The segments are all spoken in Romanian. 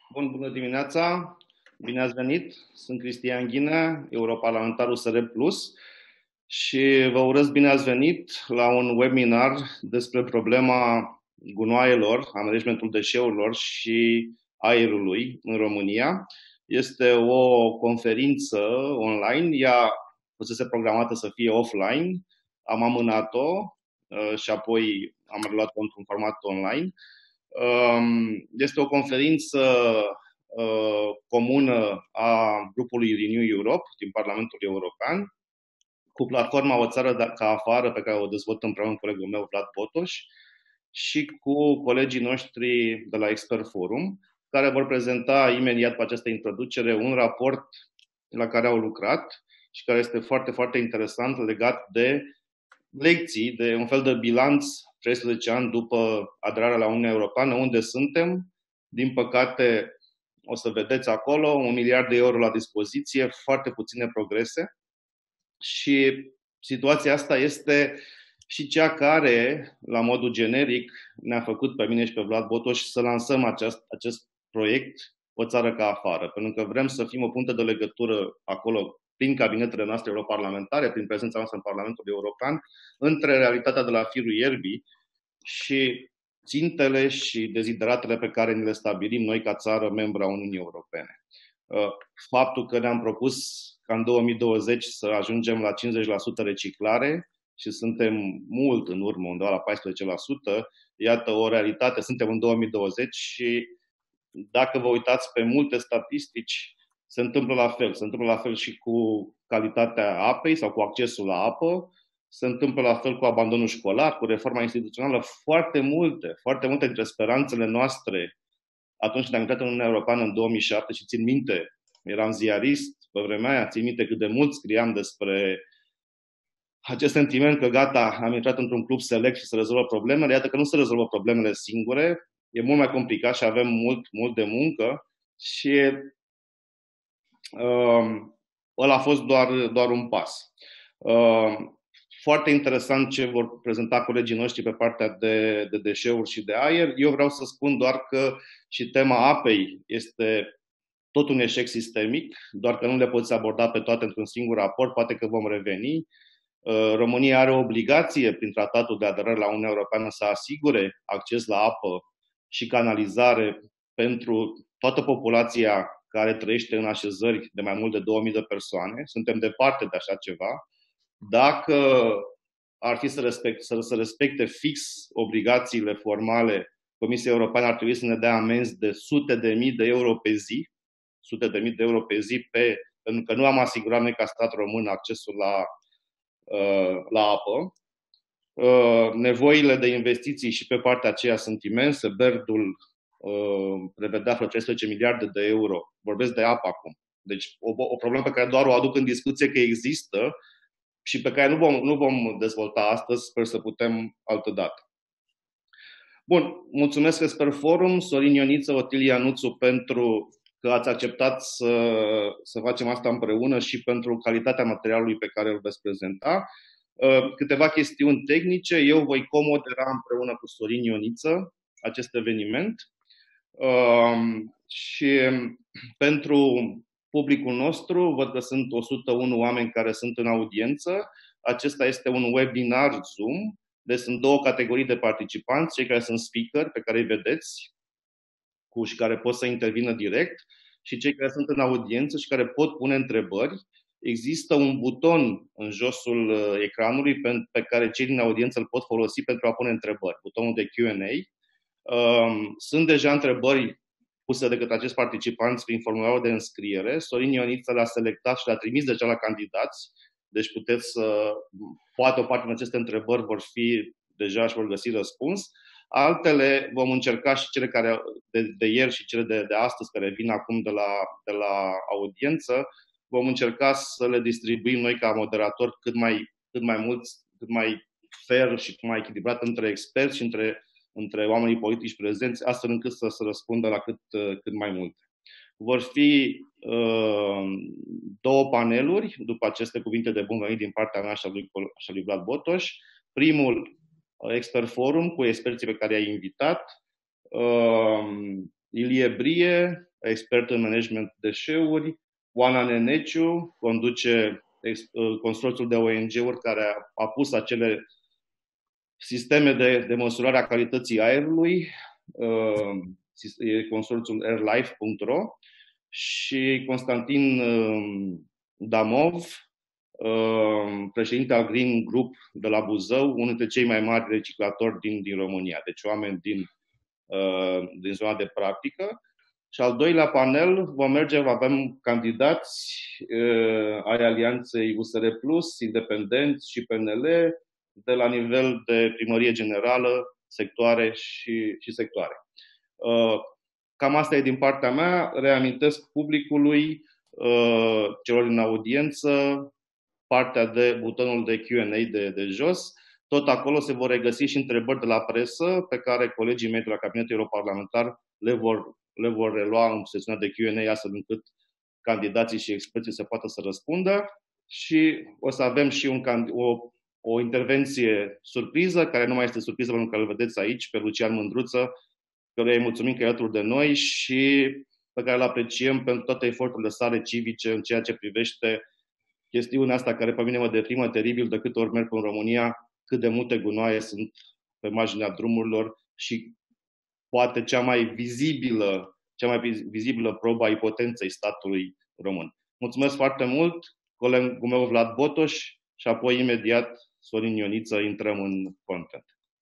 Bună dimineața! Bine ați venit! Sunt Cristian Ghinea, europarlamentar USR Plus și vă urez bine ați venit la un webinar despre problema gunoaielor, a managementul deșeurilor și aerului în România. Este o conferință online, ea fusese programată să fie offline, am amânat-o și apoi am reluat-o într-un format online. Este o conferință comună a grupului Renew Europe din Parlamentul European, cu platforma O țară ca afară, pe care o dezvolt împreună cu colegul meu, Vlad Botoș, și cu colegii noștri de la Expert Forum, care vor prezenta imediat pe această introducere un raport la care au lucrat și care este foarte, foarte interesant, legat de lecții, de un fel de bilanț 13 ani după aderarea la Uniunea Europeană, unde suntem. Din păcate, o să vedeți acolo, 1 miliard de euro la dispoziție, foarte puține progrese și situația asta este și cea care, la modul generic, ne-a făcut pe mine și pe Vlad Botoș să lansăm acest proiect O țară ca afară, pentru că vrem să fim o punte de legătură acolo, prin cabinetele noastre europarlamentare, prin prezența noastră în Parlamentul European, între realitatea de la firul ierbii și țintele și dezideratele pe care ni le stabilim noi ca țară membră a Uniunii Europene. Faptul că ne-am propus ca în 2020 să ajungem la 50% reciclare și suntem mult în urmă, undeva la 14%, iată o realitate, suntem în 2020 și dacă vă uitați pe multe statistici, se întâmplă la fel. Se întâmplă la fel și cu calitatea apei sau cu accesul la apă, se întâmplă la fel cu abandonul școlar, cu reforma instituțională. Foarte multe dintre speranțele noastre atunci când am intrat în Uniunea Europeană în 2007 și țin minte, eram ziarist pe vremea aia, țin minte cât de mult scriam despre acest sentiment că gata, am intrat într-un club select și se rezolvă problemele. Iată că nu se rezolvă problemele singure, e mult mai complicat și avem mult de muncă și ăla a fost doar un pas. Foarte interesant ce vor prezenta colegii noștri pe partea de deșeuri și de aer. Eu vreau să spun doar că și tema apei este tot un eșec sistemic, doar că nu le poți aborda pe toate într-un singur raport, poate că vom reveni. România are o obligație prin tratatul de aderare la Uniunea Europeană să asigure acces la apă și canalizare pentru toată populația care trăiește în așezări de mai mult de 2000 de persoane. Suntem departe de așa ceva. Dacă ar fi să respecte fix obligațiile formale, Comisia Europeană ar trebui să ne dea amenzi de sute de mii de euro pe zi, pentru că nu am asigurat noi ca stat român accesul la apă. Nevoile de investiții și pe partea aceea sunt imense. BERD-ul prevedea vreo 13 miliarde de euro. Vorbesc de apă acum. Deci o problemă pe care doar o aduc în discuție, că există și pe care nu vom dezvolta astăzi, sper să putem altădată. Bun, mulțumesc Esper Forum, Sorin Ioniță, Otilia Nuțu, pentru că ați acceptat să facem asta împreună și pentru calitatea materialului pe care îl veți prezenta. Câteva chestiuni tehnice. Eu voi comodera împreună cu Sorin Ioniță acest eveniment și pentru publicul nostru, văd că sunt 101 oameni care sunt în audiență. Acesta este un webinar Zoom, deci sunt două categorii de participanți, cei care sunt speaker, pe care îi vedeți și care pot să intervină direct, și cei care sunt în audiență și care pot pune întrebări. Există un buton în josul ecranului pe care cei din audiență îl pot folosi pentru a pune întrebări, butonul de Q&A. Sunt deja întrebări puse de către acești participanți prin formularul de înscriere. Sorin Ioniță le-a selectat și le-a trimis deja la candidați, deci poate o parte din aceste întrebări deja și vor găsi răspuns. Altele vom încerca, și cele care de ieri și cele de astăzi care vin acum de la audiență, vom încerca să le distribuim noi ca moderatori cât mai mulți, cât mai fair și cât mai echilibrat între experți și între oamenii politici prezenți, astfel încât să se răspundă la cât mai multe. Vor fi două paneluri după aceste cuvinte de bun venit din partea mea și a lui Vlad Botoș. Primul, Expert Forum, cu experții pe care i-ai invitat, Ilie Brie, expert în management deșeuri, Oana Neneciu conduce consorțiul de ONG-uri care a pus acele sisteme de măsurare a calității aerului, consorțiul airlife.ro, și Constantin Damov, președinte al Green Group de la Buzău, unul dintre cei mai mari reciclatori din România, deci oameni din zona de practică. Și al doilea panel avem candidați ai Alianței USR Plus, independenți și PNL, de la nivel de primărie generală, sectoare și sectoare. Cam asta e din partea mea. Reamintesc publicului, celor din audiență, partea de butonul de Q&A de jos. Tot acolo se vor regăsi și întrebări de la presă pe care colegii mei de la Cabinetul Europarlamentar le vor relua în sesiunea de Q&A, astfel încât candidații și experții se poată să răspundă. Și o să avem și o intervenție surpriză, care nu mai este surpriză pentru că îl vedeți aici, pe Lucian Mândruță, căruia îi mulțumim că e alături de noi și pe care îl apreciem pentru toate eforturile sale civice în ceea ce privește chestiunea asta care pe mine mă deprimă teribil de câte ori merg în România, cât de multe gunoaie sunt pe marginea drumurilor și poate cea mai vizibilă probă a impotenței statului român. Mulțumesc foarte mult, colegul meu Vlad Botoș, și apoi imediat Sorin Ioniță intrăm în content.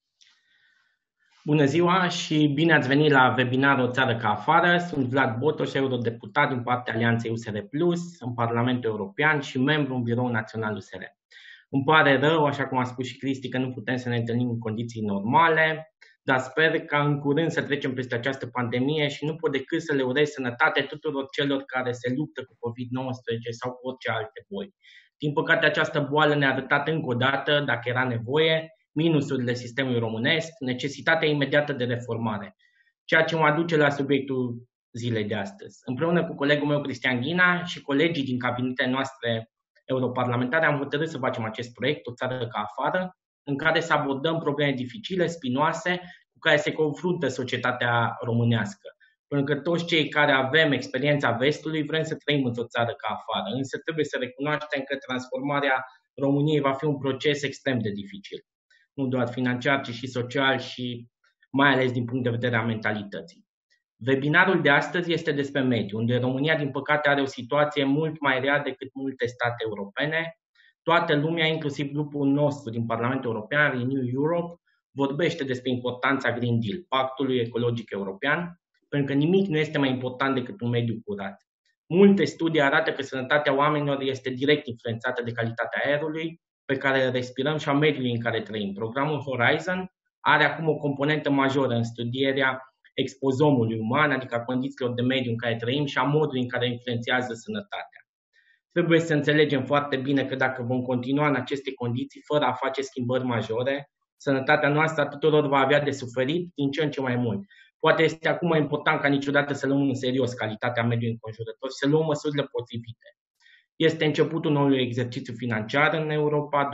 Bună ziua și bine ați venit la webinarul O țară ca afară. Sunt Vlad Botoș, eurodeputat din partea Alianței USR Plus în Parlamentul European și membru în Biroul Național USR. Îmi pare rău, așa cum a spus și Cristi, că nu putem să ne întâlnim în condiții normale, dar sper ca în curând să trecem peste această pandemie și nu pot decât să le urez sănătate tuturor celor care se luptă cu COVID-19 sau cu orice alte boli. Din păcate, această boală ne-a arătat încă o dată, dacă era nevoie, minusurile sistemului românesc, necesitatea imediată de reformare, ceea ce mă aduce la subiectul zilei de astăzi. Împreună cu colegul meu Cristian Ghina și colegii din cabinetele noastre europarlamentare am hotărât să facem acest proiect, O țară ca afară, în care să abordăm probleme dificile, spinoase, cu care se confruntă societatea românească. Pentru că toți cei care avem experiența vestului vrem să trăim într-o țară ca afară, însă trebuie să recunoaștem că transformarea României va fi un proces extrem de dificil. Nu doar financiar, ci și social și mai ales din punct de vedere a mentalității. Webinarul de astăzi este despre mediu, unde România, din păcate, are o situație mult mai rea decât multe state europene. Toată lumea, inclusiv grupul nostru din Parlamentul European, Renew Europe, vorbește despre importanța Green Deal, Pactului Ecologic European, pentru că nimic nu este mai important decât un mediu curat. Multe studii arată că sănătatea oamenilor este direct influențată de calitatea aerului pe care îl respirăm și a mediului în care trăim. Programul Horizon are acum o componentă majoră în studierea expozomului uman, adică a condițiilor de mediu în care trăim și a modului în care influențează sănătatea. Trebuie să înțelegem foarte bine că dacă vom continua în aceste condiții, fără a face schimbări majore, sănătatea noastră a tuturor va avea de suferit din ce în ce mai mult. Poate este acum mai important ca niciodată să luăm în serios calitatea mediului înconjurător și să luăm măsurile potrivite. Este începutul noului exercițiu financiar în Europa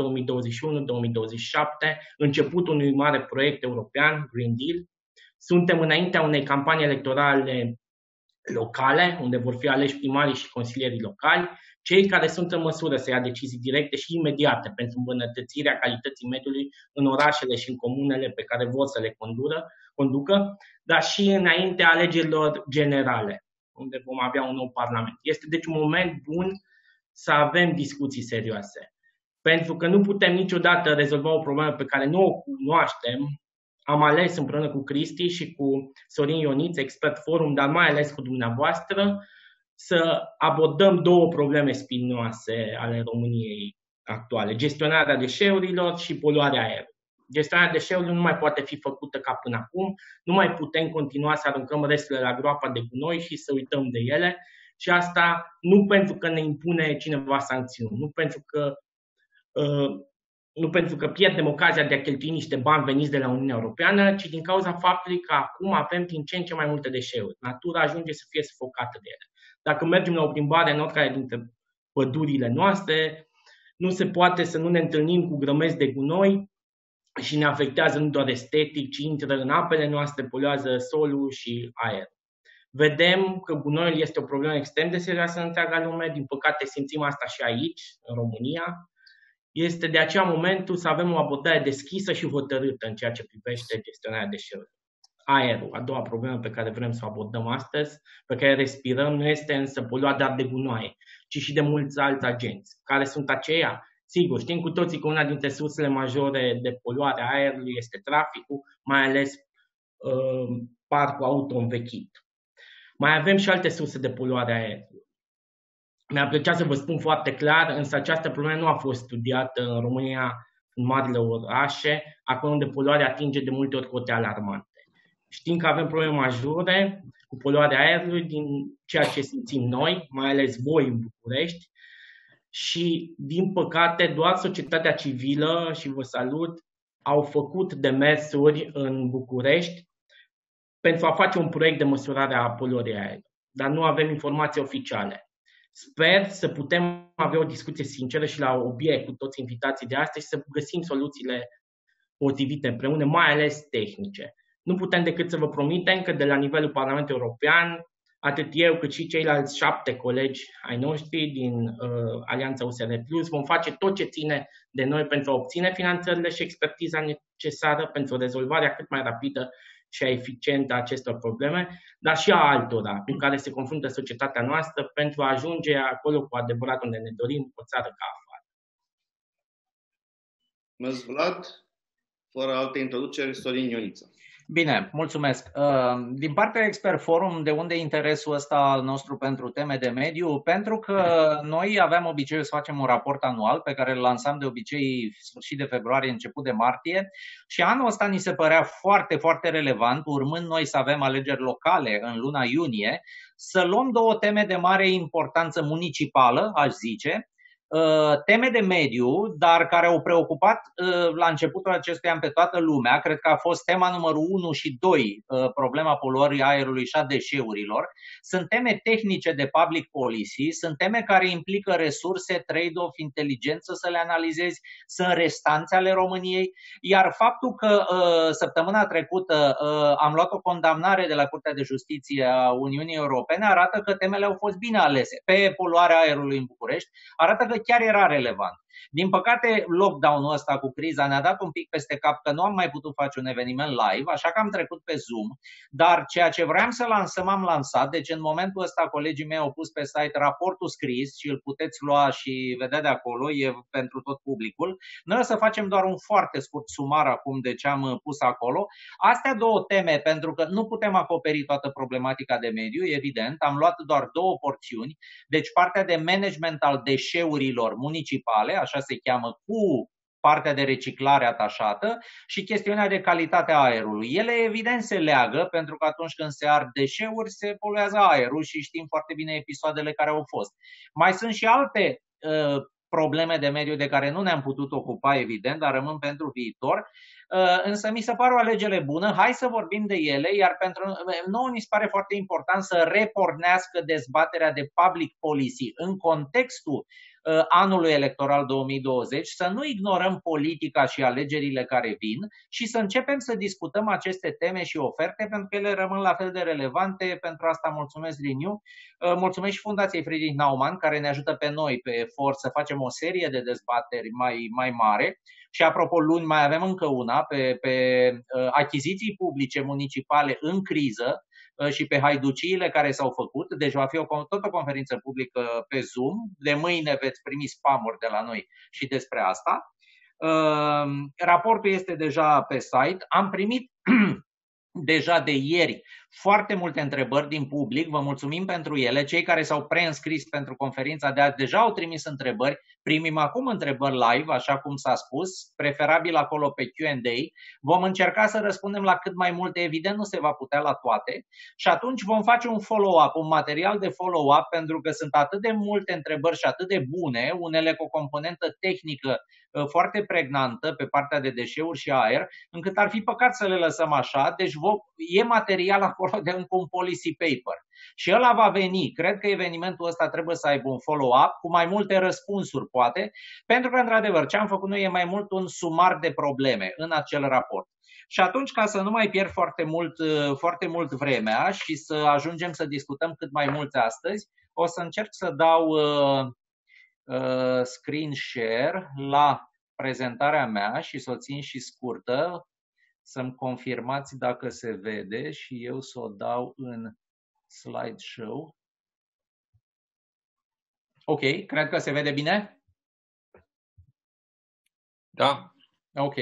2021-2027, începutul unui mare proiect european, Green Deal. Suntem înaintea unei campanii electorale locale, unde vor fi aleși primarii și consilierii locali, cei care sunt în măsură să ia decizii directe și imediate pentru îmbunătățirea calității mediului în orașele și în comunele pe care vor să le conducă, dar și înaintea alegerilor generale, unde vom avea un nou parlament. Este deci un moment bun să avem discuții serioase, pentru că nu putem niciodată rezolva o problemă pe care nu o cunoaștem. Am ales împreună cu Cristi și cu Sorin Ioniță, expert forum, dar mai ales cu dumneavoastră, să abordăm două probleme spinoase ale României actuale: gestionarea deșeurilor și poluarea aerului. Gestionarea deșeurilor nu mai poate fi făcută ca până acum, nu mai putem continua să aruncăm resturile la groapa de gunoi și să uităm de ele. Și asta nu pentru că ne impune cineva sancțiuni, nu pentru că pierdem ocazia de a cheltui niște bani veniți de la Uniunea Europeană, ci din cauza faptului că acum avem din ce în ce mai multe deșeuri. Natura ajunge să fie sufocată de ele. Dacă mergem la o plimbare în oricare dintre pădurile noastre, nu se poate să nu ne întâlnim cu grămezi de gunoi și ne afectează nu doar estetic, ci intră în apele noastre, poluează solul și aerul. Vedem că gunoiul este o problemă extrem de serioasă în întreaga lume, din păcate simțim asta și aici, în România. Este de aceea momentul să avem o abordare deschisă și hotărâtă în ceea ce privește gestionarea deșeurilor. Aerul, a doua problemă pe care vrem să o abordăm astăzi, pe care respirăm, nu este însă poluat doar de gunoaie, ci și de mulți alți agenți. Care sunt aceia? Sigur, știm cu toții că una dintre sursele majore de poluare a aerului este traficul, mai ales parcul auto învechit. Mai avem și alte surse de poluare a aerului. Mi-ar plăcea să vă spun foarte clar, însă această problemă nu a fost studiată în România, în marile orașe, acolo unde poluarea atinge de multe ori cote alarmante. Știm că avem probleme majore cu poluarea aerului din ceea ce simțim noi, mai ales voi în București, și din păcate doar societatea civilă, și vă salut, au făcut demersuri în București pentru a face un proiect de măsurare a poluării aerului, dar nu avem informații oficiale. Sper să putem avea o discuție sinceră și la obiect cu toți invitații de astăzi să găsim soluțiile potrivite împreună, mai ales tehnice. Nu putem decât să vă promitem că de la nivelul Parlamentului European, atât eu cât și ceilalți 7 colegi ai noștri din Alianța USR Plus vom face tot ce ține de noi pentru a obține finanțările și expertiza necesară pentru rezolvarea cât mai rapidă și eficientă a acestor probleme, dar și a altora cu care se confruntă societatea noastră pentru a ajunge acolo cu adevărat unde ne dorim, o țară ca afară. Mulțumesc, Vlad. Fără alte introduceri, Sorin Ioniță. Bine, mulțumesc. Din partea Expert Forum, de unde interesul ăsta al nostru pentru teme de mediu? Pentru că noi aveam obiceiul să facem un raport anual pe care îl lansam de obicei sfârșit de februarie, început de martie, și anul ăsta ni se părea foarte, foarte relevant, urmând noi să avem alegeri locale în luna iunie, să luăm 2 teme de mare importanță municipală, aș zice, teme de mediu, dar care au preocupat la începutul acestui an pe toată lumea. Cred că a fost tema numărul 1 și 2, problema poluării aerului și a deșeurilor. Sunt teme tehnice de public policy, sunt teme care implică resurse, trade-off, inteligență să le analizezi, sunt restanțe ale României, iar faptul că săptămâna trecută am luat o condamnare de la Curtea de Justiție a Uniunii Europene arată că temele au fost bine alese. Pe poluarea aerului în București arată că chiar era relevant. Din păcate, lockdown-ul ăsta cu criza ne-a dat un pic peste cap că nu am mai putut face un eveniment live, așa că am trecut pe Zoom, dar ceea ce vreau să lansăm am lansat, deci în momentul ăsta colegii mei au pus pe site raportul scris și îl puteți lua și vedea de acolo, e pentru tot publicul. Noi o să facem doar un foarte scurt sumar acum de ce am pus acolo. Astea 2 teme, pentru că nu putem acoperi toată problematica de mediu, evident, am luat doar 2 porțiuni, deci partea de management al deșeurilor municipale, așa se cheamă, cu partea de reciclare atașată, și chestiunea de calitate a aerului. Ele evident se leagă, pentru că atunci când se ard deșeuri se poluează aerul și știm foarte bine episoadele care au fost. Mai sunt și alte probleme de mediu de care nu ne-am putut ocupa, evident, dar rămân pentru viitor. Însă mi se pare o alegere bună, hai să vorbim de ele, iar pentru nouă ni se pare foarte important să repornească dezbaterea de public policy în contextul anului electoral 2020, să nu ignorăm politica și alegerile care vin și să începem să discutăm aceste teme și oferte, pentru că ele rămân la fel de relevante. Pentru asta mulțumesc Liniu, mulțumesc și Fundației Friedrich Naumann, care ne ajută pe noi, pe FOR, să facem o serie de dezbateri mai mare. Și apropo, luni mai avem încă una pe achiziții publice municipale în criză și pe haiduciile care s-au făcut. Deci va fi tot o conferință publică pe Zoom. De mâine veți primi spam-uri de la noi și despre asta. Raportul este deja pe site. Am primit deja de ieri foarte multe întrebări din public, vă mulțumim pentru ele. Cei care s-au preînscris pentru conferința de azi deja au trimis întrebări, primim acum întrebări live, așa cum s-a spus, preferabil acolo pe Q&A. Vom încerca să răspundem la cât mai multe, evident nu se va putea la toate, și atunci vom face un follow-up, un material de follow-up, pentru că sunt atât de multe întrebări și atât de bune, unele cu o componentă tehnică foarte pregnantă pe partea de deșeuri și aer, încât ar fi păcat să le lăsăm așa. Deci e material acolo de încă un policy paper și ăla va veni. Cred că evenimentul ăsta trebuie să aibă un follow-up cu mai multe răspunsuri, poate, pentru că într-adevăr ce am făcut noi e mai mult un sumar de probleme în acel raport. Și atunci, ca să nu mai pierd foarte mult vremea și să ajungem să discutăm cât mai mult astăzi, o să încerc să dau screen share la prezentarea mea și să o țin și scurtă, să-mi confirmați dacă se vede și eu să o dau în slideshow. Ok, cred că se vede bine? Da. Ok.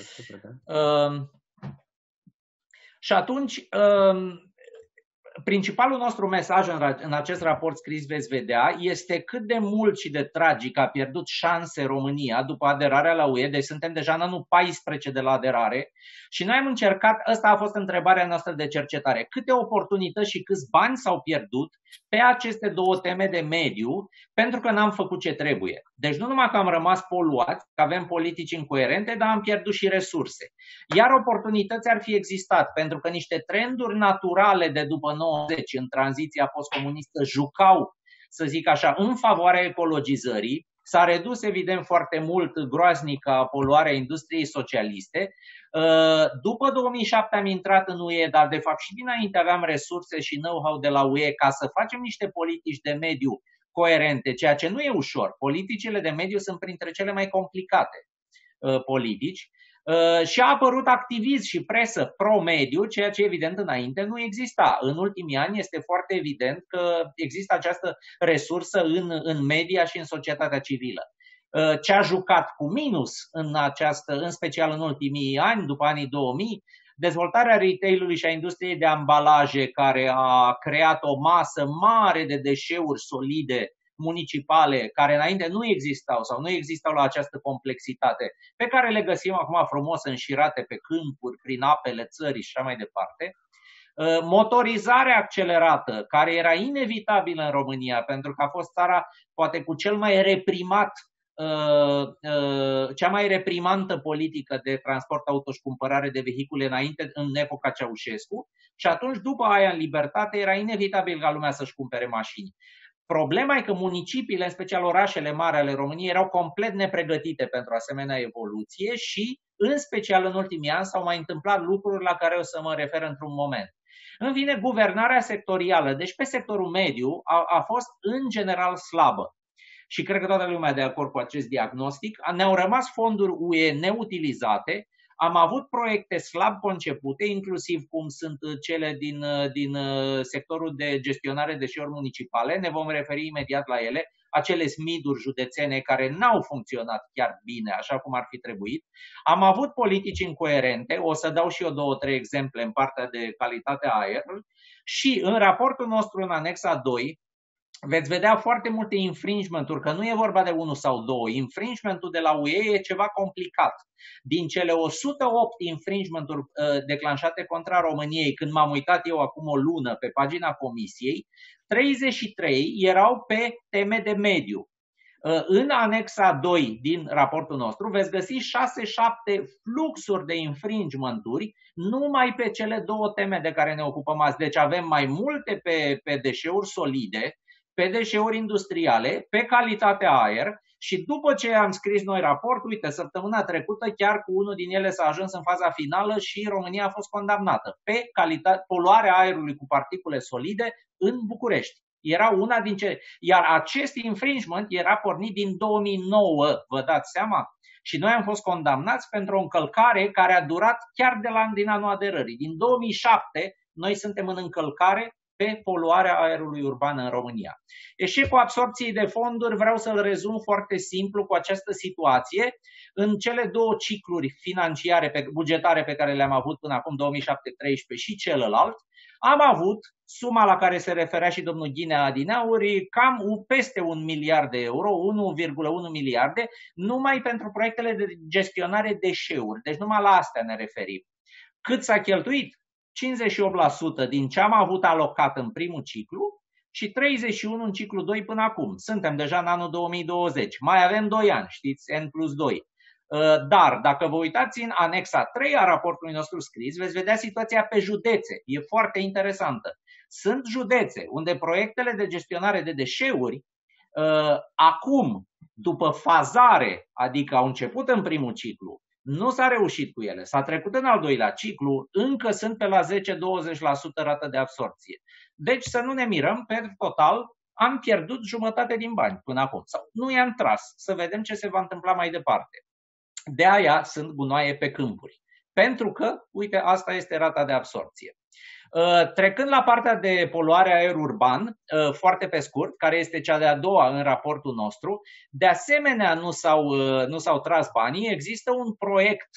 Și atunci, principalul nostru mesaj în acest raport scris, veți vedea, este cât de mult și de tragic a pierdut șanse România după aderarea la UE, deci suntem deja în anul 14 de la aderare și noi am încercat, ăsta a fost întrebarea noastră de cercetare, câte oportunități și câți bani s-au pierdut pe aceste două teme de mediu pentru că n-am făcut ce trebuie. Deci nu numai că am rămas poluați, că avem politici incoerente, dar am pierdut și resurse. Iar oportunități ar fi existat, pentru că niște trenduri naturale de după 90 în tranziția postcomunistă jucau, să zic așa, în favoarea ecologizării. S-a redus evident foarte mult groaznica poluarea industriei socialiste. După 2007 am intrat în UE, dar de fapt și dinainte aveam resurse și know-how de la UE ca să facem niște politici de mediu coerente, ceea ce nu e ușor. Politicile de mediu sunt printre cele mai complicate politici. Și a apărut activism și presă pro-mediu, ceea ce evident înainte nu exista. În ultimii ani este foarte evident că există această resursă în media și în societatea civilă. Ce a jucat cu minus în special în ultimii ani, după anii 2000, dezvoltarea retail-ului și a industriei de ambalaje, care a creat o masă mare de deșeuri solide municipale care înainte nu existau sau nu existau la această complexitate, pe care le găsim acum frumos înșirate pe câmpuri, prin apele țării și așa mai departe. Motorizarea accelerată, care era inevitabilă în România, pentru că a fost țara poate cu cea mai reprimantă politică de transport auto și cumpărare de vehicule înainte, în epoca Ceaușescu, și atunci, după aia, în libertate, era inevitabil ca lumea să-și cumpere mașini. Problema e că municipiile, în special orașele mari ale României, erau complet nepregătite pentru asemenea evoluție și, în special în ultimii ani, s-au mai întâmplat lucruri la care o să mă refer într-un moment. În fine, guvernarea sectorială, deci pe sectorul mediu, a fost în general slabă. Și cred că toată lumea e de acord cu acest diagnostic. Ne-au rămas fonduri UE neutilizate, am avut proiecte slab concepute, inclusiv cum sunt cele din sectorul de gestionare de deșeuri municipale, ne vom referi imediat la ele, acele SMID-uri județene care n-au funcționat chiar bine, așa cum ar fi trebuit. Am avut politici incoerente, o să dau și eu 2-3 exemple în partea de calitatea aerului și în raportul nostru în anexa 2, veți vedea foarte multe infringement-uri, că nu e vorba de 1 sau 2. Infringementul de la UE e ceva complicat. Din cele 108 infringementuri declanșate contra României, când m-am uitat eu acum o lună pe pagina Comisiei, 33 erau pe teme de mediu. În anexa 2 din raportul nostru veți găsi 6-7 fluxuri de infringementuri numai pe cele două teme de care ne ocupăm azi. Deci avem mai multe pe deșeuri solide, pe deșeuri industriale, pe calitatea aer și după ce am scris noi raport, uite, săptămâna trecută chiar cu unul din ele s-a ajuns în faza finală și România a fost condamnată pe poluarea aerului cu particule solide în București. Era una din cele. Iar acest infringement era pornit din 2009, vă dați seama? Și noi am fost condamnați pentru o încălcare care a durat chiar din anul aderării. Din 2007 noi suntem în încălcare pe poluarea aerului urban în România. Eșecul absorpției de fonduri, vreau să-l rezum foarte simplu cu această situație. În cele două cicluri financiare, bugetare pe care le-am avut până acum, 2007-2013 și celălalt, am avut suma la care se referea și domnul Ghinea adineauri, cam peste 1 miliard de euro, 1,1 miliarde, numai pentru proiectele de gestionare deșeuri. Deci numai la astea ne referim. Cât s-a cheltuit? 58% din ce am avut alocat în primul ciclu și 31% în ciclu 2 până acum. Suntem deja în anul 2020. Mai avem 2 ani, știți, N+2. Dar dacă vă uitați în anexa 3 a raportului nostru scris, veți vedea situația pe județe. E foarte interesantă. Sunt județe unde proiectele de gestionare de deșeuri acum, după fazare, adică au început în primul ciclu, Nu s-a reușit cu ele. S-a trecut în al doilea ciclu, încă sunt pe la 10-20% rată de absorpție. Deci să nu ne mirăm, pe total am pierdut jumătate din bani până acum. Sau nu i-am tras, să vedem ce se va întâmpla mai departe. De aia sunt gunoaie pe câmpuri. Pentru că, uite, asta este rata de absorpție. Trecând la partea de poluare aer urban, foarte pe scurt, care este cea de-a doua în raportul nostru, de asemenea nu s-au tras banii, există un proiect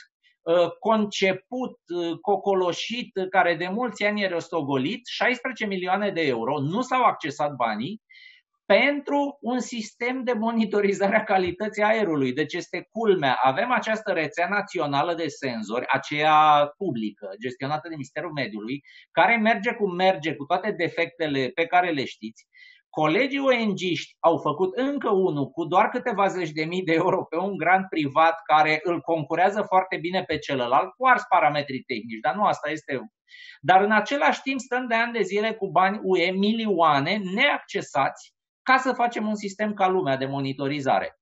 conceput, cocoloșit, care de mulți ani e rostogolit, 16 milioane de euro, nu s-au accesat banii, pentru un sistem de monitorizare a calității aerului. Deci este culmea. Avem această rețea națională de senzori, aceea publică, gestionată de Ministerul Mediului, care merge cu toate defectele pe care le știți. Colegii ONG-ști au făcut încă unul cu doar câteva zeci de mii de euro pe un grant privat care îl concurează foarte bine pe celălalt, cu ars parametrii tehnici, dar nu asta este. Dar în același timp stăm de ani de zile cu bani UE, milioane neaccesați, ca să facem un sistem ca lumea de monitorizare.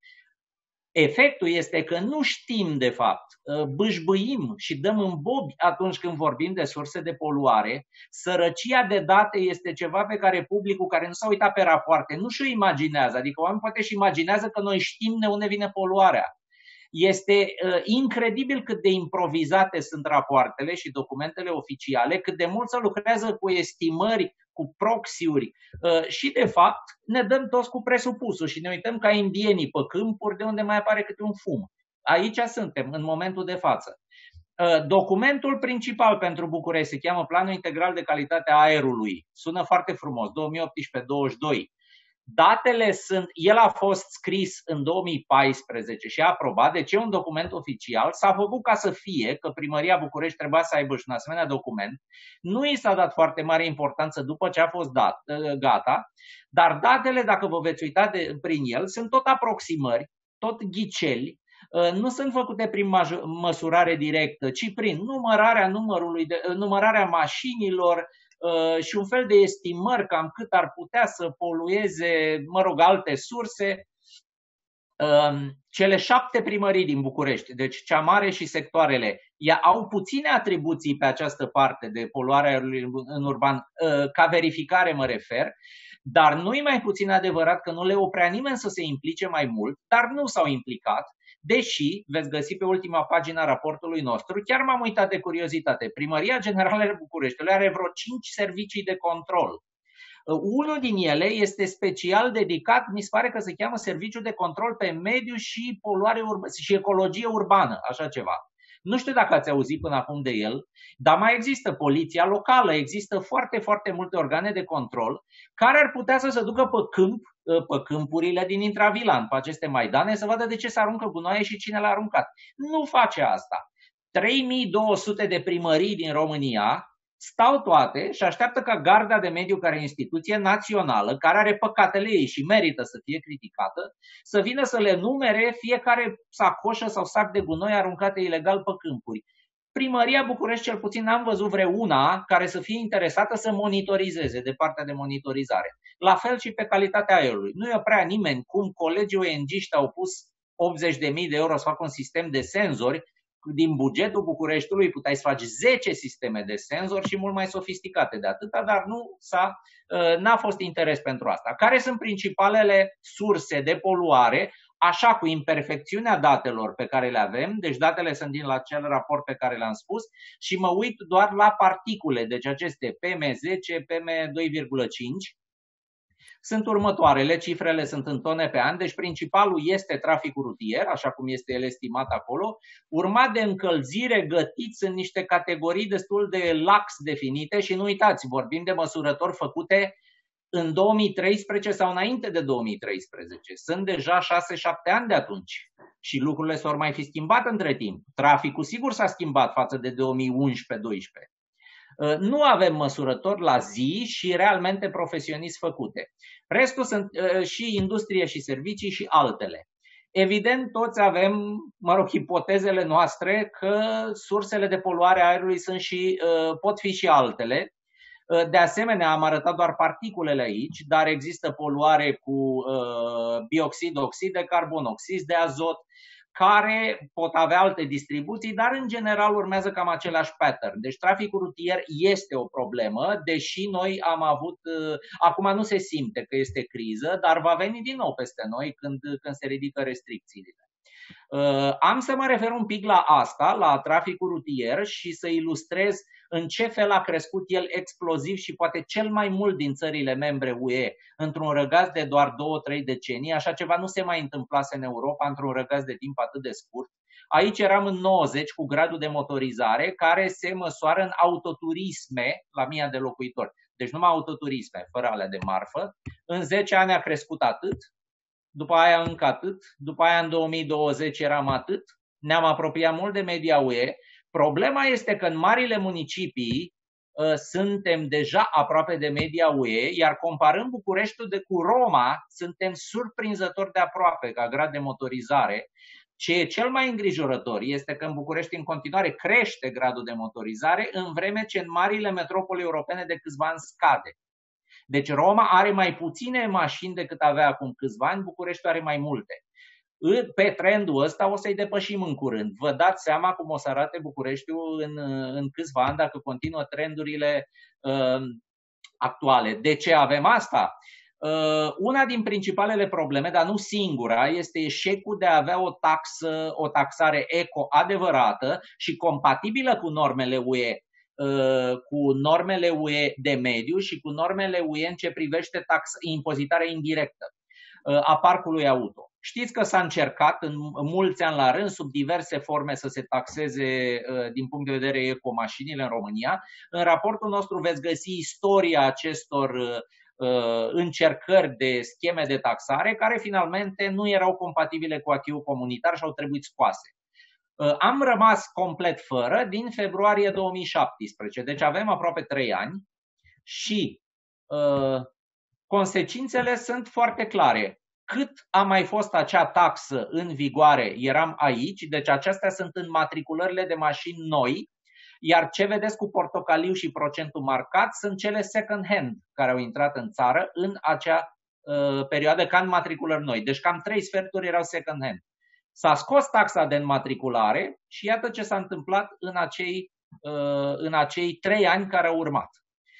Efectul este că nu știm de fapt, bâșbâim și dăm în bobi atunci când vorbim de surse de poluare. Sărăcia de date este ceva pe care publicul care nu s-a uitat pe rapoarte nu și-o imaginează. Adică oamenii poate și imaginează că noi știm de unde vine poluarea. Este incredibil cât de improvizate sunt rapoartele și documentele oficiale, cât de mult se lucrează cu estimări, cu proxy-uri și de fapt ne dăm toți cu presupusul și ne uităm ca indienii pe câmpuri de unde mai apare câte un fum. Aici suntem în momentul de față. Documentul principal pentru București se cheamă Planul Integral de Calitate a Aerului. Sună foarte frumos, 2018-22. Datele sunt, el a fost scris în 2014 și a aprobat, deci e un document oficial, s-a făcut ca să fie, că Primăria București trebuia să aibă și un asemenea document, nu i s-a dat foarte mare importanță după ce a fost gata, dar datele, dacă vă veți uita prin el, sunt tot aproximări, tot ghiceli, nu sunt făcute prin măsurare directă, ci prin numărarea mașinilor, și un fel de estimări cam cât ar putea să polueze, alte surse. Cele 7 primării din București, deci cea mare și sectoarele, au puține atribuții pe această parte de poluare aerului în urban, ca verificare mă refer, dar nu e mai puțin adevărat că nu le oprea nimeni să se implice mai mult, dar nu s-au implicat. Deși, veți găsi pe ultima pagină a raportului nostru, chiar m-am uitat de curiozitate, Primăria Generală de Bucureștiului are vreo 5 servicii de control. Unul din ele este special dedicat, mi se pare că se cheamă Serviciul de Control pe Mediu și Poluare și Ecologie Urbană, așa ceva. Nu știu dacă ați auzit până acum de el, dar mai există poliția locală, există foarte, foarte multe organe de control care ar putea să se ducă pe câmpurile din Intravilan, pe aceste maidane, să vadă de ce se aruncă gunoaie și cine l-a aruncat. Nu face asta. 3200 de primării din România stau toate și așteaptă ca Garda de Mediu, care e instituție națională, care are păcatele ei și merită să fie criticată, să vină să le numere fiecare sacoșă sau sac de gunoi aruncate ilegal pe câmpuri. Primăria București, cel puțin n-am văzut vreuna care să fie interesată să monitorizeze de partea de monitorizare. La fel și pe calitatea aerului. Nu e prea nimeni cum colegii ONG-ști au pus 80.000 de euro să facă un sistem de senzori. Din bugetul Bucureștiului puteai să faci 10 sisteme de senzori și mult mai sofisticate de atâta, dar n-a fost interes pentru asta. Care sunt principalele surse de poluare, așa cu imperfecțiunea datelor pe care le avem, deci datele sunt din acel raport pe care le-am spus și mă uit doar la particule, deci aceste PM10, PM2,5, sunt următoarele, cifrele sunt în tone pe an, deci principalul este traficul rutier, așa cum este el estimat acolo, urmat de încălzire, gătiți în niște categorii destul de lax definite și nu uitați, vorbim de măsurători făcute în 2013 sau înainte de 2013. Sunt deja 6-7 ani de atunci și lucrurile s-au mai fi schimbat între timp. Traficul sigur s-a schimbat față de 2011-2012. Nu avem măsurători la zi și realmente profesionist făcute. Restul sunt și industrie și servicii și altele. Evident, toți avem, ipotezele noastre că sursele de poluare a aerului sunt și, pot fi și altele. De asemenea, am arătat doar particulele aici, dar există poluare cu bioxid, oxid de carbon, oxid de azot, care pot avea alte distribuții, dar în general urmează cam același pattern. Deci traficul rutier este o problemă, deși noi am avut, acum nu se simte că este criză, dar va veni din nou peste noi când se ridică restricțiile. Am să mă refer un pic la asta, la traficul rutier și să ilustrez în ce fel a crescut el exploziv și poate cel mai mult din țările membre UE într-un răgaz de doar 2-3 decenii. Așa ceva nu se mai întâmplase în Europa într-un răgaz de timp atât de scurt. Aici eram în 90 cu gradul de motorizare care se măsoară în autoturisme la 1000 de locuitori. Deci numai autoturisme, fără alea de marfă. În 10 ani a crescut atât. După aia încă atât, după aia în 2020 eram atât, ne-am apropiat mult de media UE. Problema este că în marile municipii suntem deja aproape de media UE, iar comparând Bucureștiul cu Roma, suntem surprinzători de aproape ca grad de motorizare. Ce e cel mai îngrijorător este că în București în continuare crește gradul de motorizare, în vreme ce în marile metropole europene de câțiva ani scade. Deci Roma are mai puține mașini decât avea acum câțiva ani, Bucureștiul are mai multe. Pe trendul ăsta o să-i depășim în curând. Vă dați seama cum o să arate Bucureștiul în câțiva ani dacă continuă trendurile actuale. De ce avem asta? Una din principalele probleme, dar nu singura, este eșecul de a avea o taxare eco adevărată și compatibilă cu normele UE. Cu normele UE de mediu și cu normele UE în ce privește impozitarea indirectă a parcului auto. Știți că s-a încercat în mulți ani la rând, sub diverse forme, să se taxeze din punct de vedere eco mașinile în România. În raportul nostru veți găsi istoria acestor încercări de scheme de taxare care finalmente nu erau compatibile cu acquis-ul comunitar și au trebuit scoase. Am rămas complet fără din februarie 2017, deci avem aproape 3 ani și consecințele sunt foarte clare. Cât a mai fost acea taxă în vigoare, eram aici, deci acestea sunt înmatriculările de mașini noi, iar ce vedeți cu portocaliu și procentul marcat sunt cele second hand care au intrat în țară în acea perioadă ca înmatriculări noi. Deci cam 3 sferturi erau second hand. S-a scos taxa de înmatriculare și iată ce s-a întâmplat în acei 3 ani care au urmat.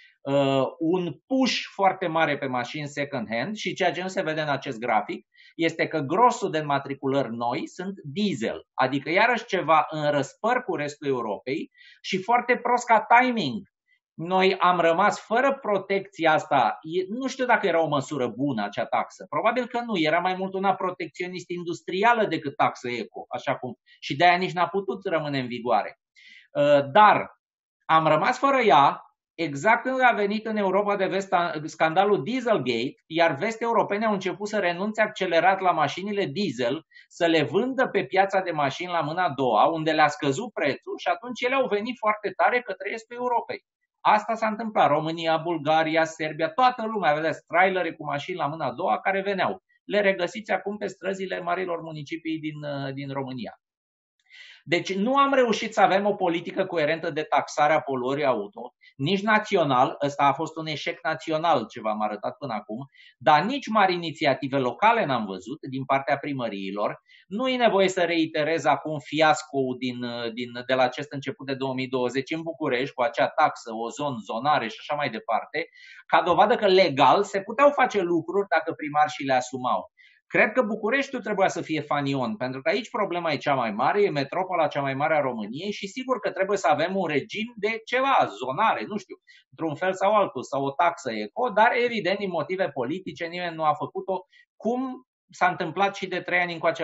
Un push foarte mare pe mașini second hand și ceea ce nu se vede în acest grafic este că grosul de înmatriculări noi sunt diesel, adică iarăși ceva în răspăr cu restul Europei și foarte prost ca timing. Noi am rămas fără protecția asta. Nu știu dacă era o măsură bună acea taxă. Probabil că nu. Era mai mult una protecționist industrială decât taxă eco, așa cum. Și de-aia nici n-a putut rămâne în vigoare. Dar am rămas fără ea exact când a venit în Europa de Vest scandalul Dieselgate, iar vest europene au început să renunțe accelerat la mașinile diesel, să le vândă pe piața de mașini la mâna a doua, unde le-a scăzut prețul și atunci ele au venit foarte tare către estul Europei. Asta s-a întâmplat. România, Bulgaria, Serbia, toată lumea, vedeți, trailere cu mașini la mâna a doua care veneau. Le regăsiți acum pe străzile marilor municipii din România. Deci nu am reușit să avem o politică coerentă de taxare a poluării auto, nici național, ăsta a fost un eșec național ce v-am arătat până acum, dar nici mari inițiative locale n-am văzut din partea primăriilor. Nu e nevoie să reiterez acum fiascoul de la acest început de 2020 în București cu acea taxă, ozon, zonare și așa mai departe, ca dovadă că legal se puteau face lucruri dacă primarii și le asumau. Cred că Bucureștiul trebuia să fie fanion, pentru că aici problema e cea mai mare, e metropola cea mai mare a României și sigur că trebuie să avem un regim de ceva, zonare, nu știu, într-un fel sau altul, sau o taxă eco, dar evident din motive politice nimeni nu a făcut-o cum s-a întâmplat și de 3 ani încoace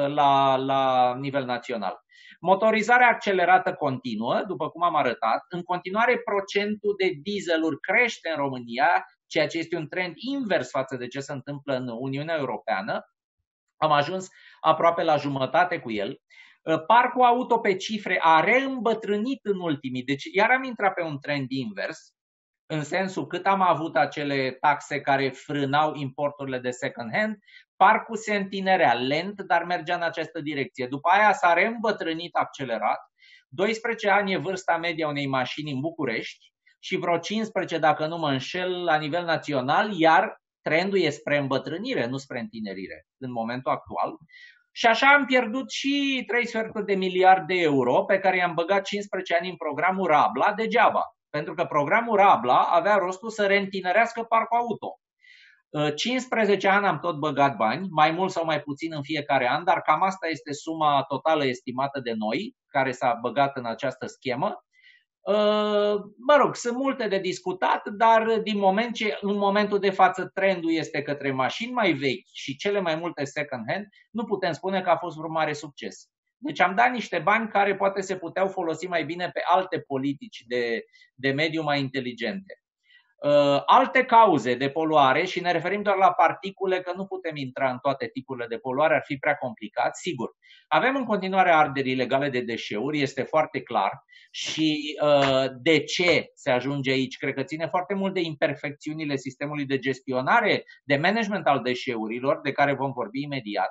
la nivel național. Motorizarea accelerată continuă, după cum am arătat, în continuare procentul de dieseluri crește în România, ceea ce este un trend invers față de ce se întâmplă în Uniunea Europeană. Am ajuns aproape la jumătate cu el. Parcul auto pe cifre a reîmbătrânit în ultimii, deci iar am intrat pe un trend invers, în sensul cât am avut acele taxe care frânau importurile de second hand, parcul se întinerea lent, dar mergea în această direcție. După aia s-a reîmbătrânit accelerat. 12 ani e vârsta media unei mașini în București și vreo 15, dacă nu mă înșel, la nivel național, iar trendul e spre îmbătrânire, nu spre întinerire în momentul actual. Și așa am pierdut și 3/4 de miliard de euro pe care i-am băgat 15 ani în programul Rabla degeaba. Pentru că programul Rabla avea rostul să reîntinerească parcul auto. 15 ani am tot băgat bani, mai mult sau mai puțin în fiecare an, dar cam asta este suma totală estimată de noi, care s-a băgat în această schemă. Mă rog, sunt multe de discutat, dar din moment ce în momentul de față trendul este către mașini mai vechi și cele mai multe second hand, nu putem spune că a fost vreun mare succes. Deci am dat niște bani care poate se puteau folosi mai bine pe alte politici de mediu mai inteligente. Alte cauze de poluare, și ne referim doar la particule, că nu putem intra în toate tipurile de poluare, ar fi prea complicat, sigur. Avem în continuare arderi ilegale de deșeuri, este foarte clar. Și de ce se ajunge aici? Cred că ține foarte mult de imperfecțiunile sistemului de gestionare, de management al deșeurilor, de care vom vorbi imediat.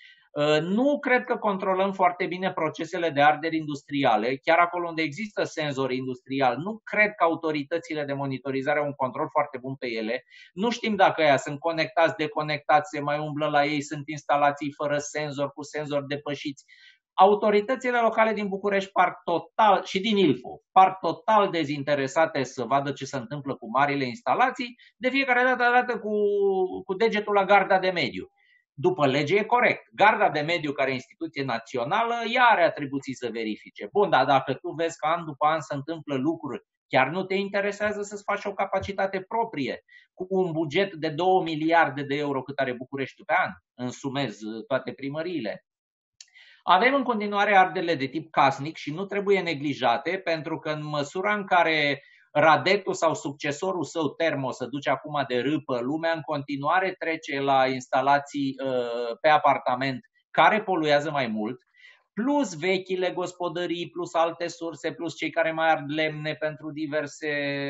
Nu cred că controlăm foarte bine procesele de arderi industriale, chiar acolo unde există senzori industriali. Nu cred că autoritățile de monitorizare au un control foarte bun pe ele. Nu știm dacă ea sunt conectați, deconectați, se mai umblă la ei, sunt instalații fără senzor, cu senzori depășiți. Autoritățile locale din București par total, și din Ilfov, par total dezinteresate să vadă ce se întâmplă cu marile instalații, de fiecare dată arată cu degetul la Garda de Mediu. După lege e corect. Garda de Mediu, care e instituție națională, ea are atribuții să verifice. Bun, dar dacă tu vezi că an după an se întâmplă lucruri, chiar nu te interesează să-ți faci o capacitate proprie, cu un buget de 2 miliarde de euro cât are București pe an, însumez toate primăriile. Avem în continuare ardele de tip casnic și nu trebuie neglijate, pentru că în măsura în care Radetul sau succesorul său Termo se duce acum de râpă, lumea în continuare trece la instalații pe apartament care poluează mai mult, plus vechile gospodării, plus alte surse, plus cei care mai ard lemne pentru diverse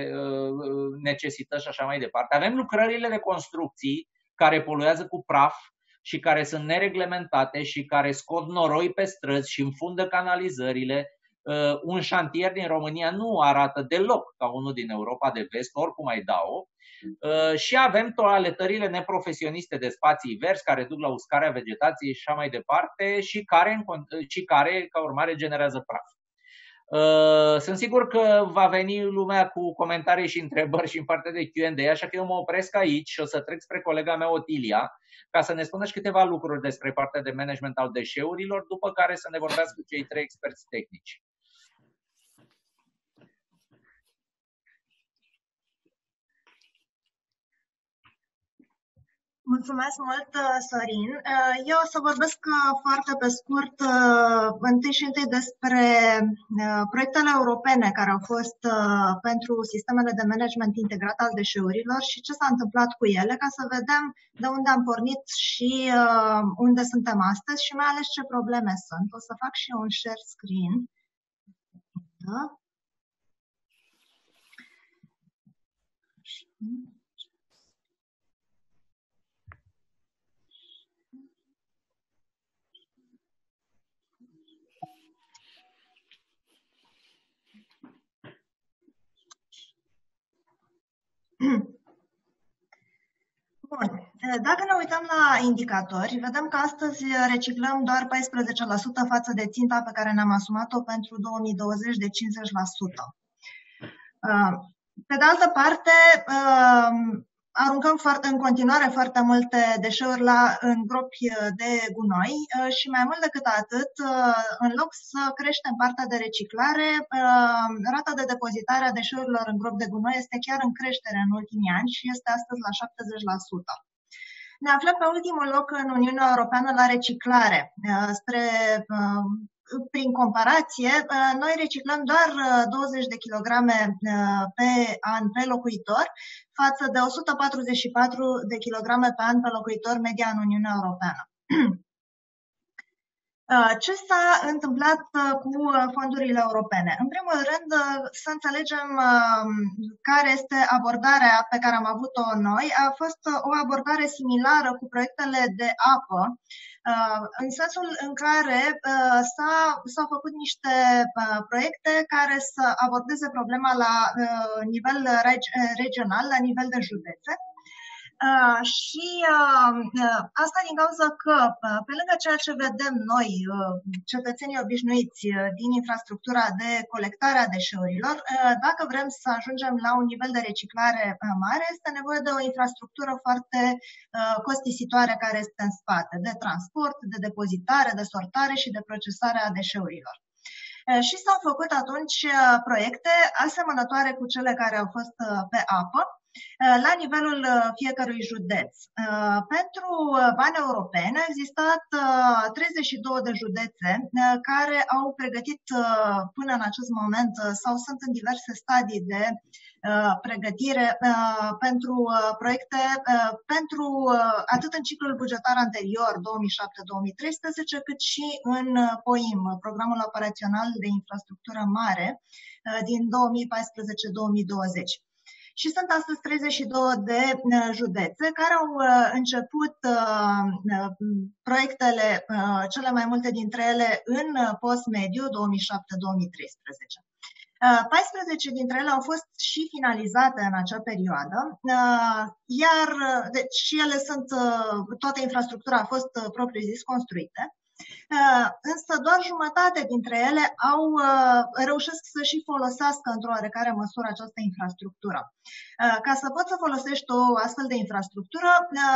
necesități și așa mai departe. Avem lucrările de construcții care poluează cu praf și care sunt nereglementate și care scot noroi pe străzi și înfundă canalizările. Un șantier din România nu arată deloc ca unul din Europa de Vest, oricum ai da-o. Și avem toaletările neprofesioniste de spații verzi care duc la uscarea vegetației și așa mai departe și care ca urmare generează praf. Sunt sigur că va veni lumea cu comentarii și întrebări și în partea de Q&A, așa că eu mă opresc aici și o să trec spre colega mea Otilia ca să ne spună și câteva lucruri despre partea de management al deșeurilor, după care să ne vorbească cei 3 experți tehnici. Mulțumesc mult, Sorin. Eu o să vorbesc foarte pe scurt, întâi și întâi despre proiectele europene care au fost pentru sistemele de management integrat al deșeurilor și ce s-a întâmplat cu ele, ca să vedem de unde am pornit și unde suntem astăzi și mai ales ce probleme sunt. O să fac și un share screen. Da? Bun. Dacă ne uităm la indicatori, vedem că astăzi reciclăm doar 14% față de ținta pe care ne-am asumat-o pentru 2020 de 50%. Pe de altă parte, aruncăm în continuare foarte multe deșeuri în gropi de gunoi și mai mult decât atât, în loc să creștem partea de reciclare, rata de depozitare a deșeurilor în gropi de gunoi este chiar în creștere în ultimii ani și este astăzi la 70%. Ne aflăm pe ultimul loc în Uniunea Europeană la reciclare. Prin comparație, noi reciclăm doar 20 de kilograme pe an pe locuitor, față de 144 de kilograme pe an pe locuitor media în Uniunea Europeană. Ce s-a întâmplat cu fondurile europene? În primul rând, să înțelegem care este abordarea pe care am avut-o noi. A fost o abordare similară cu proiectele de apă, în sensul în care s-au făcut niște proiecte care să abordeze problema la nivel regional, la nivel de județe, Și asta din cauza că, pe lângă ceea ce vedem noi, cetățenii obișnuiți, din infrastructura de colectare a deșeurilor, dacă vrem să ajungem la un nivel de reciclare mare, este nevoie de o infrastructură foarte costisitoare care este în spate, de transport, de depozitare, de sortare și de procesare a deșeurilor. Și s-au făcut atunci proiecte asemănătoare cu cele care au fost pe apă, la nivelul fiecărui județ. Pentru bani europeni au existat 32 de județe care au pregătit până în acest moment sau sunt în diverse stadii de pregătire pentru proiecte pentru atât în ciclul bugetar anterior 2007-2013 cât și în POIM, Programul Operațional de Infrastructură Mare din 2014-2020. Și sunt astăzi 32 de județe care au început proiectele, cele mai multe dintre ele, în post-mediu 2007-2013. 14 dintre ele au fost și finalizate în acea perioadă, iar deci, și ele sunt, toată infrastructura a fost propriu-zis construite. Însă doar jumătate dintre ele reușesc să și folosească într-o oarecare măsură această infrastructură. Ca să poți să folosești o astfel de infrastructură,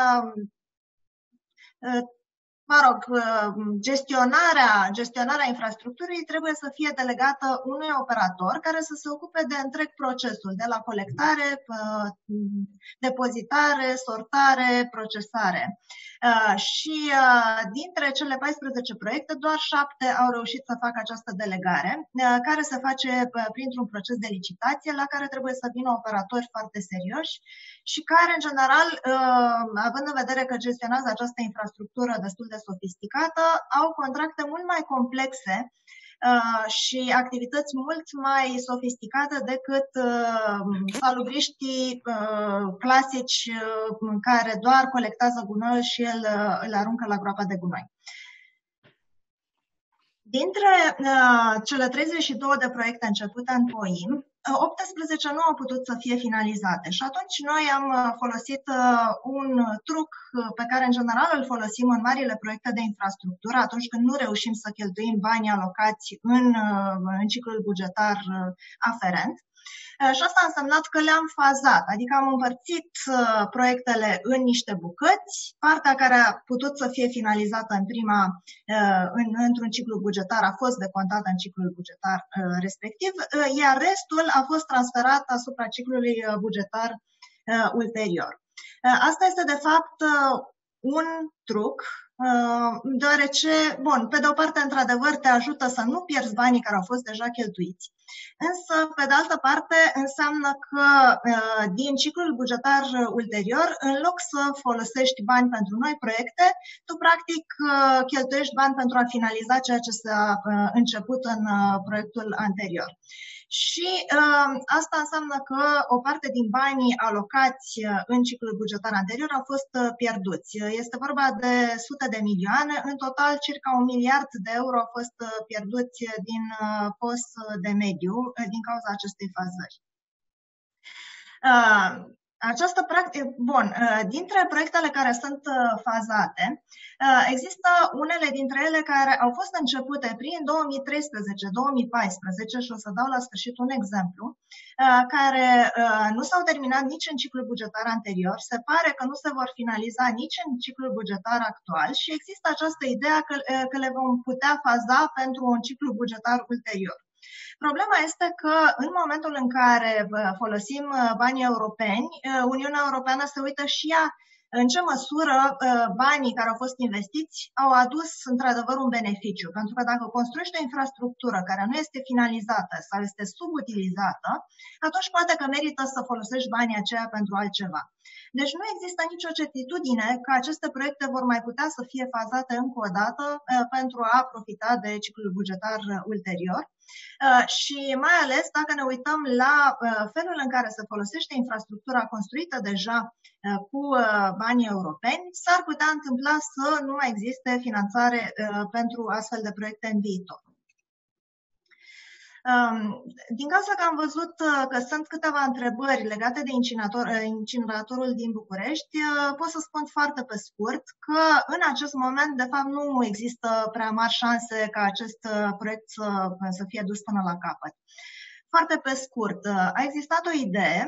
gestionarea infrastructurii trebuie să fie delegată unui operator care să se ocupe de întreg procesul, de la colectare, depozitare, sortare, procesare. Și dintre cele 14 proiecte, doar 7 au reușit să facă această delegare, care se face printr-un proces de licitație la care trebuie să vină operatori foarte serioși și care, în general, având în vedere că gestionează această infrastructură destul de sofisticată, au contracte mult mai complexe și activități mult mai sofisticate decât salubriștii clasici care doar colectează gunoiul și îl aruncă la groapa de gunoi. Dintre cele 32 de proiecte începute în POIM, 18 nu au putut să fie finalizate și atunci noi am folosit un truc pe care în general îl folosim în marile proiecte de infrastructură atunci când nu reușim să cheltuim banii alocați în ciclul bugetar aferent. Și asta a însemnat că le-am fazat, adică am împărțit proiectele în niște bucăți, partea care a putut să fie finalizată într-un ciclu bugetar a fost decontată în ciclul bugetar respectiv, iar restul a fost transferat asupra ciclului bugetar ulterior. Asta este de fapt un truc, deoarece, bun, pe de o parte, într-adevăr, te ajută să nu pierzi banii care au fost deja cheltuiți, însă, pe de altă parte, înseamnă că din ciclul bugetar ulterior, în loc să folosești bani pentru noi proiecte, tu, practic, cheltuiești bani pentru a finaliza ceea ce s-a început în proiectul anterior. Și asta înseamnă că o parte din banii alocați în ciclul bugetar anterior au fost pierduți. Este vorba de sute de milioane, în total circa 1 miliard de euro au fost pierduți din post de mediu din cauza acestei fazări. Această practică, bun, dintre proiectele care sunt fazate, există unele dintre ele care au fost începute prin 2013-2014 și o să dau la sfârșit un exemplu, care nu s-au terminat nici în ciclul bugetar anterior, se pare că nu se vor finaliza nici în ciclul bugetar actual și există această idee că le vom putea faza pentru un ciclu bugetar ulterior. Problema este că în momentul în care folosim banii europeni, Uniunea Europeană se uită și ea în ce măsură banii care au fost investiți au adus într-adevăr un beneficiu. Pentru că dacă construiești o infrastructură care nu este finalizată sau este subutilizată, atunci poate că merită să folosești banii aceia pentru altceva. Deci nu există nicio certitudine că aceste proiecte vor mai putea să fie fazate încă o dată pentru a profita de ciclul bugetar ulterior. Și mai ales dacă ne uităm la felul în care se folosește infrastructura construită deja cu banii europeni, s-ar putea întâmpla să nu mai existe finanțare pentru astfel de proiecte în viitor. Din cauza că am văzut că sunt câteva întrebări legate de incineratorul din București, pot să spun foarte pe scurt că în acest moment, de fapt, nu există prea mari șanse ca acest proiect să fie dus până la capăt. Foarte pe scurt, a existat o idee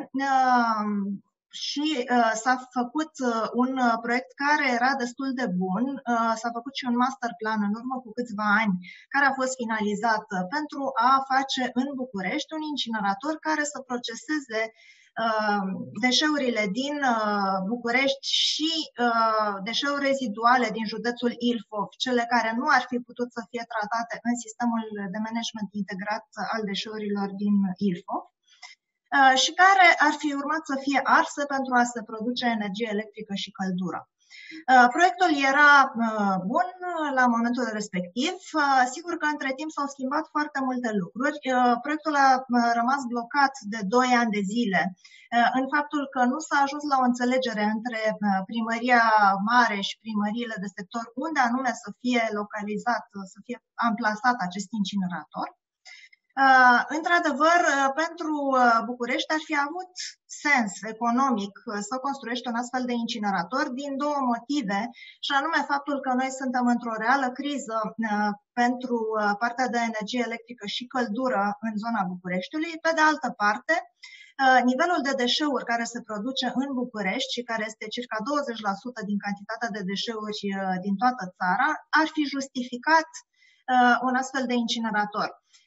și s-a făcut un proiect care era destul de bun, s-a făcut și un master plan în urmă cu câțiva ani, care a fost finalizat pentru a face în București un incinerator care să proceseze deșeurile din București și deșeuri reziduale din județul Ilfov, cele care nu ar fi putut să fie tratate în sistemul de management integrat al deșeurilor din Ilfov, și care ar fi urmat să fie arse pentru a se produce energie electrică și căldură. Proiectul era bun la momentul respectiv. Sigur că între timp s-au schimbat foarte multe lucruri. Proiectul a rămas blocat de 2 ani de zile în faptul că nu s-a ajuns la o înțelegere între primăria mare și primăriile de sector unde anume să fie localizat, să fie amplasat acest incinerator. Într-adevăr, pentru București ar fi avut sens economic să construiești un astfel de incinerator din 2 motive, și anume faptul că noi suntem într-o reală criză pentru partea de energie electrică și căldură în zona Bucureștiului. Pe de altă parte, nivelul de deșeuri care se produce în București și care este circa 20% din cantitatea de deșeuri din toată țara, ar fi justificat un astfel de incinerator.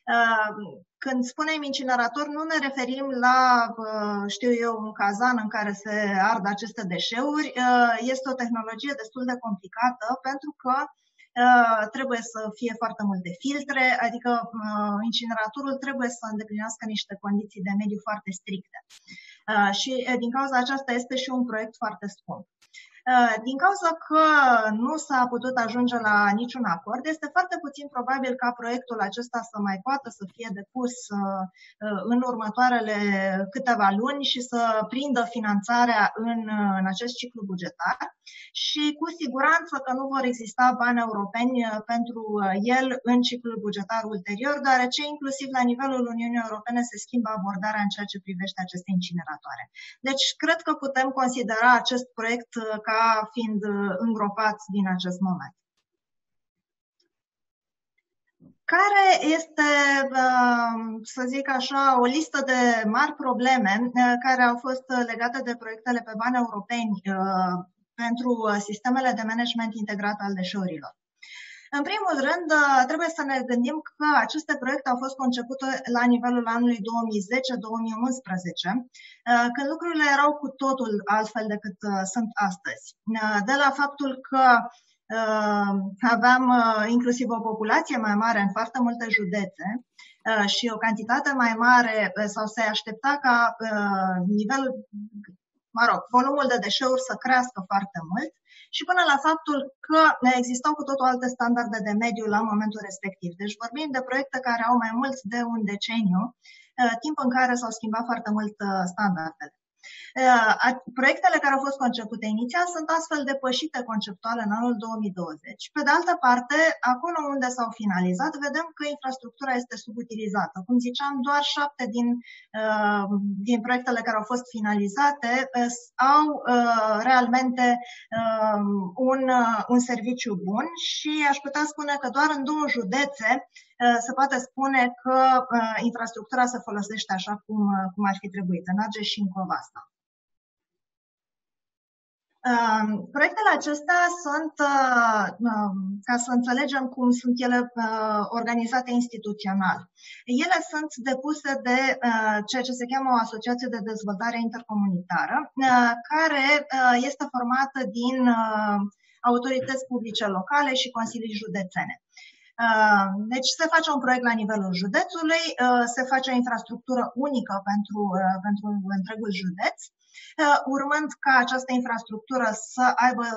Când spunem incinerator, nu ne referim la, știu eu, un cazan în care se ard aceste deșeuri. Este o tehnologie destul de complicată pentru că trebuie să fie foarte multe filtre, adică incineratorul trebuie să îndeplinească niște condiții de mediu foarte stricte. Și din cauza aceasta este și un proiect foarte scump. Din cauza că nu s-a putut ajunge la niciun acord, este foarte puțin probabil ca proiectul acesta să mai poată să fie depus în următoarele câteva luni și să prindă finanțarea în acest ciclu bugetar și cu siguranță că nu vor exista bani europeni pentru el în ciclul bugetar ulterior, deoarece inclusiv la nivelul Uniunii Europene se schimbă abordarea în ceea ce privește aceste incineratoare. Deci cred că putem considera acest proiect ca fiind îngropat din acest moment. Care este, să zic așa, o listă de mari probleme care au fost legate de proiectele pe bani europeni pentru sistemele de management integrat al deșeurilor? În primul rând, trebuie să ne gândim că aceste proiecte au fost concepute la nivelul anului 2010-2011, când lucrurile erau cu totul altfel decât sunt astăzi. De la faptul că aveam inclusiv o populație mai mare în foarte multe județe și o cantitate mai mare, sau se aștepta ca nivelul, volumul de deșeuri să crească foarte mult, și până la faptul că existau cu totul alte standarde de mediu la momentul respectiv. Deci vorbim de proiecte care au mai mult de un deceniu, timp în care s-au schimbat foarte mult standardele. Proiectele care au fost concepute inițial sunt astfel depășite conceptual în anul 2020. Pe de altă parte, acolo unde s-au finalizat, vedem că infrastructura este subutilizată. Cum ziceam, doar 7 din proiectele care au fost finalizate au realmente un serviciu bun și aș putea spune că doar în 2 județe se poate spune că infrastructura se folosește așa cum ar fi trebuit, în Argeș și în Covasna. Proiectele acestea sunt, ca să înțelegem cum sunt ele organizate instituțional. Ele sunt depuse de ceea ce se cheamă o asociație de dezvoltare intercomunitară, care este formată din autorități publice locale și consilii județene. Deci se face un proiect la nivelul județului, se face o infrastructură unică pentru întregul județ, urmând ca această infrastructură să aibă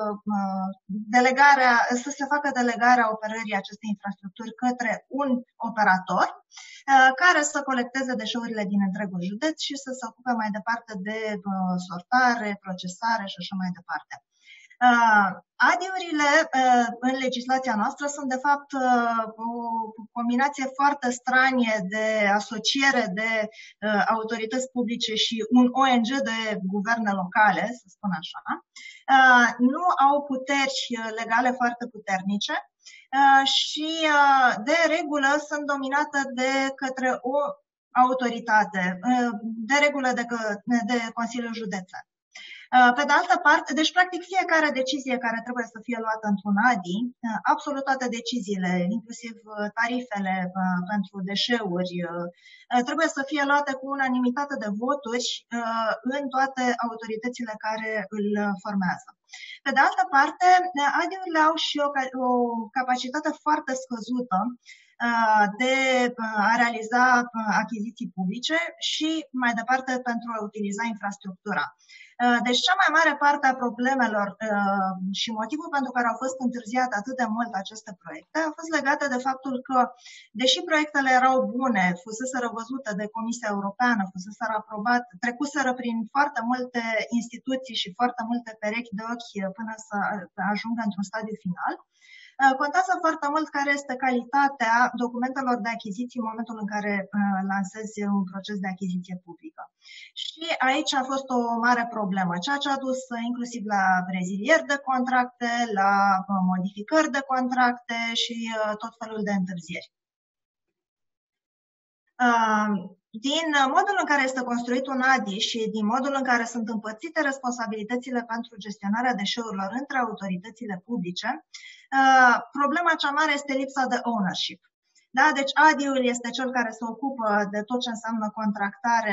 să se facă delegarea operării acestei infrastructuri către un operator care să colecteze deșeurile din întregul județ și să se ocupe mai departe de sortare, procesare și așa mai departe. ADI-urile în legislația noastră sunt de fapt o combinație foarte stranie de asociere de autorități publice și un ONG de guverne locale, să spun așa. Nu au puteri legale foarte puternice și de regulă sunt dominate de către o autoritate, de regulă de Consiliul Județean. Pe de altă parte, deci practic fiecare decizie care trebuie să fie luată într-un ADI, absolut toate deciziile, inclusiv tarifele pentru deșeuri, trebuie să fie luate cu unanimitate de voturi în toate autoritățile care îl formează. Pe de altă parte, ADI-urile au și o capacitate foarte scăzută de a realiza achiziții publice și mai departe pentru a utiliza infrastructura. Deci cea mai mare parte a problemelor și motivul pentru care au fost întârziate atât de mult aceste proiecte a fost legate de faptul că, deși proiectele erau bune, fuseseră văzute de Comisia Europeană, fuseseră aprobate, trecuseră prin foarte multe instituții și foarte multe perechi de ochi până să ajungă într-un stadiu final, contează foarte mult care este calitatea documentelor de achiziții în momentul în care lansezi un proces de achiziție publică. Și aici a fost o mare problemă, ceea ce a dus inclusiv la rezilieri de contracte, la modificări de contracte și tot felul de întârzieri. Din modul în care este construit un ADI și din modul în care sunt împărțite responsabilitățile pentru gestionarea deșeurilor între autoritățile publice, problema cea mare este lipsa de ownership. Da? Deci ADI-ul este cel care se ocupă de tot ce înseamnă contractare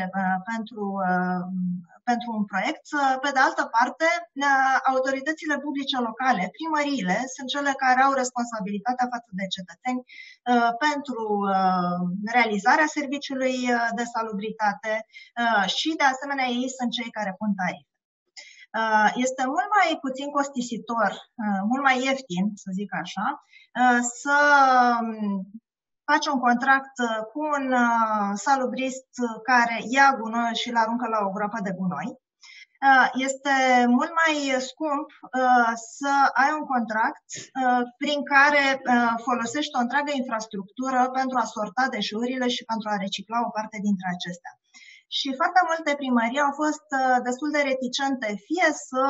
pentru un proiect. Pe de altă parte, autoritățile publice locale, primăriile, sunt cele care au responsabilitatea față de cetățeni pentru realizarea serviciului de salubritate și, de asemenea, ei sunt cei care pun tarife. Este mult mai puțin costisitor, mult mai ieftin, să zic așa, să faci un contract cu un salubrist care ia gunoi și îl aruncă la o groapă de gunoi. Este mult mai scump să ai un contract prin care folosești o întreagă infrastructură pentru a sorta deșeurile și pentru a recicla o parte dintre acestea. Și foarte multe primării au fost destul de reticente fie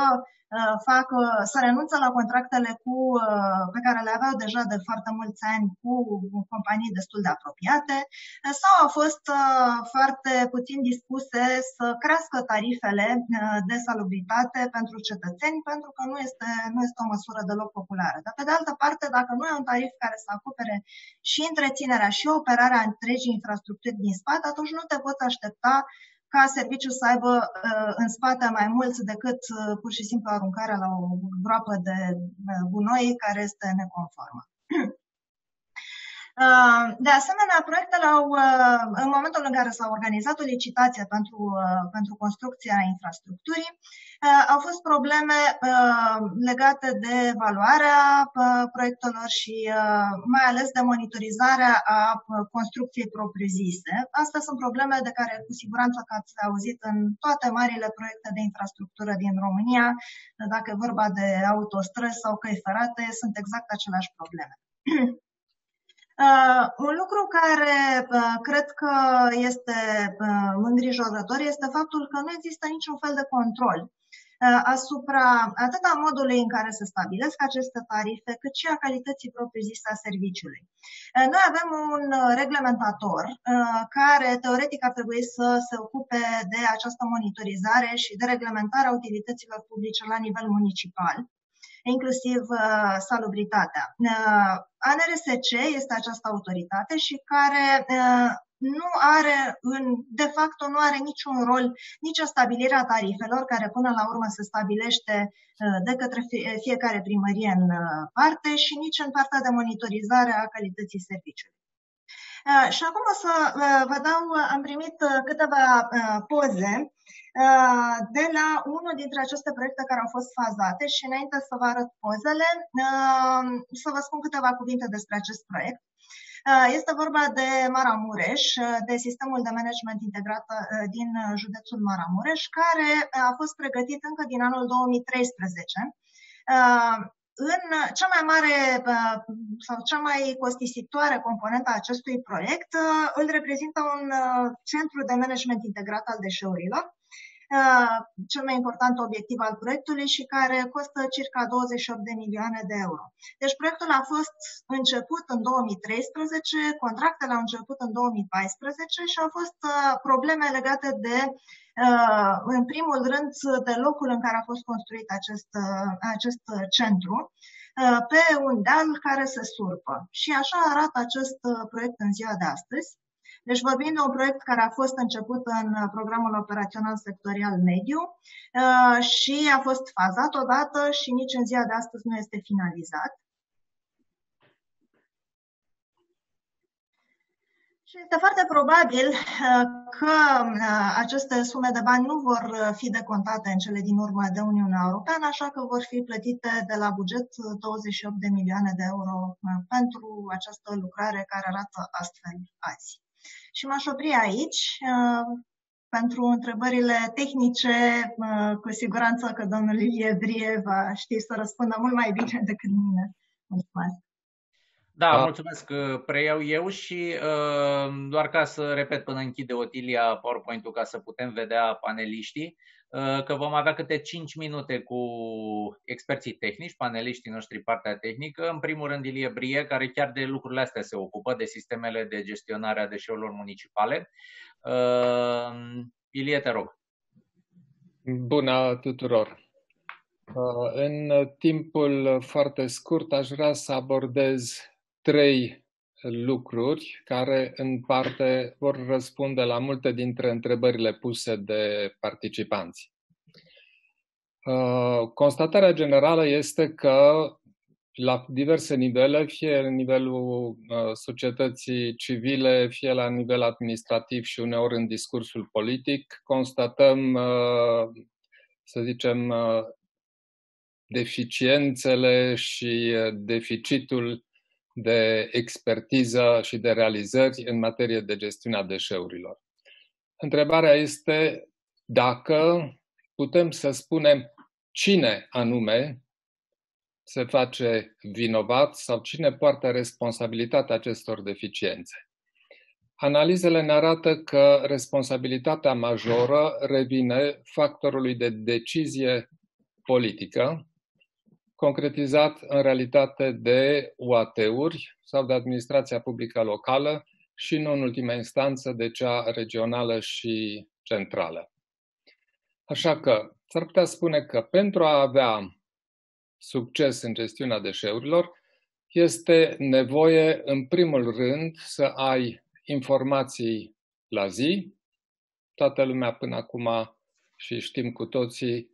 să renunțe la contractele pe care le aveau deja de foarte mulți ani cu companii destul de apropiate sau au fost foarte puțin dispuse să crească tarifele de salubritate pentru cetățeni, pentru că nu este o măsură deloc populară. Dar pe de altă parte, dacă nu ai un tarif care să acopere și întreținerea și operarea întregii infrastructuri din spate, atunci nu te poți aștepta ca serviciul să aibă în spate mai mult decât pur și simplu aruncarea la o groapă de gunoi care este neconformă. De asemenea, proiectele în momentul în care s-a organizat o licitație pentru construcția infrastructurii, au fost probleme legate de evaluarea proiectelor și mai ales de monitorizarea a construcției propriu-zise. Astea sunt probleme de care cu siguranță că ați auzit în toate marile proiecte de infrastructură din România, dacă e vorba de autostrăzi sau căi ferate, sunt exact aceleași probleme. Un lucru care cred că este îngrijorător este faptul că nu există niciun fel de control asupra atât a modului în care se stabilesc aceste tarife, cât și a calității propriu-zise a serviciului. Noi avem un reglementator care teoretic ar trebui să se ocupe de această monitorizare și de reglementarea utilităților publice la nivel municipal, inclusiv salubritatea. ANRSC este această autoritate și care nu are, de fapt, nu are niciun rol nici în stabilirea tarifelor, care până la urmă se stabilește de către fiecare primărie în parte, și nici în partea de monitorizare a calității serviciului. Și acum o să vă dau, am primit câteva poze de la unul dintre aceste proiecte care au fost fazate și înainte să vă arăt pozele, să vă spun câteva cuvinte despre acest proiect. Este vorba de Maramureș, de sistemul de management integrat din județul Maramureș, care a fost pregătit încă din anul 2013 În cea mai mare sau cea mai costisitoare componentă a acestui proiect îl reprezintă un centru de management integrat al deșeurilor, cel mai important obiectiv al proiectului și care costă circa 28 de milioane de euro. Deci proiectul a fost început în 2013, contractele au început în 2014 și au fost probleme legate de, în primul rând, de locul în care a fost construit acest centru, pe un deal care se surpă. Și așa arată acest proiect în ziua de astăzi. Deci vorbim de un proiect care a fost început în programul operațional sectorial mediu și a fost fazat odată și nici în ziua de astăzi nu este finalizat. Și este foarte probabil că aceste sume de bani nu vor fi decontate în cele din urmă de Uniunea Europeană, așa că vor fi plătite de la buget 28 de milioane de euro pentru această lucrare care arată astfel azi. Și m-aș opri aici. Pentru întrebările tehnice, cu siguranță că domnul Ilie Brie va ști să răspundă mult mai bine decât mine. Mulțumesc. Da, mulțumesc. Preiau eu și doar ca să repet până închide Otilia PowerPoint-ul ca să putem vedea paneliștii, că vom avea câte 5 minute cu experții tehnici, paneliștii noștri partea tehnică. În primul rând Ilie Brie, care chiar de lucrurile astea se ocupă, de sistemele de gestionare a deșeurilor municipale. Ilie, te rog. Bună tuturor! În timpul foarte scurt aș vrea să abordez 3 lucruri care în parte vor răspunde la multe dintre întrebările puse de participanți. Constatarea generală este că la diverse nivele, fie la nivelul societății civile, fie la nivel administrativ și uneori în discursul politic, constatăm, să zicem, deficiențele și deficitul de expertiză și de realizări în materie de gestiunea deșeurilor. Întrebarea este dacă putem să spunem cine anume se face vinovat sau cine poartă responsabilitatea acestor deficiențe. Analizele ne arată că responsabilitatea majoră revine factorului de decizie politică, concretizat în realitate de UAT-uri sau de administrația publică locală și nu în ultima instanță de cea regională și centrală. Așa că s-ar putea spune că pentru a avea succes în gestiunea deșeurilor este nevoie în primul rând să ai informații la zi. Toată lumea până acum și știm cu toții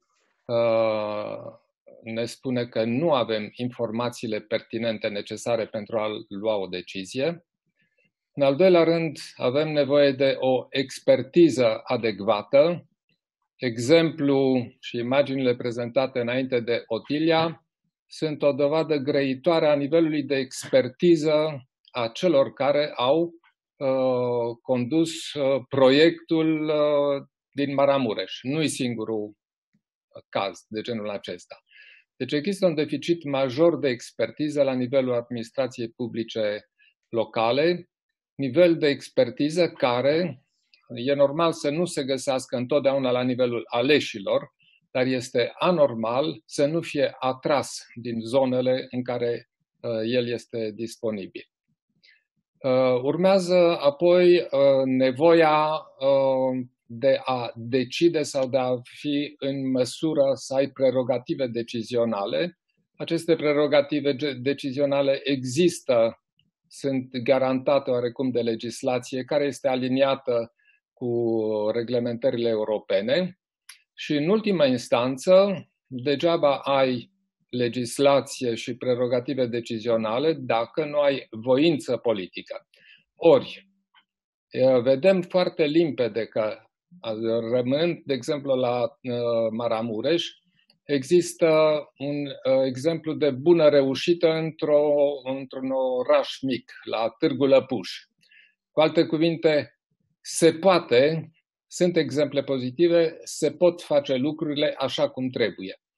ne spune că nu avem informațiile pertinente necesare pentru a lua o decizie. În al doilea rând, avem nevoie de o expertiză adecvată. Exemplu și imaginile prezentate înainte de Otilia sunt o dovadă grăitoare a nivelului de expertiză a celor care au condus proiectul din Maramureș. Nu-i singurul caz de genul acesta. Deci există un deficit major de expertiză la nivelul administrației publice locale, nivel de expertiză care e normal să nu se găsească întotdeauna la nivelul aleșilor, dar este anormal să nu fie atras din zonele în care el este disponibil. Urmează apoi nevoia de a decide sau de a fi în măsură să ai prerogative decizionale. Aceste prerogative decizionale există, sunt garantate oarecum de legislație care este aliniată cu reglementările europene și în ultima instanță degeaba ai legislație și prerogative decizionale dacă nu ai voință politică. Ori, vedem foarte limpede că, rămânând, de exemplu, la Maramureș, există un exemplu de bună reușită într-un oraș mic, la Târgu Lăpuș. Cu alte cuvinte, se poate, sunt exemple pozitive, se pot face lucrurile așa cum trebuie.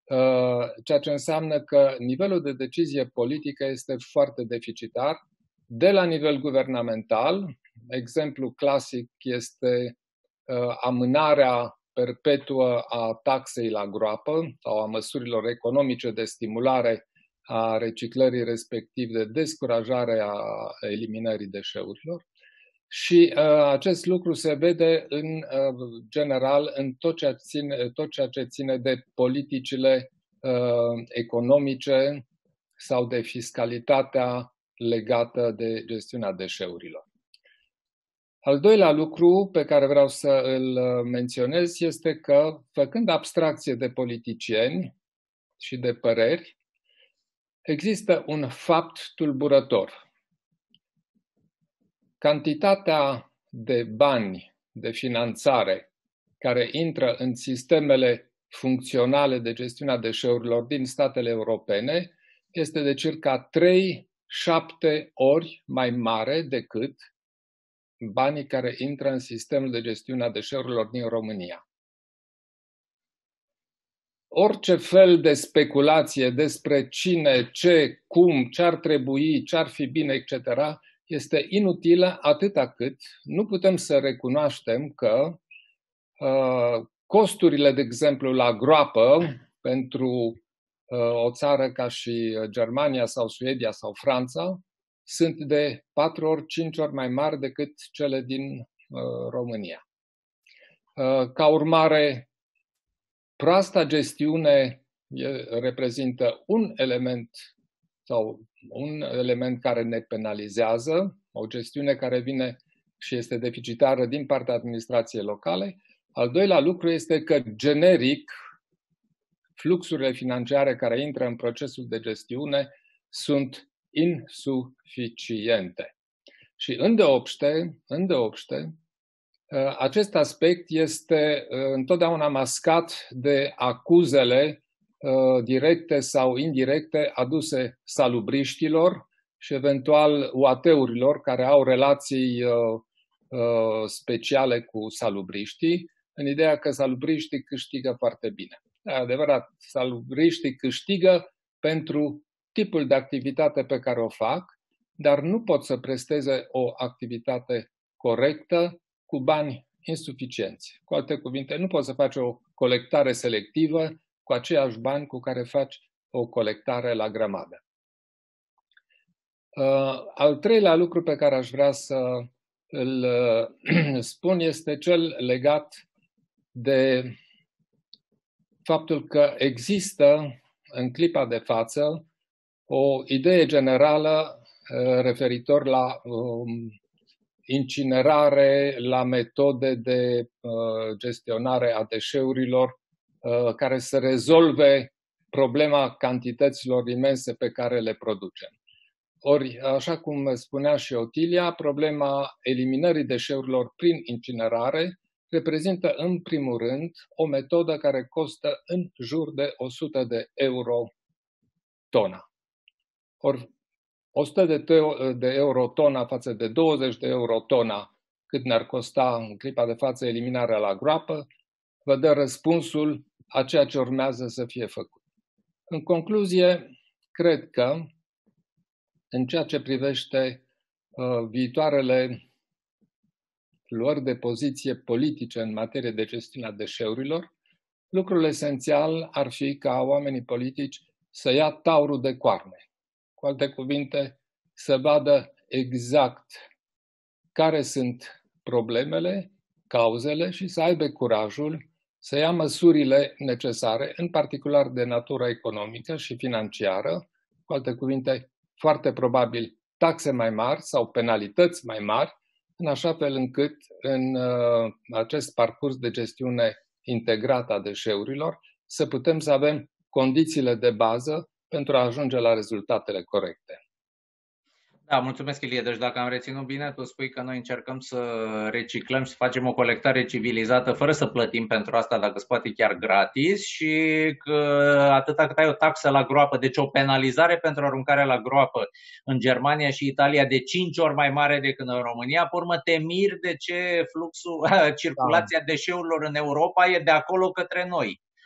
ceea ce înseamnă că nivelul de decizie politică este foarte deficitar. De la nivel guvernamental, exemplu clasic este amânarea perpetuă a taxei la groapă sau a măsurilor economice de stimulare a reciclării, respectiv de descurajare a eliminării deșeurilor. Și acest lucru se vede în general în tot ceea ce ține de politicile economice sau de fiscalitatea legată de gestiunea deșeurilor. Al doilea lucru pe care vreau să îl menționez este că, făcând abstracție de politicieni și de păreri, există un fapt tulburător. Cantitatea de bani, de finanțare, care intră în sistemele funcționale de gestiunea deșeurilor din statele europene este de circa 3-7 ori mai mare decât banii care intră în sistemul de gestiune a deșeurilor din România. Orice fel de speculație despre cine, ce, cum, ce ar trebui, ce ar fi bine, etc., este inutilă atâta cât nu putem să recunoaștem că costurile, de exemplu, la groapă pentru o țară ca și Germania sau Suedia sau Franța sunt de 4 ori, 5 ori mai mari decât cele din România. Ca urmare, proasta gestiune reprezintă un element sau un element care ne penalizează, o gestiune care vine și este deficitară din partea administrației locale. Al doilea lucru este că, generic, fluxurile financiare care intră în procesul de gestiune sunt insuficiente. Și îndeopște, acest aspect este întotdeauna mascat de acuzele directe sau indirecte aduse salubriștilor și eventual UAT-urilor care au relații speciale cu salubriștii, în ideea că salubriștii câștigă foarte bine. E adevărat, salubriștii câștigă pentru tipul de activitate pe care o fac, dar nu pot să presteze o activitate corectă cu bani insuficienți. Cu alte cuvinte, nu poți să faci o colectare selectivă cu aceiași bani cu care faci o colectare la grămadă. Al treilea lucru pe care aș vrea să îl spun este cel legat de faptul că există în clipa de față o idee generală referitor la incinerare, la metode de gestionare a deșeurilor care să rezolve problema cantităților imense pe care le producem. Ori, așa cum spunea și Otilia, problema eliminării deșeurilor prin incinerare reprezintă în primul rând o metodă care costă în jur de 100 de euro tona. Ori 100 de euro tona față de 20 de euro tona cât ne-ar costa în clipa de față eliminarea la groapă, vă dă răspunsul a ceea ce urmează să fie făcut. În concluzie, cred că în ceea ce privește viitoarele luări de poziție politice în materie de gestiunea deșeurilor, lucrul esențial ar fi ca oamenii politici să ia taurul de coarne. Cu alte cuvinte, să vadă exact care sunt problemele, cauzele și să aibă curajul să ia măsurile necesare, în particular de natură economică și financiară, cu alte cuvinte, foarte probabil taxe mai mari sau penalități mai mari, în așa fel încât în acest parcurs de gestiune integrată a deșeurilor să putem să avem condițiile de bază pentru a ajunge la rezultatele corecte. Da, mulțumesc, Ilie. Deci dacă am reținut bine, tu spui că noi încercăm să reciclăm și să facem o colectare civilizată fără să plătim pentru asta, dacă se poate chiar gratis, și că atâta cât ai o taxă la groapă, deci o penalizare pentru aruncarea la groapă în Germania și Italia de 5 ori mai mare decât în România, pe urmă te miri de ce circulația deșeurilor în Europa e de acolo către noi.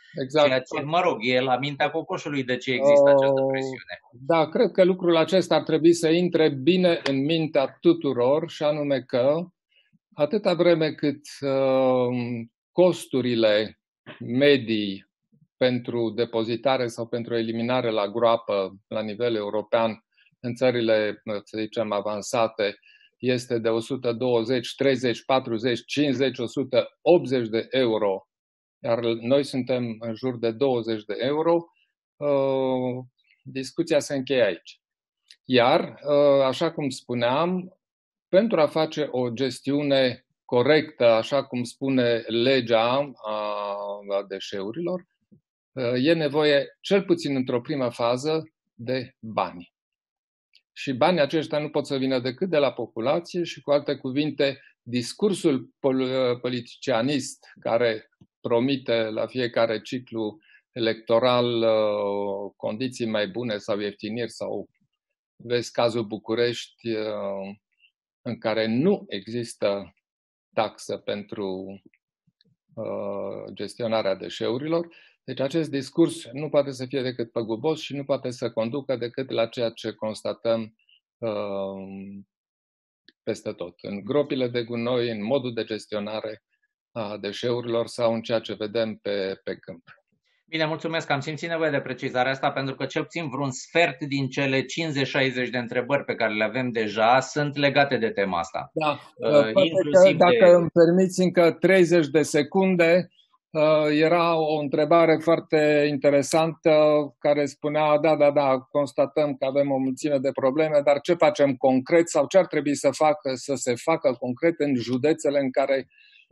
Exact. Ceea ce, mă rog, e la mintea cocoșului de ce există această presiune. Da, cred că lucrul acesta ar trebui să intre bine în mintea tuturor, și anume că atâta vreme cât costurile medii pentru depozitare sau pentru eliminare la groapă la nivel european în țările, să zicem, avansate este de 120, 30, 40, 50, 180 de euro, iar noi suntem în jur de 20 de euro, discuția se încheie aici. Iar, așa cum spuneam, pentru a face o gestiune corectă, așa cum spune legea a deșeurilor, e nevoie, cel puțin într-o primă fază, de bani. Și banii aceștia nu pot să vină decât de la populație și, cu alte cuvinte, discursul politicianist care promite la fiecare ciclu electoral condiții mai bune sau ieftiniri, sau vezi cazul București în care nu există taxă pentru gestionarea deșeurilor. Deci acest discurs nu poate să fie decât păgubos și nu poate să conducă decât la ceea ce constatăm peste tot. În gropile de gunoi, în modul de gestionare a deșeurilor sau în ceea ce vedem pe câmp. Bine, mulțumesc. Am simțit nevoie de precizarea asta pentru că cel puțin vreun sfert din cele 50-60 de întrebări pe care le avem deja sunt legate de tema asta. Da, inclusiv dacă îmi permiți încă 30 de secunde, era o întrebare foarte interesantă care spunea, da, constatăm că avem o mulțime de probleme, dar ce facem concret sau ce ar trebui să se facă concret în județele în care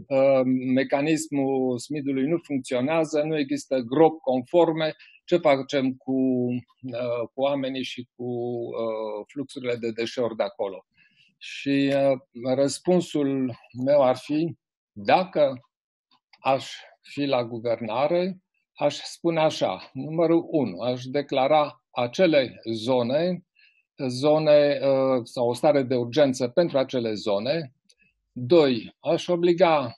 mecanismul SMID-ului nu funcționează, nu există gropi conforme, ce facem cu oamenii și cu fluxurile de deșeuri de acolo. Și răspunsul meu ar fi, dacă aș fi la guvernare, aș spune așa: numărul 1, aș declara acele zone sau o stare de urgență pentru acele zone. 2, aș obliga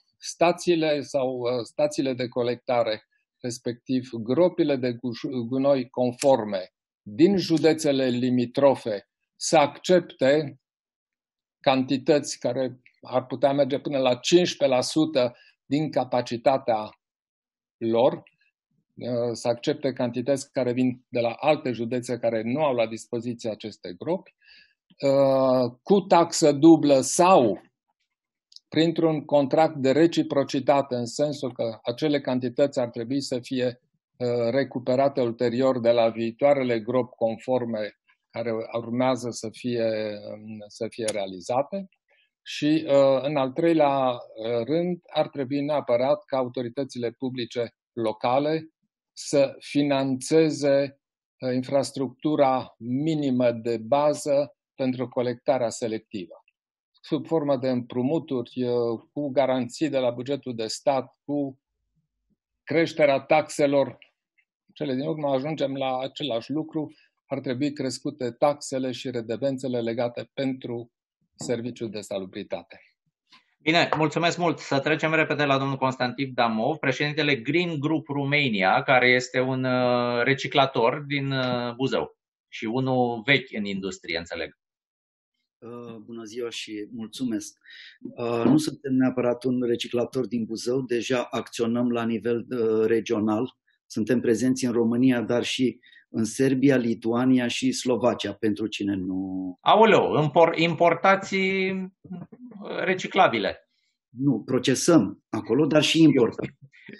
stațiile de colectare, respectiv gropile de gunoi conforme din județele limitrofe, să accepte cantități care ar putea merge până la 15% din capacitatea lor, să accepte cantități care vin de la alte județe care nu au la dispoziție aceste gropi, cu taxă dublă sau printr-un contract de reciprocitate, în sensul că acele cantități ar trebui să fie recuperate ulterior de la viitoarele gropi conforme care urmează să fie realizate. Și în al treilea rând ar trebui neapărat ca autoritățile publice locale să finanțeze infrastructura minimă de bază pentru colectarea selectivă, sub formă de împrumuturi, cu garanții de la bugetul de stat, cu creșterea taxelor. Cele din urmă ajungem la același lucru, ar trebui crescute taxele și redevențele legate pentru serviciul de salubritate. Bine, mulțumesc mult. Să trecem repede la domnul Constantin Damov, președintele Green Group Romania, care este un reciclator din Buzău și unul vechi în industrie, înțeleg. Bună ziua și mulțumesc. Nu suntem neapărat un reciclator din Buzău, deja acționăm la nivel regional. Suntem prezenți în România, dar și în Serbia, Lituania și Slovacia, pentru cine nu... Aoleu, importați reciclabile. Nu, procesăm acolo, dar și importăm.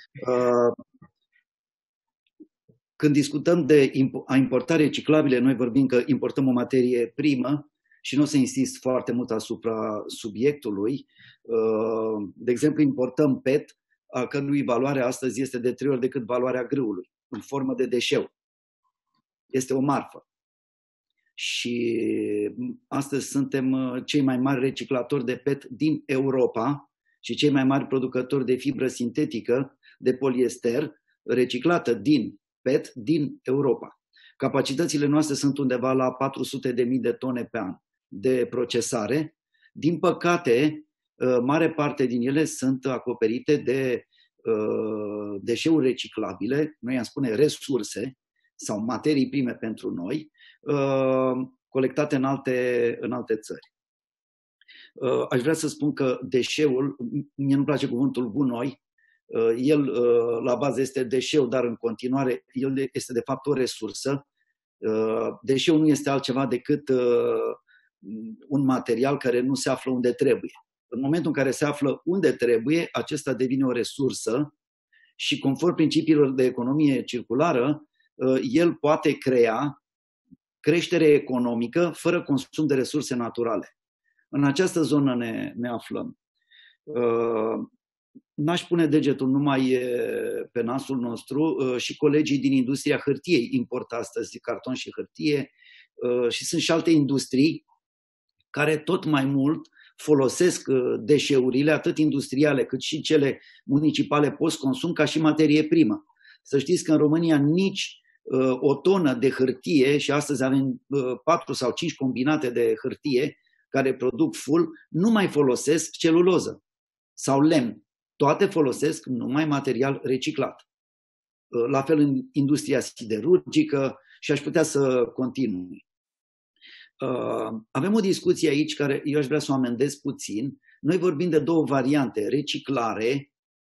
Când discutăm de a importa reciclabile, noi vorbim că importăm o materie primă și nu o să insist foarte mult asupra subiectului. De exemplu, importăm PET, a cărui valoare astăzi este de 3 ori decât valoarea grâului, în formă de deșeu. Este o marfă. Și astăzi suntem cei mai mari reciclatori de PET din Europa și cei mai mari producători de fibră sintetică de poliester reciclată din PET din Europa. Capacitățile noastre sunt undeva la 400.000 de tone pe an de procesare. Din păcate, mare parte din ele sunt acoperite de deșeuri reciclabile, noi am spune resurse sau materii prime pentru noi, colectate în alte țări. Aș vrea să spun că deșeul, mie nu-mi place cuvântul gunoi, el la bază este deșeu, dar în continuare el este de fapt o resursă. Deșeul nu este altceva decât un material care nu se află unde trebuie. În momentul în care se află unde trebuie, acesta devine o resursă și conform principiilor de economie circulară, el poate crea creștere economică fără consum de resurse naturale. În această zonă ne aflăm. N-aș pune degetul numai pe nasul nostru, și colegii din industria hârtiei importă astăzi carton și hârtie și sunt și alte industrii care tot mai mult folosesc deșeurile, atât industriale cât și cele municipale post-consum, ca și materie primă. Să știți că în România nici o tonă de hârtie, și astăzi avem 4 sau 5 combinate de hârtie care produc ful, nu mai folosesc celuloză sau lemn. Toate folosesc numai material reciclat. La fel în industria siderurgică și aș putea să continui. Avem o discuție aici care eu aș vrea să o amendez puțin. Noi vorbim de două variante, reciclare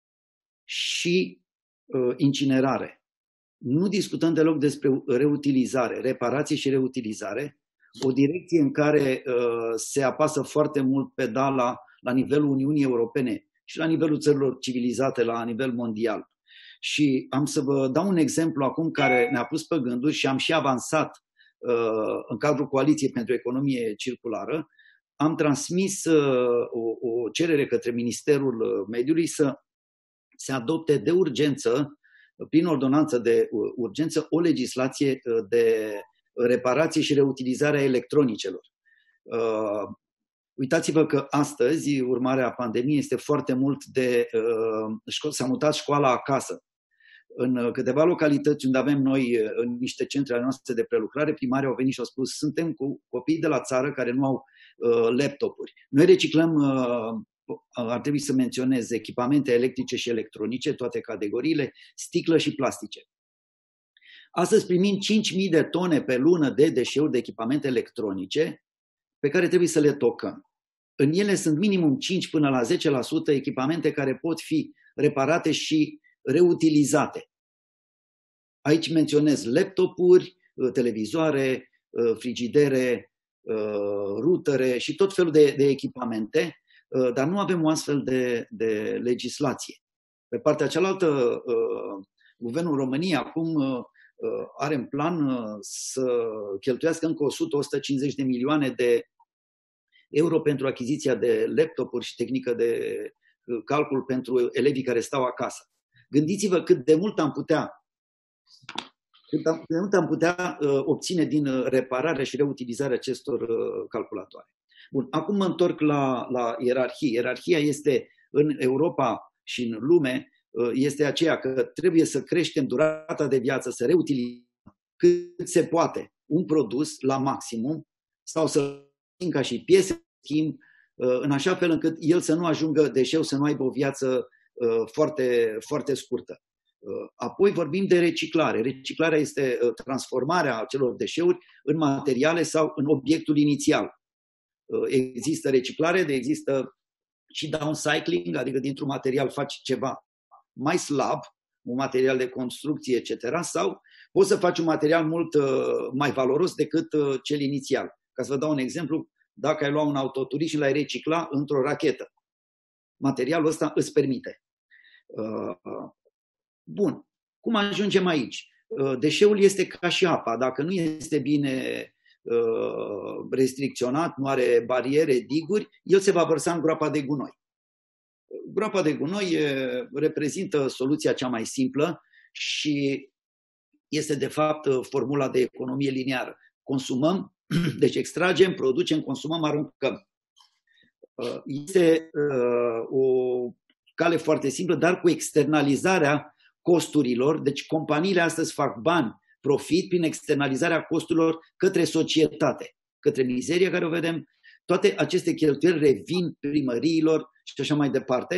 și incinerare. Nu discutăm deloc despre reutilizare, reparație și reutilizare, o direcție în care se apasă foarte mult pedala la nivelul Uniunii Europene și la nivelul țărilor civilizate, la nivel mondial. Și am să vă dau un exemplu acum care ne-a pus pe gânduri și am și avansat în cadrul Coaliției pentru Economie Circulară. Am transmis o cerere către Ministerul Mediului să se adopte de urgență, prin ordonanță de urgență, o legislație de reparație și reutilizare a electronicelor. Uitați-vă că astăzi, urmarea pandemiei, este foarte mult s-a mutat școala acasă. În câteva localități unde avem noi în niște centre ale noastre de prelucrare, primarii au venit și au spus: suntem cu copii de la țară care nu au laptopuri. Noi reciclăm, ar trebui să menționez, echipamente electrice și electronice, toate categoriile, sticlă și plastice. Astăzi primim 5.000 de tone pe lună de deșeuri de echipamente electronice pe care trebuie să le tocăm. În ele sunt minimum 5 până la 10% echipamente care pot fi reparate și reutilizate. Aici menționez laptopuri, televizoare, frigidere, rutere și tot felul de echipamente, dar nu avem o astfel de legislație. Pe partea cealaltă, Guvernul României acum are în plan să cheltuiască încă 100-150 de milioane de euro pentru achiziția de laptopuri și tehnică de calcul pentru elevii care stau acasă. Gândiți-vă cât de mult am putea obține din repararea și reutilizarea acestor calculatoare. Bun, acum mă întorc la ierarhie. Ierarhia este în Europa și în lume, este aceea că trebuie să creștem durata de viață, să reutilizăm cât se poate un produs la maximum sau să ca și piese schimb, în așa fel încât el să nu ajungă deșeu, să nu aibă o viață foarte, foarte scurtă. Apoi vorbim de reciclare. Reciclarea este transformarea acelor deșeuri în materiale sau în obiectul inițial. Există reciclare, există și downcycling, adică dintr-un material faci ceva mai slab, un material de construcție, etc. Sau poți să faci un material mult mai valoros decât cel inițial. Ca să vă dau un exemplu, dacă ai lua un autoturism și l-ai recicla într-o rachetă, materialul ăsta îți permite. Bun. Cum ajungem aici? Deșeul este ca și apa. Dacă nu este bine restricționat, nu are bariere, diguri, el se va vărsa în groapa de gunoi. Groapa de gunoi reprezintă soluția cea mai simplă și este de fapt formula de economie lineară. Consumăm, deci extragem, producem, consumăm, aruncăm. Este o cale foarte simplă, dar cu externalizarea costurilor. Deci companiile astăzi fac bani, profit prin externalizarea costurilor către societate, către mizeria care o vedem. Toate aceste cheltuieli revin primăriilor și așa mai departe.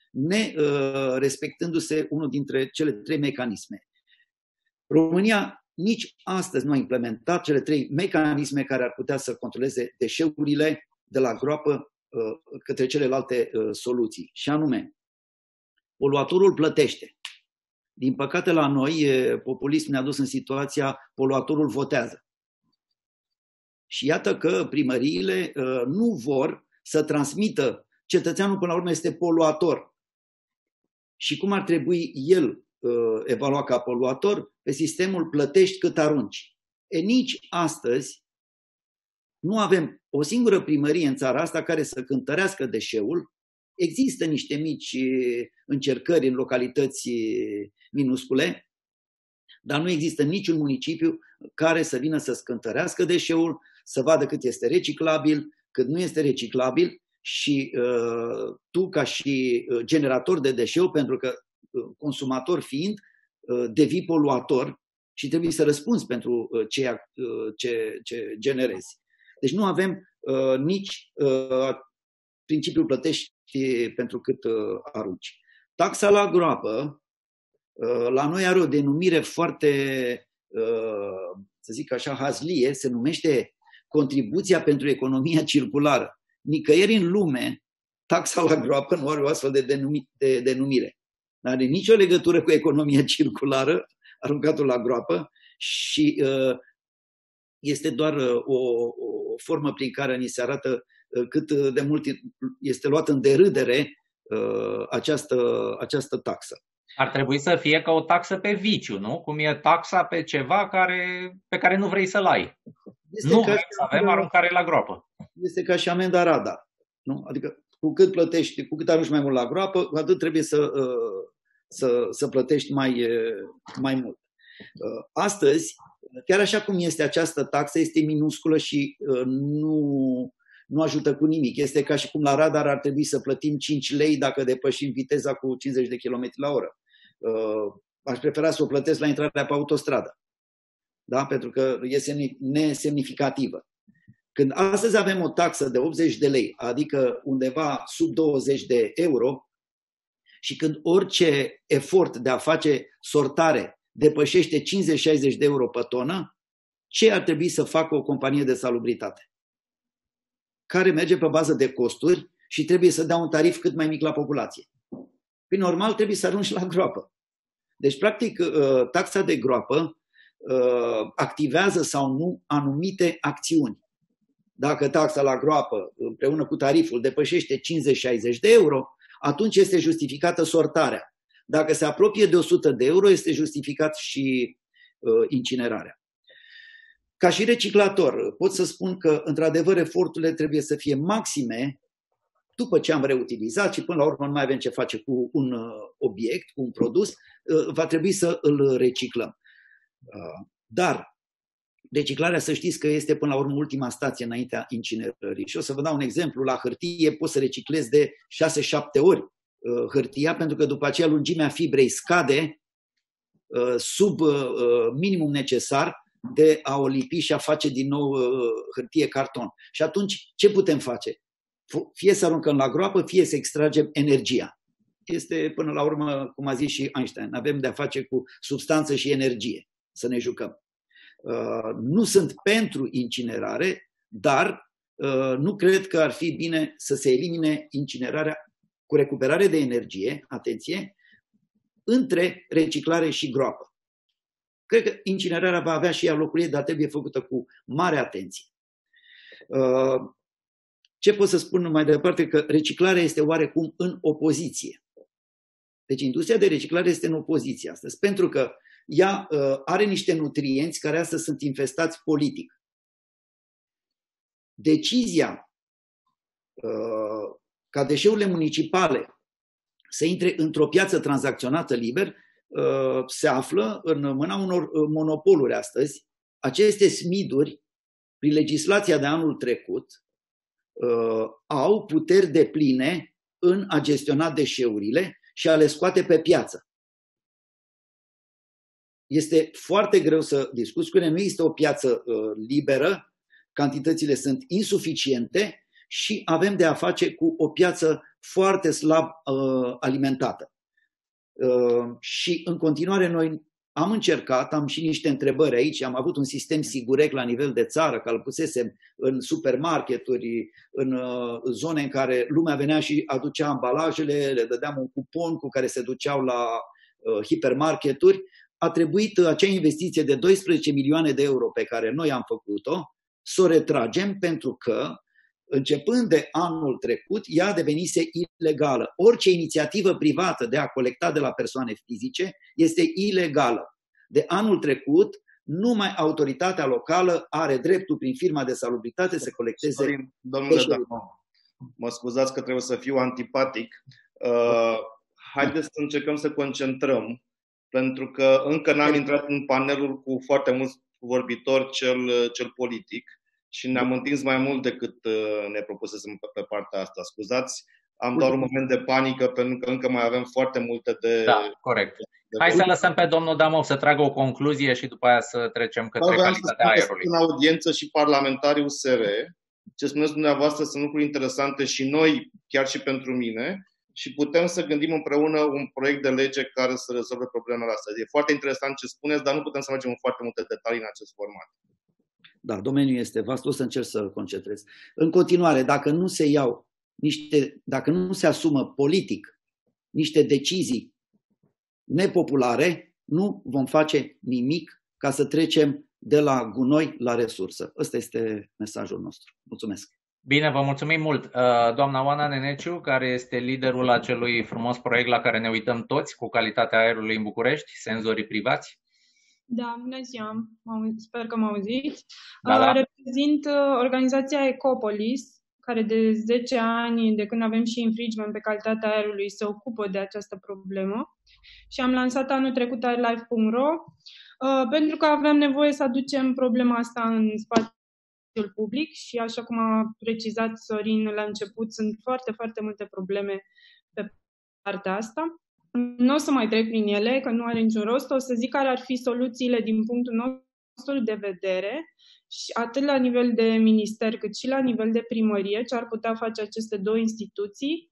respectându-se unul dintre cele 3 mecanisme. România nici astăzi nu a implementat cele 3 mecanisme care ar putea să controleze deșeurile de la groapă către celelalte soluții. Și anume, poluatorul plătește. Din păcate la noi, populismul ne-a dus în situația poluatorul votează. Și iată că primăriile nu vor să transmită, cetățeanul până la urmă este poluator. Și cum ar trebui el evalua ca poluator? Pe sistemul plătești cât arunci. Nici astăzi nu avem o singură primărie în țara asta care să cântărească deșeul. Există niște mici încercări în localități minuscule, dar nu există niciun municipiu care să vină să scântărească deșeul, să vadă cât este reciclabil, cât nu este reciclabil și tu ca și generator de deșeu, pentru că consumator fiind, devii poluator și trebuie să răspunzi pentru ce generezi. Deci nu avem nici principiul plătești pentru cât arunci. Taxa la groapă, la noi are o denumire foarte, să zic așa, hazlie, se numește contribuția pentru economia circulară. Nicăieri în lume, taxa la groapă nu are o astfel de denumire. Nu are nicio legătură cu economia circulară, aruncatul la groapă, și este doar o formă prin care ni se arată cât de mult este luată în derâdere această taxă. Ar trebui să fie ca o taxă pe viciu, nu? Cum e taxa pe ceva pe care nu vrei să-l ai. Nu vrei să avem aruncare la groapă. Este ca și amenda radar. Nu? Adică cu cât plătești, cu cât arunci mai mult la groapă, cu atât trebuie să plătești mai mult. Astăzi, chiar așa cum este această taxă, este minusculă și nu ajută cu nimic. Este ca și cum la radar ar trebui să plătim 5 lei dacă depășim viteza cu 50 de km la oră. Aș prefera să o plătesc la intrarea pe autostradă. Da? Pentru că este nesemnificativă. Când astăzi avem o taxă de 80 de lei, adică undeva sub 20 de euro, și când orice efort de a face sortare depășește 50-60 de euro pe tonă, ce ar trebui să facă o companie de salubritate? Care merge pe bază de costuri și trebuie să dea un tarif cât mai mic la populație. Prin normal trebuie să arunci la groapă. Deci, practic, taxa de groapă activează sau nu anumite acțiuni. Dacă taxa la groapă împreună cu tariful depășește 50-60 de euro, atunci este justificată sortarea. Dacă se apropie de 100 de euro, este justificat și incinerarea. Ca și reciclator, pot să spun că, într-adevăr, eforturile trebuie să fie maxime după ce am reutilizat și până la urmă nu mai avem ce face cu un obiect, cu un produs, va trebui să îl reciclăm. Dar reciclarea, să știți că este până la urmă ultima stație înaintea incinerării. Și o să vă dau un exemplu. La hârtie poți să reciclezi de 6-7 ori hârtia, pentru că după aceea lungimea fibrei scade sub minimum necesar de a o lipi și a face din nou hârtie carton. Și atunci ce putem face? Fie să aruncăm la groapă, fie să extragem energia. Este până la urmă, cum a zis și Einstein, avem de a face cu substanță și energie, să ne jucăm. Nu sunt pentru incinerare, dar nu cred că ar fi bine să se elimine incinerarea cu recuperare de energie, atenție, între reciclare și groapă. Cred că incinerarea va avea și ea locul ei, dar trebuie făcută cu mare atenție. Ce pot să spun mai departe? Că reciclarea este oarecum în opoziție. Deci industria de reciclare este în opoziție astăzi, pentru că ea are niște nutrienți care astăzi sunt infestați politic. Decizia ca deșeurile municipale să intre într-o piață tranzacționată liber se află în mâna unor monopoluri astăzi. Aceste SMID-uri, prin legislația de anul trecut, au puteri depline în a gestiona deșeurile și a le scoate pe piață. Este foarte greu să discuți cu ele, nu există o piață liberă, cantitățile sunt insuficiente și avem de a face cu o piață foarte slab alimentată. Și în continuare noi am încercat, am și niște întrebări aici, am avut un sistem Sigurec la nivel de țară, că îl pusesem în supermarketuri, în zone în care lumea venea și aducea ambalajele, le dădeam un cupon cu care se duceau la hipermarketuri. A trebuit acea investiție de 12 milioane de euro pe care noi am făcut-o să o retragem, pentru că începând de anul trecut, ea devenise ilegală. Orice inițiativă privată de a colecta de la persoane fizice este ilegală. De anul trecut, numai autoritatea locală are dreptul prin firma de salubritate să colecteze. Domnule mă scuzați că trebuie să fiu antipatic. Haideți să încercăm să concentrăm, pentru că încă n-am intrat în panelul cu foarte mulți vorbitori, cel politic. Și ne-am întins mai mult decât ne propusesem pe partea asta. Scuzați, am doar un moment de panică pentru că încă mai avem foarte multe de... Da, corect. Hai să lăsăm pe domnul Damov să tragă o concluzie și după aia să trecem către calitatea aerului. În audiență și parlamentarii USR, ce spuneți dumneavoastră sunt lucruri interesante și noi, chiar și pentru mine, și putem să gândim împreună un proiect de lege care să rezolve problemele astea. E foarte interesant ce spuneți, dar nu putem să mergem în foarte multe detalii în acest format. Da, domeniul este vast, o să încerc să-l concentrez. În continuare, dacă nu se asumă politic niște decizii nepopulare, nu vom face nimic ca să trecem de la gunoi la resursă. Ăsta este mesajul nostru. Mulțumesc! Bine, vă mulțumim mult! Doamna Oana Neneciu, care este liderul acelui frumos proiect la care ne uităm toți cu calitatea aerului în București, senzorii privați. Da, bună ziua, sper că mă auziți. Da. Reprezint organizația Ecopolis, care de 10 ani, de când avem și infringement pe calitatea aerului, se ocupă de această problemă. Și am lansat anul trecut airlife.ro pentru că avem nevoie să aducem problema asta în spațiul public și, așa cum a precizat Sorin la început, sunt foarte, foarte multe probleme pe partea asta. Nu o să mai trec prin ele, că nu are niciun rost. O să zic care ar fi soluțiile din punctul nostru de vedere, și atât la nivel de minister cât și la nivel de primărie, ce ar putea face aceste două instituții.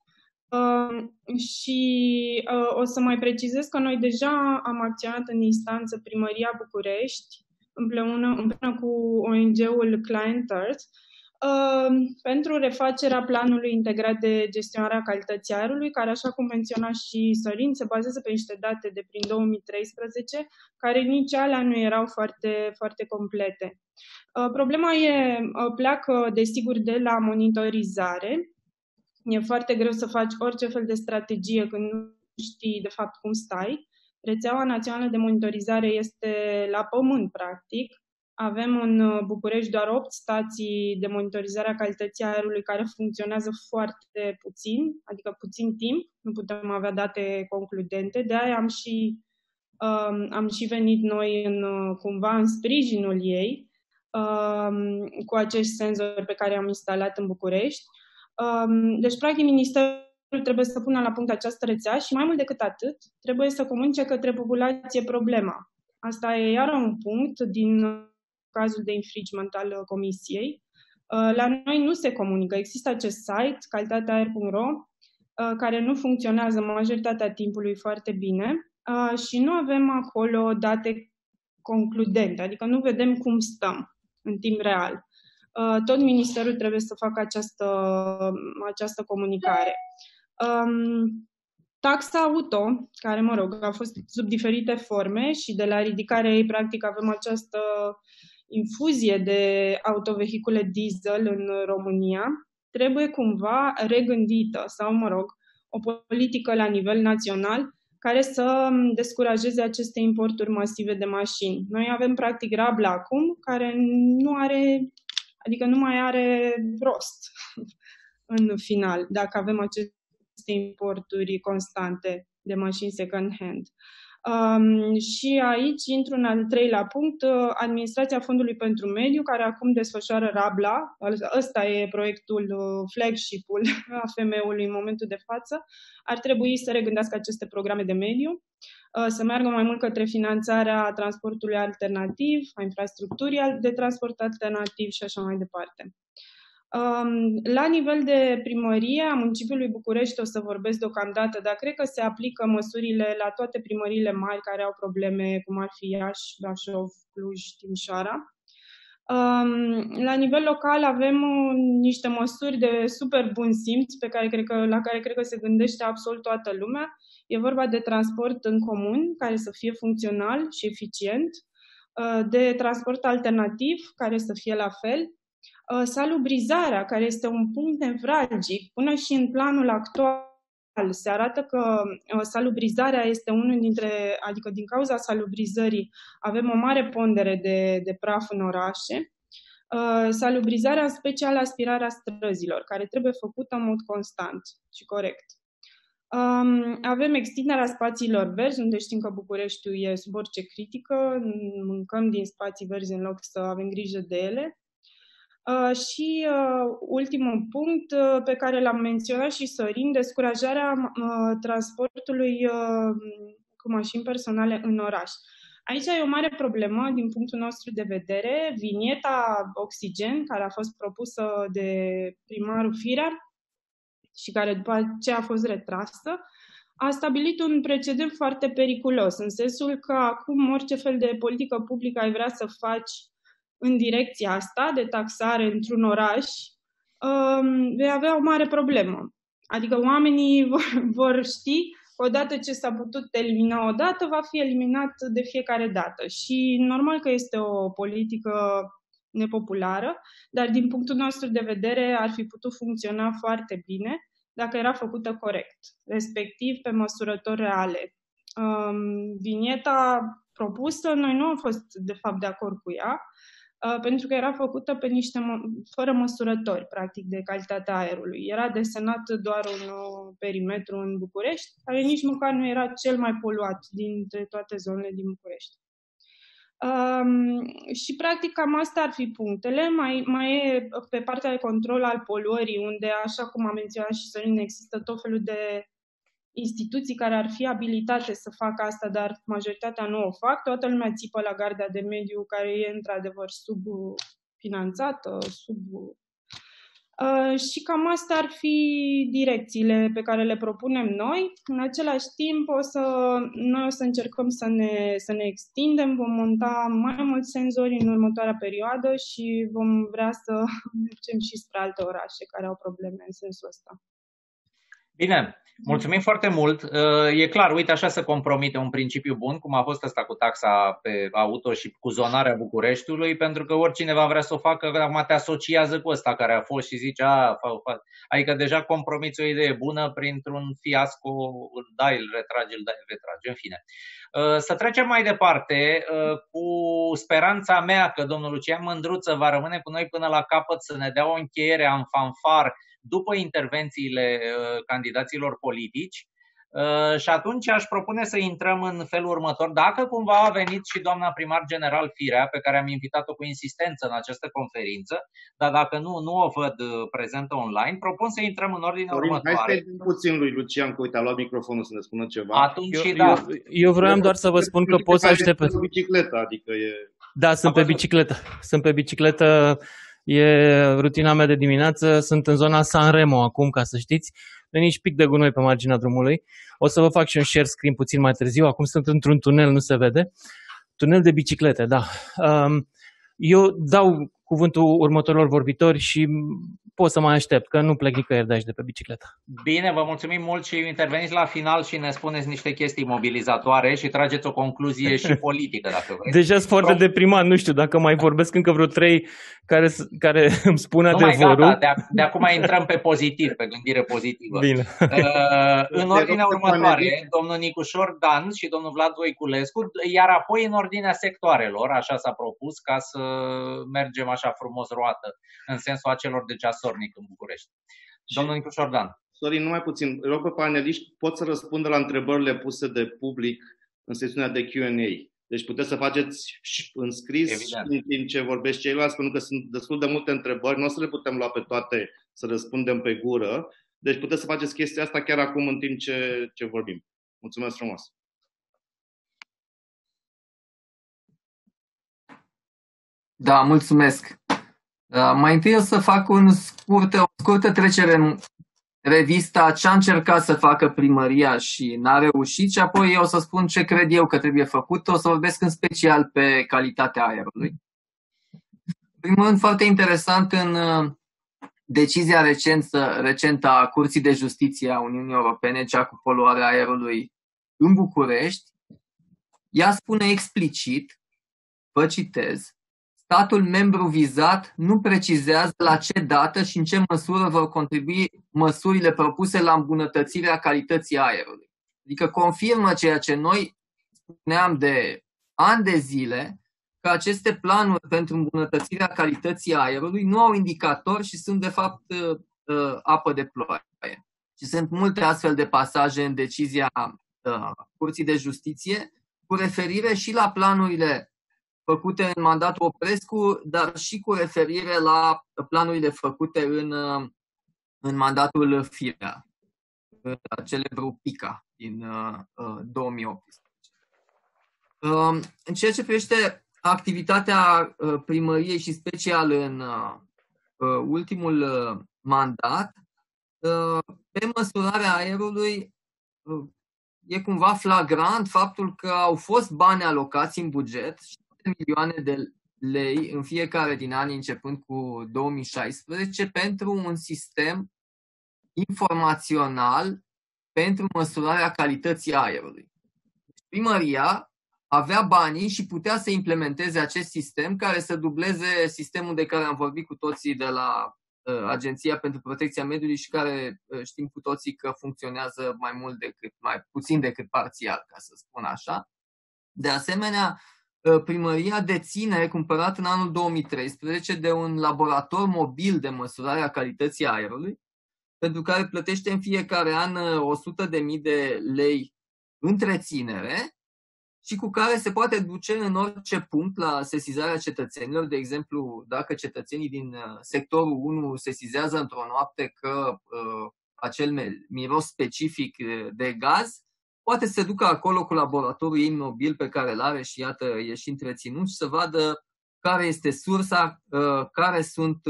Și o să mai precizez că noi deja am acționat în instanță Primăria București, împreună cu ONG-ul Client Earth, pentru refacerea planului integrat de gestionare a calității aerului, care, așa cum menționa și Sorin, se bazează pe niște date de prin 2013, care nici alea nu erau foarte, foarte complete. Problema pleacă, desigur, de la monitorizare. E foarte greu să faci orice fel de strategie când nu știi, de fapt, cum stai. Rețeaua națională de monitorizare este la pământ, practic. Avem în București doar 8 stații de monitorizare a calității aerului care funcționează foarte puțin, adică puțin timp, nu putem avea date concludente. De aia am și venit noi cumva în sprijinul ei cu acești senzori pe care am instalat în București. Deci, practic, Ministerul trebuie să pună la punct această rețea și, mai mult decât atât, trebuie să comunice către populație problema. Asta e iară un punct din cazul de infringement al Comisiei. La noi nu se comunică. Există acest site, calitateaaer.ro, care nu funcționează majoritatea timpului foarte bine și nu avem acolo date concludente, adică nu vedem cum stăm în timp real. Tot ministerul trebuie să facă această comunicare. Taxa auto, care, mă rog, a fost sub diferite forme și de la ridicarea ei, practic, avem această infuzie de autovehicule diesel în România, trebuie cumva regândită sau, mă rog, o politică la nivel național care să descurajeze aceste importuri masive de mașini. Noi avem, practic, Rabla acum, care nu mai are rost în final, dacă avem aceste importuri constante de mașini second hand. Și aici intru în al treilea punct, Administrația Fondului pentru Mediu, care acum desfășoară Rabla, ăsta e proiectul flagship-ul AFM-ului în momentul de față, ar trebui să regândească aceste programe de mediu, să meargă mai mult către finanțarea transportului alternativ, a infrastructurii de transport alternativ și așa mai departe. La nivel de primărie a municipiului București o să vorbesc deocamdată, dar cred că se aplică măsurile la toate primăriile mari care au probleme, cum ar fi Iași, Brașov, Cluj, Timișoara. La nivel local avem niște măsuri de super bun simț la care cred că se gândește absolut toată lumea. E vorba de transport în comun, care să fie funcțional și eficient, de transport alternativ, care să fie la fel, salubrizarea, care este un punct nevralgic. Până și în planul actual se arată că salubrizarea este unul adică din cauza salubrizării avem o mare pondere de praf în orașe. Salubrizarea, în special aspirarea străzilor, care trebuie făcută în mod constant și corect. Avem extinderea spațiilor verzi, unde știm că Bucureștiul e sub orice critică, mâncăm din spații verzi în loc să avem grijă de ele. Și ultimul punct pe care l-am menționat și Sorin, descurajarea transportului cu mașini personale în oraș. Aici e o mare problemă din punctul nostru de vedere. Vinieta Oxigen, care a fost propusă de primarul Firea și care după aceea a fost retrasă, a stabilit un precedent foarte periculos, în sensul că acum orice fel de politică publică ai vrea să faci în direcția asta de taxare într-un oraș, vei avea o mare problemă. Adică oamenii vor ști că odată ce s-a putut elimina o dată, va fi eliminat de fiecare dată. Și normal că este o politică nepopulară, dar din punctul nostru de vedere ar fi putut funcționa foarte bine dacă era făcută corect, respectiv pe măsurători reale. Vinieta propusă, noi nu am fost de fapt de acord cu ea, pentru că era făcută pe fără măsurători, practic, de calitatea aerului. Era desenat doar un perimetru în București, care nici măcar nu era cel mai poluat dintre toate zonele din București. Și, practic, cam astea ar fi punctele. Mai e pe partea de control al poluării, unde, așa cum a menționat și Sorin, există tot felul de instituții care ar fi abilitate să facă asta, dar majoritatea nu o fac. Toată lumea țipă la garda de mediu, care e într-adevăr subfinanțată, și cam astea ar fi direcțiile pe care le propunem noi. În același timp, noi o să încercăm să ne extindem, vom monta mai mulți senzori în următoarea perioadă și vom vrea să mergem și spre alte orașe care au probleme în sensul ăsta. Bine, mulțumim foarte mult. E clar, uite, așa se compromite un principiu bun, cum a fost ăsta cu taxa pe auto și cu zonarea Bucureștiului, pentru că oricine va vrea să o facă, acum te asociază cu ăsta care a fost și zice, adică deja compromiți o idee bună printr-un fiasco, îl dai, îl retragi, în fine. Să trecem mai departe cu speranța mea că domnul Lucian Mândruță va rămâne cu noi până la capăt să ne dea o încheiere în fanfar după intervențiile candidaților politici. Și atunci aș propune să intrăm în felul următor. Dacă cumva a venit și doamna primar general Firea, pe care am invitat-o cu insistență în această conferință, dar dacă nu o văd prezentă online, propun să intrăm în ordine următoare. Hai să puțin lui Lucian, că uite, a luat microfonul să ne spună ceva. Atunci da. Eu vroiam doar să vă spun că pot să aștept. Bicicletă, adică e... Da, sunt pe bicicletă. Sunt pe bicicletă. E rutina mea de dimineață, sunt în zona Sanremo acum, ca să știți, nu e nici pic de gunoi pe marginea drumului. O să vă fac și un share screen puțin mai târziu, acum sunt într-un tunel, nu se vede. Tunel de biciclete, da. Eu dau cuvântul următorilor vorbitori și pot să mai aștept, că nu plec nicăieri de aici de pe bicicletă. Bine, vă mulțumim mult și interveniți la final și ne spuneți niște chestii mobilizatoare și trageți o concluzie și politică, dacă vreți. Deja sunt foarte deprimat, nu știu dacă mai vorbesc încă vreo 3 care îmi spun adevărul. Gata, de acum intrăm pe pozitiv, pe gândire pozitivă. Bine. În ordinea următoare, domnul Nicușor Dan și domnul Vlad Voiculescu, iar apoi în ordinea sectoarelor, așa s-a propus, ca să mergem așa frumos roată, în sensul acelor de ceasornic în București. Domnul Nicușor Dan. Sorin, numai puțin. Rog pe paneliști, pot să răspundă la întrebările puse de public în sesiunea de Q&A. Deci puteți să faceți în scris în timp ce vorbesc ceilalți, pentru că sunt destul de multe întrebări. Nu o să le putem lua pe toate să răspundem pe gură. Deci puteți să faceți chestia asta chiar acum în timp ce vorbim. Mulțumesc frumos! Da, mulțumesc! Mai întâi o să fac o scurtă trecere în revista ce a încercat să facă primăria și n-a reușit și apoi o să spun ce cred eu că trebuie făcut. O să vorbesc în special pe calitatea aerului. În primul rând, foarte interesant, în decizia recentă a Curții de Justiție a Uniunii Europene, cea cu poluarea aerului în București, ea spune explicit, vă citez, statul membru vizat nu precizează la ce dată și în ce măsură vor contribui măsurile propuse la îmbunătățirea calității aerului. Adică confirmă ceea ce noi spuneam de ani de zile, că aceste planuri pentru îmbunătățirea calității aerului nu au indicatori și sunt de fapt apă de ploaie. Și sunt multe astfel de pasaje în decizia Curții de Justiție cu referire și la planurile făcute în mandatul Oprescu, dar și cu referire la planurile făcute în mandatul Firea, celebru PICA din 2018. În ceea ce privește activitatea primăriei și special în ultimul mandat, pe măsurarea aerului e cumva flagrant faptul că au fost bani alocați în buget, 7 milioane de lei în fiecare din anii începând cu 2016 pentru un sistem informațional pentru măsurarea calității aerului. Primăria avea banii și putea să implementeze acest sistem care să dubleze sistemul de care am vorbit cu toții de la Agenția pentru Protecția Mediului și care știm cu toții că funcționează mai puțin decât parțial, ca să spun așa. De asemenea, primăria deține, cumpărat în anul 2013, de un laborator mobil de măsurare a calității aerului, pentru care plătește în fiecare an 100.000 de lei întreținere și cu care se poate duce în orice punct la sesizarea cetățenilor. De exemplu, dacă cetățenii din sectorul 1 sesizează într-o noapte că acel miros specific de gaz, poate să se ducă acolo cu laboratorul ei mobil pe care îl are și iată, e și întreținut și să vadă care este sursa, care sunt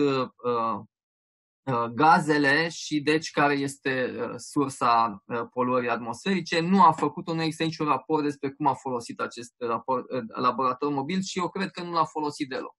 gazele și deci care este sursa poluării atmosferice. Nu a făcut-o, nu există niciun raport despre cum a folosit acest laborator mobil și eu cred că nu l-a folosit deloc.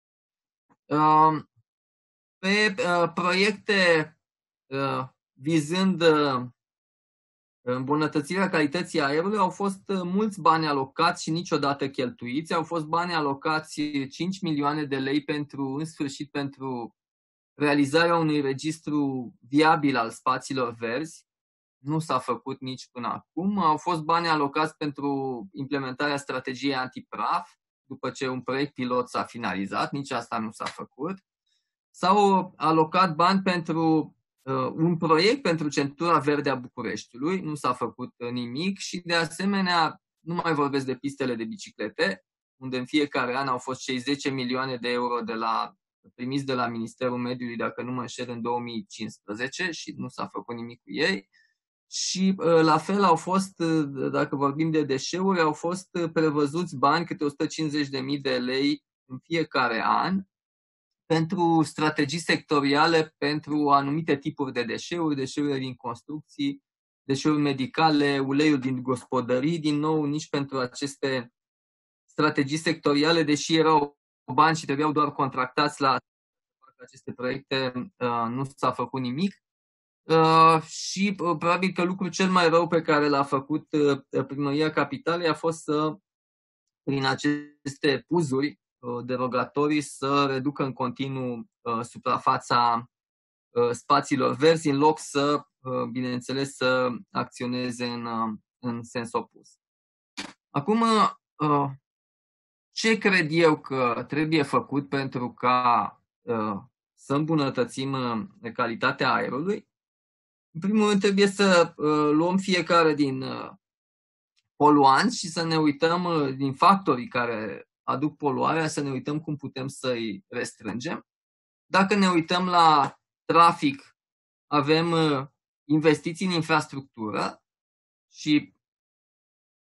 Pe proiecte vizând îmbunătățirea calității aerului au fost mulți bani alocați și niciodată cheltuiți. Au fost bani alocați 5 milioane de lei în sfârșit pentru realizarea unui registru viabil al spațiilor verzi. Nu s-a făcut nici până acum. Au fost bani alocați pentru implementarea strategiei antipraf, după ce un proiect pilot s-a finalizat, nici asta nu s-a făcut. S-au alocat bani pentru un proiect pentru centura verde a Bucureștiului, nu s-a făcut nimic și de asemenea nu mai vorbesc de pistele de biciclete, unde în fiecare an au fost cei 10 milioane de euro primiți de la Ministerul Mediului, dacă nu mă înșel, în 2015 și nu s-a făcut nimic cu ei. Și la fel au fost, dacă vorbim de deșeuri, au fost prevăzuți bani câte 150.000 de lei în fiecare an pentru strategii sectoriale pentru anumite tipuri de deșeuri, deșeurile din construcții, deșeuri medicale, uleiul din gospodării, din nou nici pentru aceste strategii sectoriale, deși erau bani și trebuiau doar contractați la aceste proiecte, nu s-a făcut nimic. Și probabil că lucrul cel mai rău pe care l-a făcut Primăria Capitalei a fost să, prin aceste puzuri derogatorii, să reducă în continuu suprafața spațiilor verzi, în loc să, bineînțeles, să acționeze în sens opus. Acum, ce cred eu că trebuie făcut pentru ca să îmbunătățim calitatea aerului? În primul rând trebuie să luăm fiecare din poluanți și să ne uităm din factorii care aduc poluarea, să ne uităm cum putem să-i restrângem. Dacă ne uităm la trafic, avem investiții în infrastructură și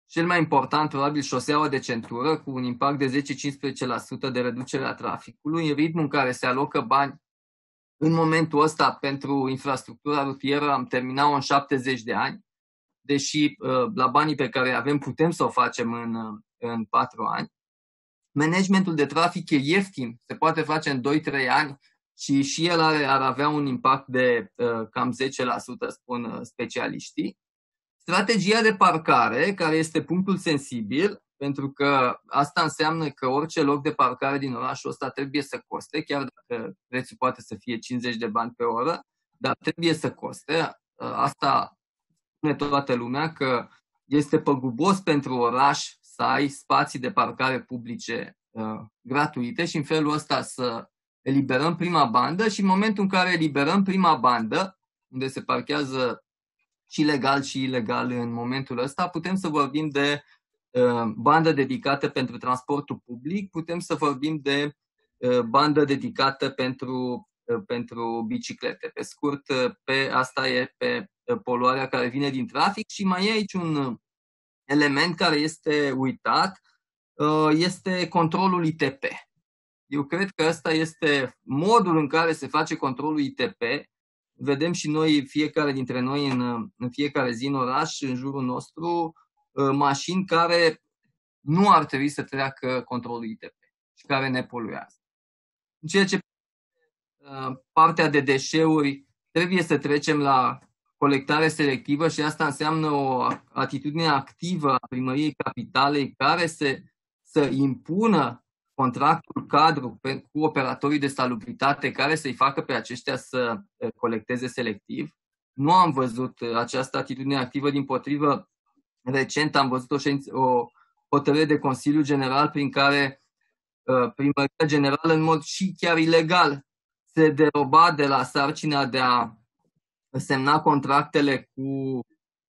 cel mai important, probabil, șoseaua de centură, cu un impact de 10-15% de reducere a traficului, în ritmul în care se alocă bani în momentul ăsta pentru infrastructura rutieră, am terminat-o în 70 de ani, deși la banii pe care avem putem să o facem în 4 ani. Managementul de trafic e ieftin, se poate face în 2-3 ani și el ar avea un impact de cam 10%, spun specialiștii. Strategia de parcare, care este punctul sensibil, pentru că asta înseamnă că orice loc de parcare din orașul ăsta trebuie să coste, chiar dacă prețul poate să fie 50 de bani pe oră, dar trebuie să coste. Asta spune toată lumea, că este păgubos pentru oraș să ai spații de parcare publice gratuite și în felul ăsta să eliberăm prima bandă și în momentul în care eliberăm prima bandă, unde se parchează și legal și ilegal în momentul ăsta, putem să vorbim de bandă dedicată pentru transportul public, putem să vorbim de bandă dedicată pentru biciclete. Pe scurt, asta e pe poluarea care vine din trafic și mai e aici un element care este uitat, este controlul ITP. Eu cred că ăsta este modul în care se face controlul ITP. Vedem și noi, fiecare dintre noi, în fiecare zi în oraș, în jurul nostru, mașini care nu ar trebui să treacă controlul ITP și care ne poluează. În ceea ce partea de deșeuri, trebuie să trecem la colectare selectivă și asta înseamnă o atitudine activă a Primăriei Capitalei care să impună contractul cadru cu operatorii de salubritate care să-i facă pe aceștia să colecteze selectiv. Nu am văzut această atitudine activă, dimpotrivă, recent am văzut o hotărâre de Consiliu General prin care Primăria Generală, în mod și chiar ilegal, se deroba de la sarcina de a semna contractele cu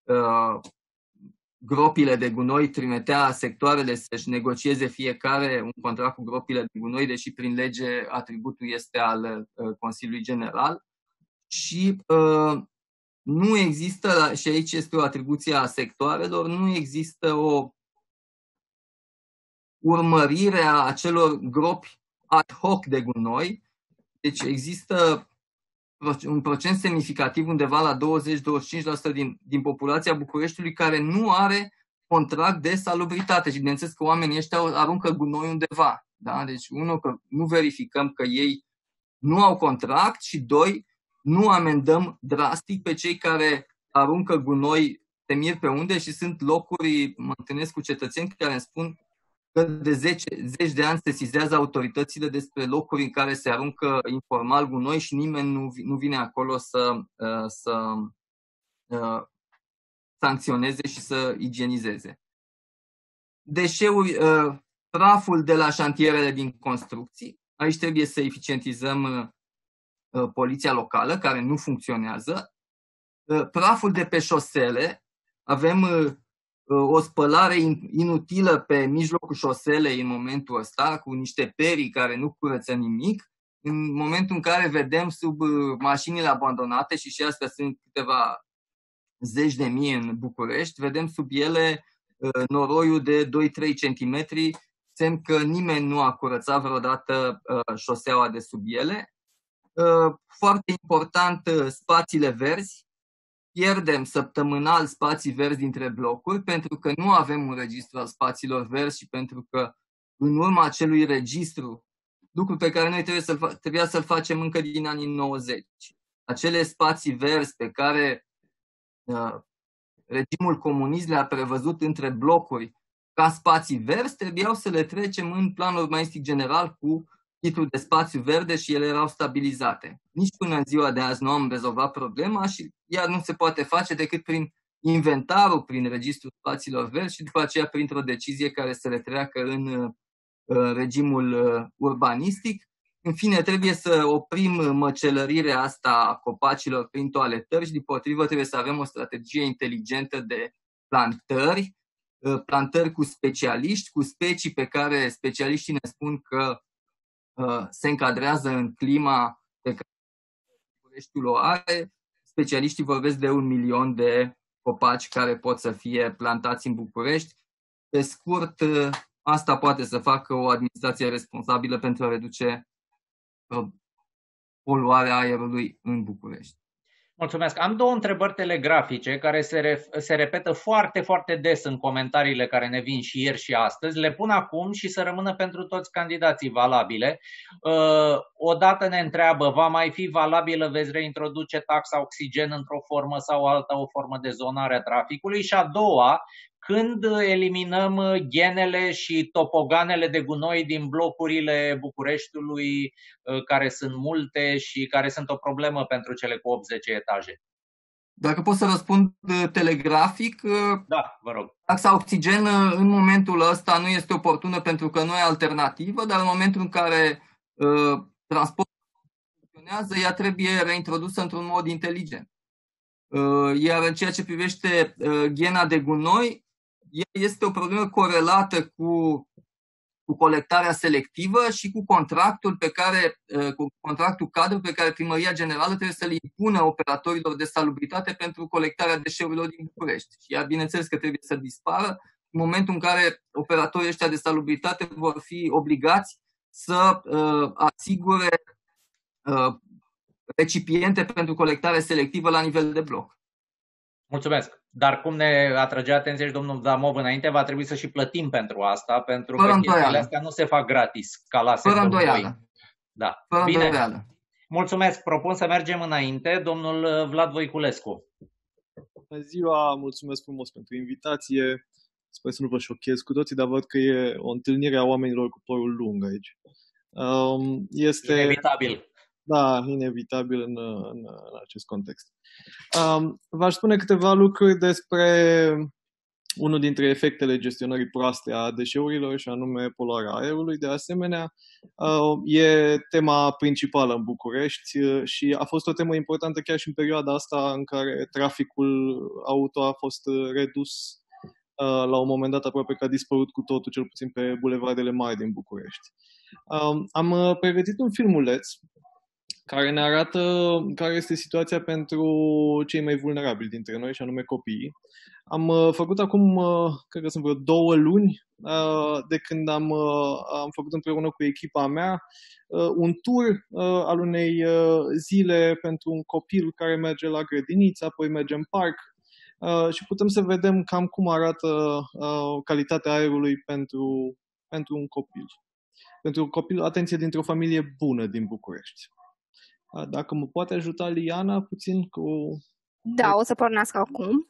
gropile de gunoi, trimitea sectoarele să-și negocieze fiecare un contract cu gropile de gunoi, deși prin lege atributul este al Consiliului General. Și nu există, și aici este o atribuție a sectoarelor, nu există o urmărire a acelor gropi ad hoc de gunoi. Deci există un procent semnificativ, undeva la 20-25% din populația Bucureștiului, care nu are contract de salubritate. Și bineînțeles că oamenii ăștia aruncă gunoi undeva. Da? Deci, unul, că nu verificăm că ei nu au contract și doi, nu amendăm drastic pe cei care aruncă gunoi te mir pe unde și sunt locuri, mă întâlnesc cu cetățeni care îmi spun că de zeci de ani se sesizează autoritățile despre locuri în care se aruncă informal gunoi și nimeni nu vine acolo să sancționeze și să igienizeze. Deșeuri, praful de la șantierele din construcții. Aici trebuie să eficientizăm poliția locală, care nu funcționează. Praful de pe șosele. Avem o spălare inutilă pe mijlocul șoselei în momentul ăsta, cu niște perii care nu curăță nimic. În momentul în care vedem sub mașinile abandonate, și astea sunt câteva zeci de mii în București, vedem sub ele noroiul de 2-3 cm, semn că nimeni nu a curățat vreodată șoseaua de sub ele. Foarte important, spațiile verzi. Pierdem săptămânal spații verzi dintre blocuri pentru că nu avem un registru al spațiilor verzi și pentru că în urma acelui registru, lucru pe care noi trebuia să-l facem încă din anii 90, acele spații verzi pe care regimul comunist le-a prevăzut între blocuri ca spații verzi, trebuiau să le trecem în plan urbanistic general cu titlul de spațiu verde și ele erau stabilizate. Nici până în ziua de azi nu am rezolvat problema și ea nu se poate face decât prin inventarul, prin registrul spațiilor verzi și după aceea printr-o decizie care să le treacă în regimul urbanistic. În fine, trebuie să oprim măcelărirea asta a copacilor prin toaletări și, dimpotrivă, trebuie să avem o strategie inteligentă de plantări cu specialiști, cu specii pe care specialiștii ne spun că se încadrează în clima pe care Bucureștiul o are. Specialiștii vorbesc de 1 milion de copaci care pot să fie plantați în București. Pe scurt, asta poate să facă o administrație responsabilă pentru a reduce poluarea aerului în București. Mulțumesc. Am două întrebări telegrafice care se repetă foarte, foarte des în comentariile care ne vin și ieri și astăzi. Le pun acum și să rămână pentru toți candidații valabile. Odată ne întreabă, va mai fi valabilă, veți reintroduce taxa oxigen într-o formă sau alta, o formă de zonare a traficului? Și a doua, când eliminăm ghenele și topoganele de gunoi din blocurile Bucureștiului, care sunt multe și care sunt o problemă pentru cele cu 80 etaje? Dacă pot să răspund telegrafic, da, vă rog. Taxa oxigen în momentul ăsta nu este oportună pentru că nu e alternativă, dar în momentul în care transportul funcționează, ea trebuie reintrodusă într-un mod inteligent. Iar în ceea ce privește ghena de gunoi, este o problemă corelată cu colectarea selectivă și cu contractul cadru pe care Primăria Generală trebuie să-l impună operatorilor de salubritate pentru colectarea deșeurilor din București. Și ea, bineînțeles că trebuie să dispară în momentul în care operatorii ăștia de salubritate vor fi obligați să asigure recipiente pentru colectare selectivă la nivel de bloc. Mulțumesc. Dar cum ne atrage atenția și domnul Zamov înainte, va trebui să și plătim pentru asta, pentru că chestiile astea nu se fac gratis, ca la sectorul 2. Da. Bine. Mulțumesc. Propun să mergem înainte. Domnul Vlad Voiculescu. Bună ziua, mulțumesc frumos pentru invitație. Sper să nu vă șochez cu toții, dar văd că e o întâlnire a oamenilor cu părul lung aici. Este inevitabil. Da, inevitabil în acest context. V-aș spune câteva lucruri despre unul dintre efectele gestionării proaste a deșeurilor, și anume poluarea aerului. De asemenea, e tema principală în București și a fost o temă importantă chiar și în perioada asta în care traficul auto a fost redus. La un moment dat aproape că a dispărut cu totul, cel puțin pe bulevardele mari din București. Am pregătit un filmuleț care ne arată care este situația pentru cei mai vulnerabili dintre noi, și anume copiii. Am făcut acum, cred că sunt vreo 2 luni, de când am făcut împreună cu echipa mea un tur al unei zile pentru un copil care merge la grădiniță, apoi merge în parc și putem să vedem cam cum arată calitatea aerului pentru un copil. Pentru un copil, atenție, dintr-o familie bună din București. Dacă mă poate ajuta Liana puțin cu... Da, o să pornesc acum.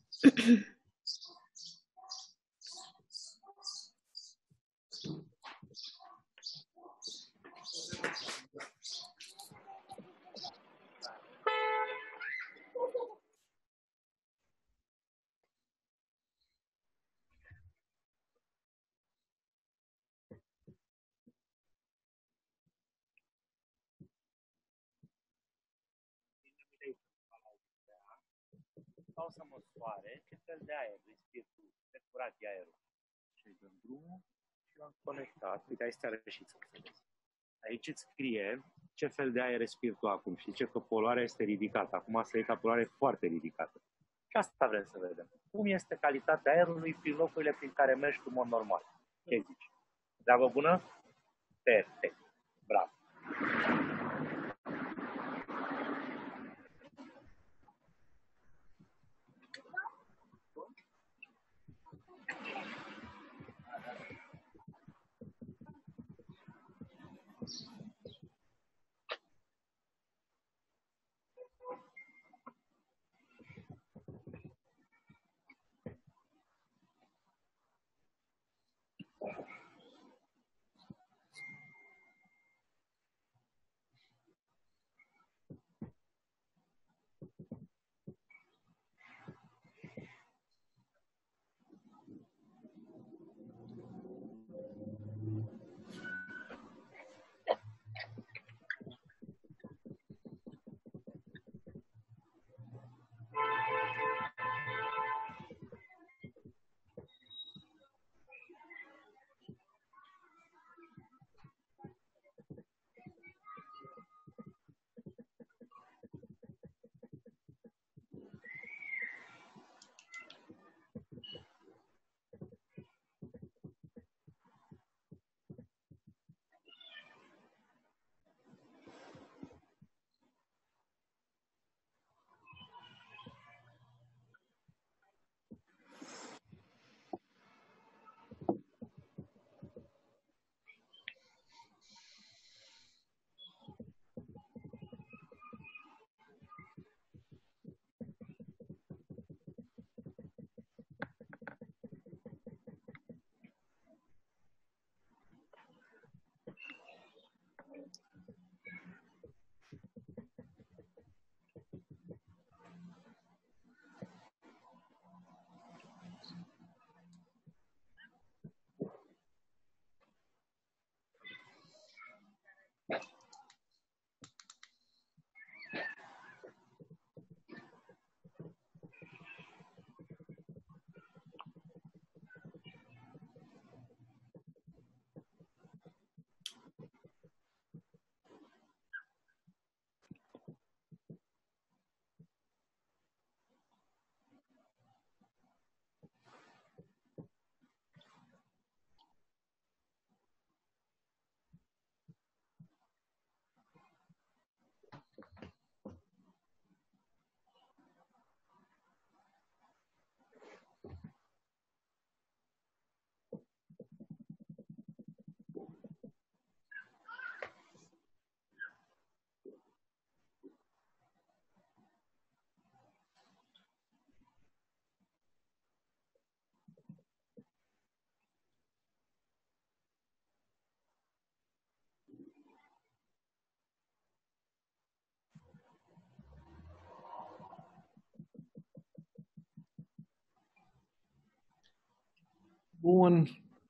Sau să măsoare ce fel de aer respiri tu, respirație aerul. Și îi dăm drumul și l-am conectat. Uite, aici ți-a rășit să vezi. Aici îți scrie ce fel de aer respiri tu acum și zice că poluarea este ridicată. Acum asta e poluare foarte ridicată. Și asta vrem să vedem. Cum este calitatea aerului prin locurile prin care mergi tu în mod normal. Ce zici? Treabă bună? Perfect. Bravo. Bun.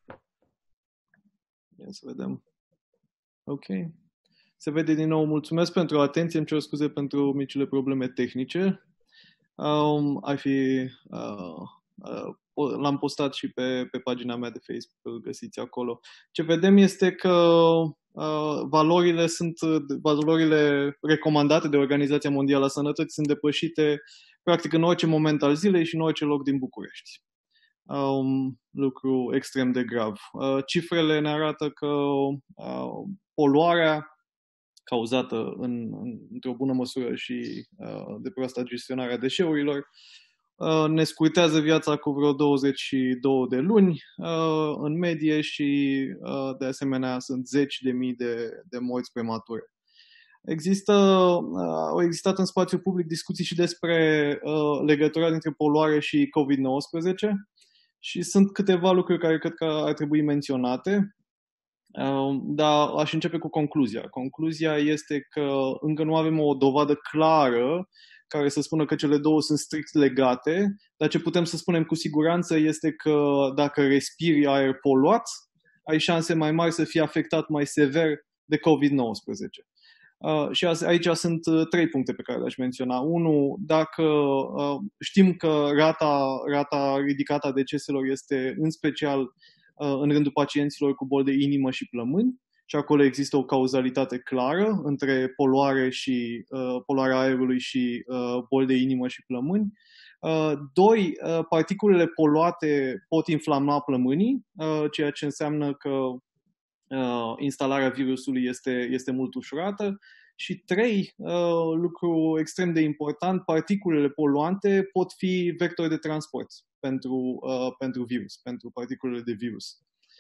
Ia să vedem. Ok. Se vede din nou. Mulțumesc pentru atenție. Îmi cer scuze pentru micile probleme tehnice. L-am postat și pe pagina mea de Facebook, îl găsiți acolo. Ce vedem este că valorile recomandate de Organizația Mondială a Sănătății sunt depășite practic în orice moment al zilei și în orice loc din București. Lucru extrem de grav. Cifrele ne arată că poluarea cauzată într-o bună măsură și de proasta gestionarea deșeurilor ne scurtează viața cu vreo 22 de luni în medie și de asemenea sunt zeci de mii de morți premature. Au existat în spațiu public discuții și despre legătura dintre poluare și COVID-19 și sunt câteva lucruri care cred că ar trebui menționate, dar aș începe cu concluzia. Concluzia este că încă nu avem o dovadă clară care să spună că cele două sunt strict legate, dar ce putem să spunem cu siguranță este că dacă respiri aer poluat, ai șanse mai mari să fii afectat mai sever de COVID-19. Și aici sunt 3 puncte pe care le-aș menționa. 1, dacă știm că rata ridicată a deceselor este în special în rândul pacienților cu boli de inimă și plămâni, și acolo există o cauzalitate clară între poluarea aerului și boli de inimă și plămâni. 2, particulele poluate pot inflama plămânii, ceea ce înseamnă că instalarea virusului este mult ușurată. Și 3, lucru extrem de important, particulele poluante pot fi vectori de transport pentru virus, pentru particulele de virus.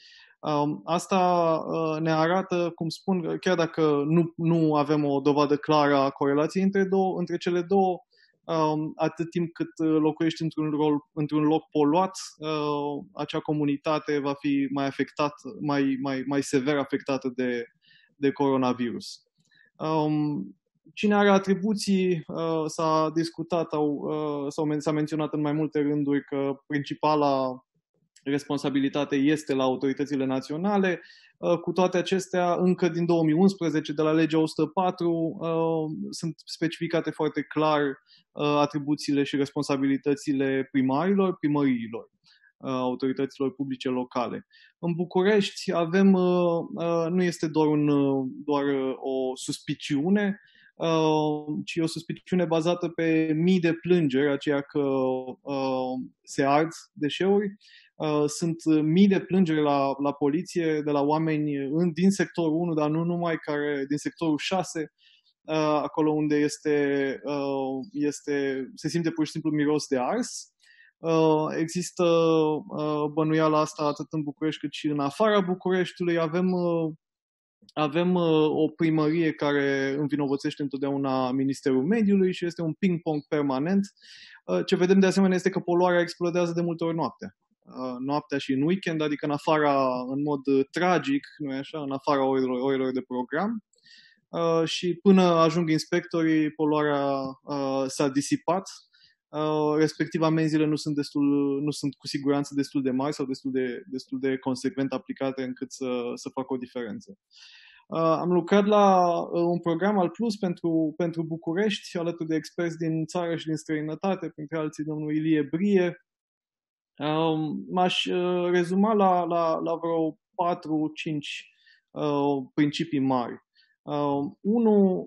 Asta ne arată, cum spun, chiar dacă nu avem o dovadă clară a corelației între cele două, atât timp cât locuiești într-un loc poluat, acea comunitate va fi mai sever afectată de coronavirus. Cine are atribuții, s-a discutat s-a menționat în mai multe rânduri că principala responsabilitate este la autoritățile naționale. Cu toate acestea, încă din 2011, de la legea 104, sunt specificate foarte clar atribuțiile și responsabilitățile primăriilor, autorităților publice locale. În București nu este doar o suspiciune, ci o suspiciune bazată pe mii de plângeri, aceea că se ard deșeuri. Sunt mii de plângeri la poliție de la oameni din sectorul 1, dar nu numai, din sectorul 6, acolo unde se simte pur și simplu miros de ars. Există bănuiala asta atât în București cât și în afara Bucureștiului. Avem o primărie care învinovățește întotdeauna Ministerul Mediului și este un ping-pong permanent. Ce vedem de asemenea este că poluarea explodează de multe ori noaptea și în weekend, adică în mod tragic, nu-i așa, în afara orelor de program. Și până ajung inspectorii, poluarea s-a disipat, respectiv amenziile nu sunt cu siguranță destul de mari sau destul de consecvent aplicate încât să facă o diferență. Am lucrat la un program al Plus pentru București, alături de experți din țară și din străinătate, printre alții domnul Ilie Brie. M-aș rezuma la vreo 4-5 principii mari. 1.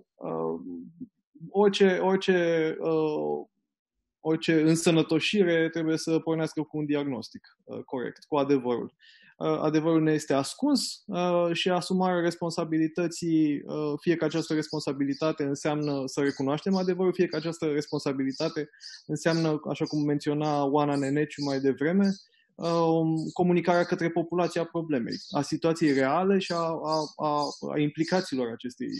Orice însănătoșire trebuie să pornească cu un diagnostic corect, cu adevărul. Adevărul ne este ascuns și asumarea responsabilității, fie că această responsabilitate înseamnă să recunoaștem adevărul, fie că această responsabilitate înseamnă, așa cum menționa Oana Neneciu mai devreme, comunicarea către populația problemei, a situației reale și a implicațiilor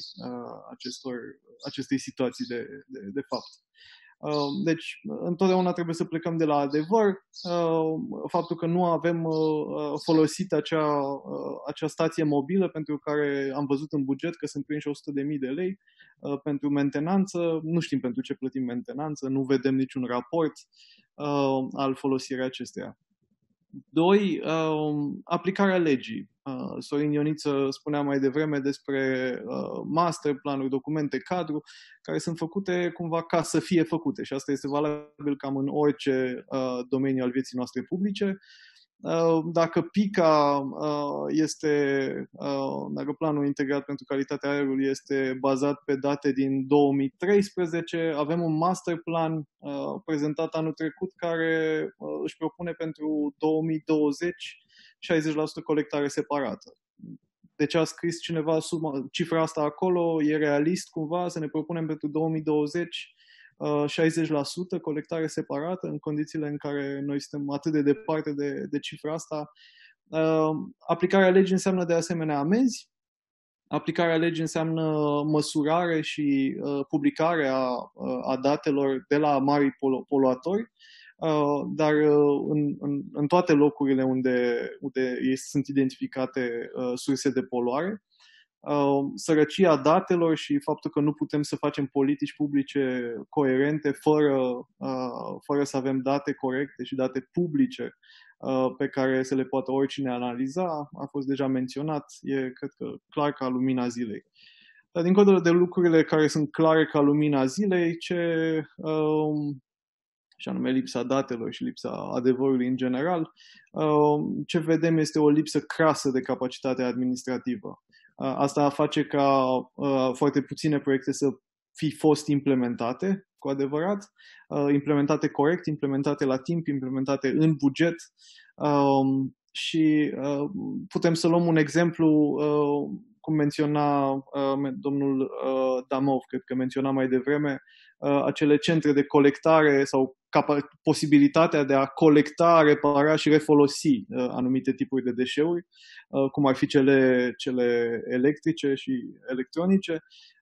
acestei situații de fapt. Deci, întotdeauna trebuie să plecăm de la adevăr. Faptul că nu avem folosit acea stație mobilă pentru care am văzut în buget că sunt prinși 100.000 de lei pentru mentenanță, nu știm pentru ce plătim mentenanță, nu vedem niciun raport al folosirii acesteia. Doi, aplicarea legii. Sorin Ioniță spunea mai devreme despre masterplanuri, documente cadru, care sunt făcute cumva ca să fie făcute și asta este valabil cam în orice domeniu al vieții noastre publice. Dacă PICA dacă planul integrat pentru calitatea aerului este bazat pe date din 2013, avem un master plan prezentat anul trecut care își propune pentru 2020 60% colectare separată. Deci a scris cineva cifra asta acolo, e realist cumva să ne propunem pentru 2020 60% colectare separată în condițiile în care noi suntem atât de departe de cifra asta. Aplicarea legii înseamnă de asemenea amenzi. Aplicarea legii înseamnă măsurare și publicare a datelor de la mari poluatori, dar în toate locurile unde sunt identificate surse de poluare. Sărăcia datelor și faptul că nu putem să facem politici publice coerente fără să avem date corecte și date publice pe care să le poată oricine analiza, a fost deja menționat, cred că clar ca lumina zilei. Dar dincolo de lucrurile care sunt clare ca lumina zilei, și anume lipsa datelor și lipsa adevărului în general, ce vedem este o lipsă crasă de capacitate administrativă. Asta face ca foarte puține proiecte să fi fost implementate cu adevărat, implementate corect, implementate la timp, implementate în buget și putem să luăm un exemplu cum menționa domnul Damov, cred că menționa mai devreme, acele centre de colectare sau posibilitatea de a colecta, repara și refolosi anumite tipuri de deșeuri, cum ar fi cele electrice și electronice.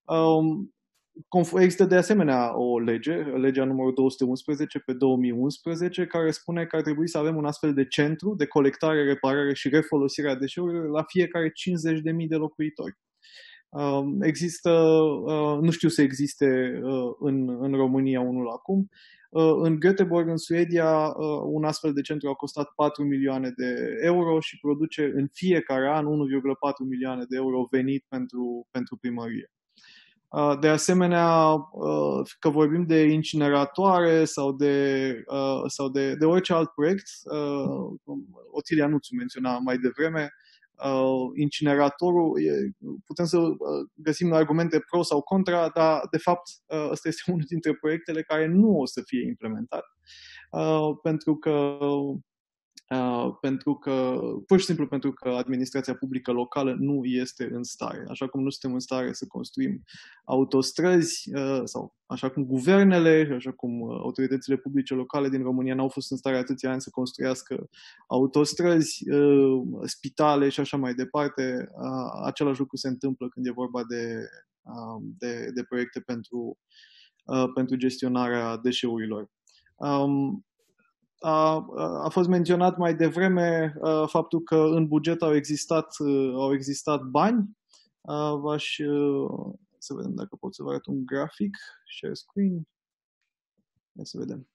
Există de asemenea o legea numărul 211 pe 2011, care spune că ar trebui să avem un astfel de centru de colectare, reparare și refolosire a deșeurilor la fiecare 50.000 de locuitori. Nu știu să existe în România unul acum. În Göteborg, în Suedia, un astfel de centru a costat 4 milioane de euro și produce în fiecare an 1,4 milioane de euro venit pentru primărie. De asemenea, că vorbim de incineratoare sau de orice alt proiect, Otilia Nuțu menționa mai devreme, incineratorul, putem să găsim argumente pro sau contra, dar de fapt ăsta este unul dintre proiectele care nu o să fie implementat, pur și simplu pentru că administrația publică locală nu este în stare. Așa cum nu suntem în stare să construim autostrăzi sau așa cum guvernele, așa cum autoritățile publice locale din România n-au fost în stare atâția ani să construiască autostrăzi, spitale și așa mai departe, același lucru se întâmplă când e vorba de proiecte pentru gestionarea deșeurilor. A fost menționat mai devreme faptul că în buget au existat bani. Să vedem dacă pot să vă arăt un grafic. Share screen. Hai să vedem.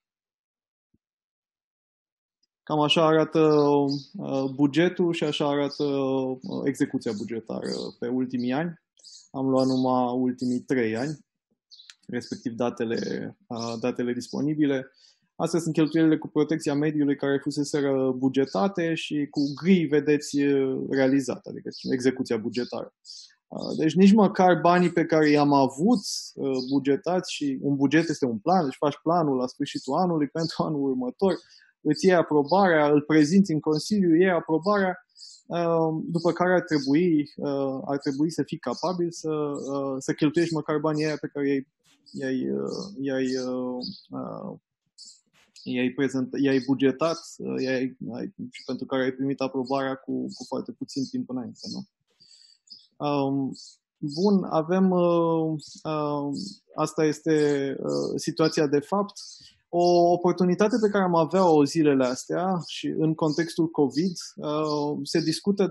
Cam așa arată bugetul și așa arată execuția bugetară pe ultimii ani. Am luat numai ultimii 3 ani, respectiv datele disponibile. Astea sunt cheltuielile cu protecția mediului care fuseseră bugetate și cu gri vedeți realizate, adică execuția bugetară. Deci nici măcar banii pe care i-am avut bugetați, și un buget este un plan, deci faci planul la sfârșitul anului pentru anul următor, îți iei aprobarea, îl prezinți în Consiliu, iei aprobarea, după care ar trebui să fii capabil să cheltuiești măcar banii aia pe care i-ai bugetat și pentru care ai primit aprobarea cu foarte puțin timp înainte, nu? Bun, asta este situația de fapt. O oportunitate pe care am avea-o zilele astea și în contextul COVID, se discută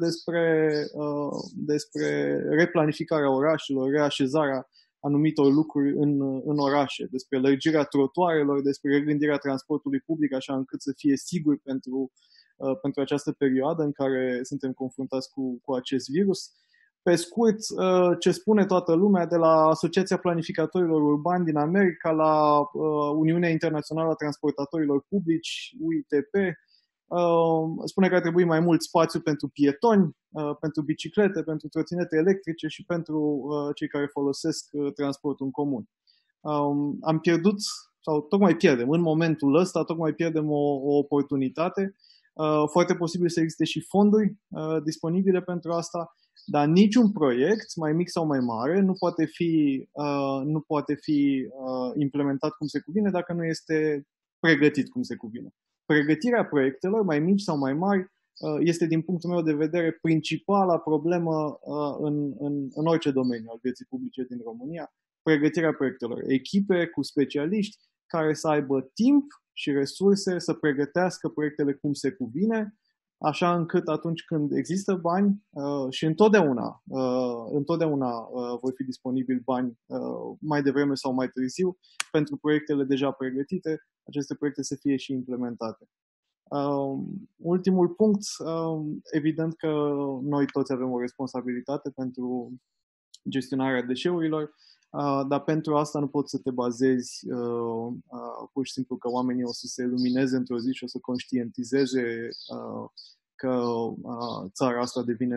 despre replanificarea orașelor, reașezarea anumitor lucruri în orașe, despre lărgirea trotuarelor, despre regândirea transportului public, așa încât să fie sigur pentru această perioadă în care suntem confruntați cu acest virus. Pe scurt, ce spune toată lumea, de la Asociația Planificatorilor Urbani din America la Uniunea Internațională a Transportatorilor Publici, UITP, spune că ar trebui mai mult spațiu pentru pietoni, pentru biciclete, pentru trotinete electrice și pentru cei care folosesc transportul în comun. Am pierdut, sau tocmai pierdem, în momentul ăsta, tocmai pierdem o oportunitate. Foarte posibil să existe și fonduri disponibile pentru asta, dar niciun proiect, mai mic sau mai mare, nu poate fi implementat cum se cuvine dacă nu este pregătit cum se cuvine. Pregătirea proiectelor, mai mici sau mai mari, este, din punctul meu de vedere, principala problemă în orice domeniu al vieții publice din România. Pregătirea proiectelor. Echipe cu specialiști care să aibă timp și resurse să pregătească proiectele cum se cuvine, așa încât atunci când există bani și întotdeauna vor fi disponibili bani mai devreme sau mai târziu pentru proiectele deja pregătite, aceste proiecte să fie și implementate. Ultimul punct, evident că noi toți avem o responsabilitate pentru gestionarea deșeurilor, dar pentru asta nu poți să te bazezi pur și simplu că oamenii o să se lumineze într-o zi și o să conștientizeze că țara asta devine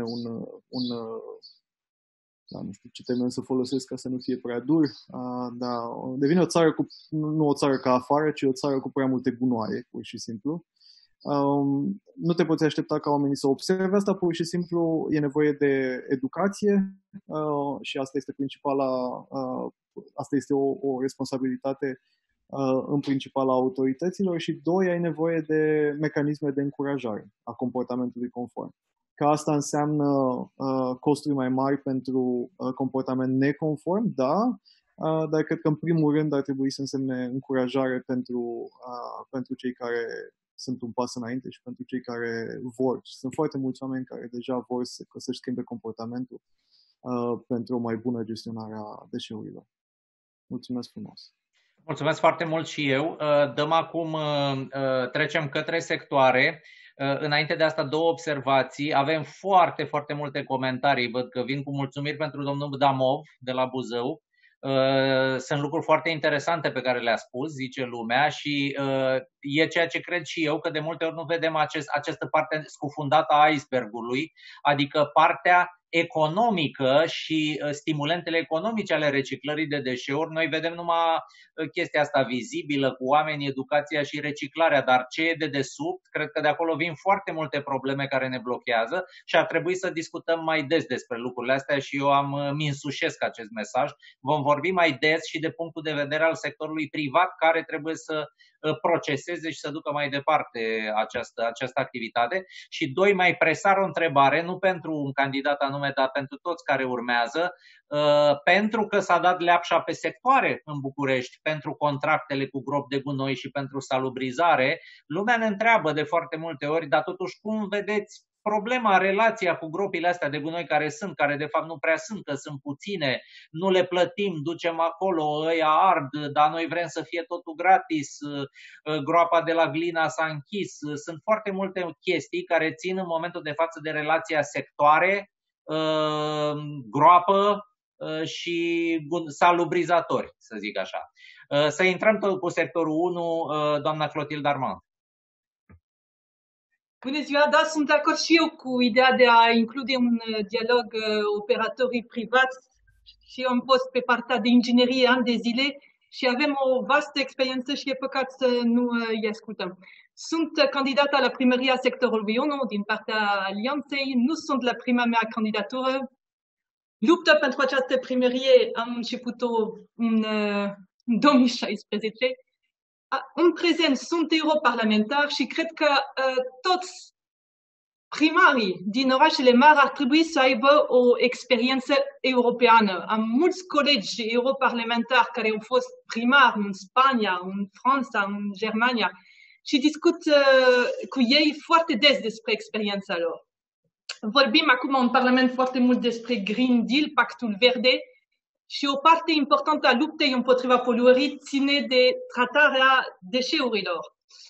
nu știu ce termen să folosesc ca să nu fie prea dur, dar devine o țară nu o țară ca afară, ci o țară cu prea multe gunoaie, pur și simplu. Nu te poți aștepta ca oamenii să observe asta, pur și simplu e nevoie de educație și asta este asta este o responsabilitate în principal a autorităților și doi, ai nevoie de mecanisme de încurajare a comportamentului conform. Că asta înseamnă costuri mai mari pentru comportament neconform, da, dar cred că în primul rând ar trebui să însemne încurajare pentru cei care sunt un pas înainte și pentru cei care vor. Sunt foarte mulți oameni care deja vor să-și schimbe comportamentul pentru o mai bună gestionare a deșeurilor. Mulțumesc frumos! Mulțumesc foarte mult și eu. Dăm acum, trecem către sectoare. Înainte de asta, două observații. Avem foarte, foarte multe comentarii. Văd că vin cu mulțumiri pentru domnul Damov de la Buzău. Sunt lucruri foarte interesante pe care le-a spus, zice lumea, și e ceea ce cred și eu, că de multe ori nu vedem această parte scufundată a icebergului, adică partea economică și stimulentele economice ale reciclării de deșeuri. Noi vedem numai chestia asta vizibilă cu oamenii, educația și reciclarea, dar ce e de desubt, cred că de acolo vin foarte multe probleme care ne blochează și ar trebui să discutăm mai des despre lucrurile astea și eu mi însușesc acest mesaj. Vom vorbi mai des și de punctul de vedere al sectorului privat care trebuie să proceseze și să ducă mai departe această activitate. Și doi, mai presar o întrebare, nu pentru un candidat anume, dar pentru toți care urmează, pentru că s-a dat leapșa pe sectoare în București pentru contractele cu gropi de gunoi și pentru salubrizare. Lumea ne întreabă de foarte multe ori, dar totuși cum vedeți problema, relația cu gropile astea de gunoi care de fapt nu prea sunt, că sunt puține, nu le plătim, ducem acolo, ăia ard, dar noi vrem să fie totul gratis, groapa de la Glina s-a închis. Sunt foarte multe chestii care țin în momentul de față de relația sectoare, groapă și salubrizatori, să zic așa. Să intrăm tot cu sectorul 1, doamna Clotilde Armand. Bună ziua, da, sunt de acord și eu cu ideea de a include un dialog operatorii privați și eu am fost pe partea de inginerie ani de zile și avem o vastă experiență și e păcat să nu îi ascultăm. Sunt candidată la primăria sectorului 1 din partea Alianței, nu sunt la prima mea candidatură. Lupta pentru această primărie am început-o în 2016. În prezent sunt europarlamentar și cred că toți primarii din orașele mari ar trebui să aibă o experiență europeană. Am mulți colegi europarlamentari care au fost primari în Spania, în Franța, în Germania și discut cu ei foarte des despre experiența lor. Vorbim acum în Parlament foarte mult despre Green Deal, Pactul Verde, și o parte importantă a luptei împotriva poluării ține de tratarea deșeurilor.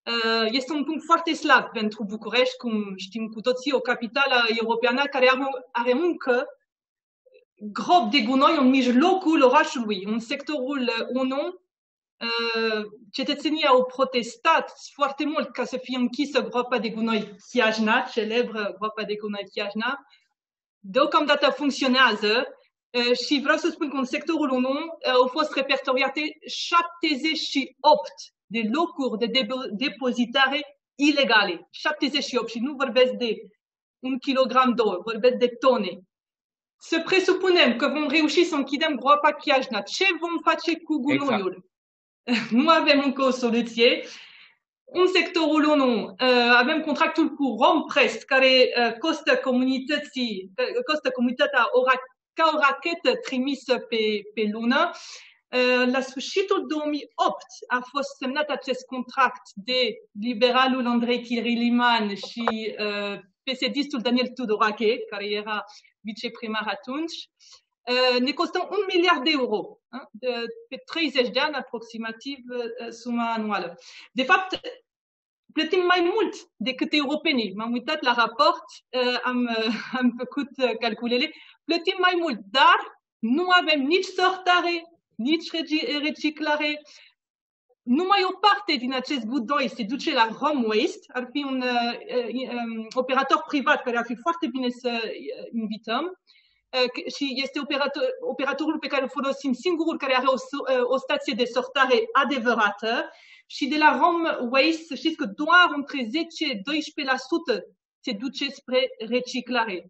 Este un punct foarte slab pentru București, cum știm cu toții, o capitală europeană care are încă gropi de gunoi în mijlocul orașului. În sectorul 1, cetățenii au protestat foarte mult ca să fie închisă groapa de gunoi Chiajna, celebră groapa de gunoi Chiajna. Deocamdată funcționează și vreau să spun că în sectorul 1 au fost repertoriate 78 de locuri de depozitare ilegale. 78 și nu vorbesc de 1 kilogram, 2, vorbesc de tone. Să presupunem că vom reuși să închidem groapa Chiajna. Ce vom face cu gunoiul? Exact. Nu avem încă o soluție. În sectorul 1 avem contractul cu Romprest, care costă comunitatea ca o rachetă trimisă pe lună. La sfârșitul 2008 a fost semnat acest contract de liberalul Andrei Kiriliman și PSD-istul Daniel Tudorache, care era viceprimar atunci. Ne costă 1 miliard de euro, pe 30 de ani aproximativ suma anuală. De fapt, plătim mai mult decât europenii. M-am uitat la raport, am făcut calculele, plătim mai mult, dar nu avem nici sortare, nici reciclare. Numai o parte din acest gunoi se duce la Home Waste, ar fi un operator privat care ar fi foarte bine să invităm și este operatorul pe care îl folosim singurul, care are o stație de sortare adevărată. Și de la Home Waste, să știți că doar între 10-12% se duce spre reciclare.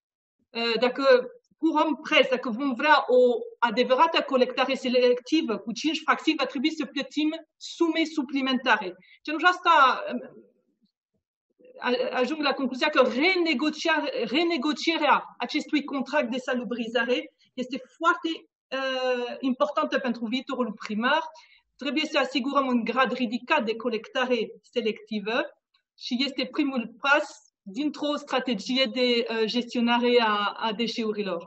Cu Romprest, dacă vom vrea o adevărată colectare selectivă cu 5 fracțiuni, va trebui să plătim sume suplimentare. Și atunci asta ajung la concluzia că renegocierea acestui contract de salubrizare este foarte importantă pentru viitorul primar. Trebuie să asigurăm un grad ridicat de colectare selectivă și este primul pas dintr-o strategie de gestionare a deșeurilor.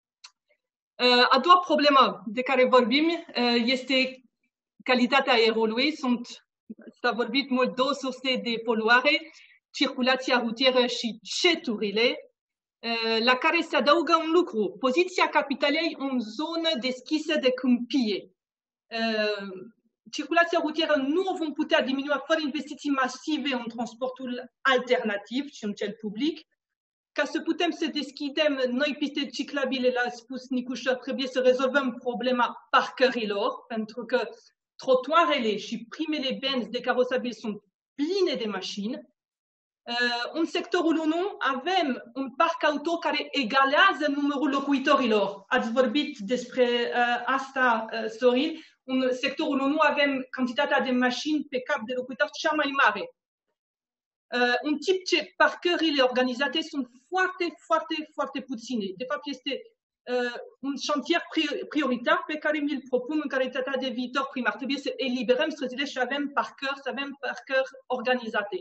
A doua problemă de care vorbim este calitatea aerului. S-a vorbit mult, 2 surse de poluare, circulația rutieră și ceturile, la care se adaugă un lucru, poziția capitalei în zonă deschisă de câmpie. Circulația rutieră nu o vom putea diminua fără investiții masive în transportul alternativ și în cel public. Ca să putem să deschidem noi piste ciclabile, l-a spus Nicușor, trebuie să rezolvăm problema parcărilor, pentru că trotuarele și primele benzi de carosabili sunt pline de mașini. În sectorul 1 avem un parc auto care egalează numărul locuitorilor. Ați vorbit despre asta, Sorin. În sectorul 1 avem cantitatea de mașini pe cap de locuitor cea mai mare. În timp ce parcările organizate sunt foarte puține. De fapt, este un șantier prioritar pe care mi-l propun în calitatea de viitor primar. Trebuie să eliberăm străzile și să avem parcări organizate.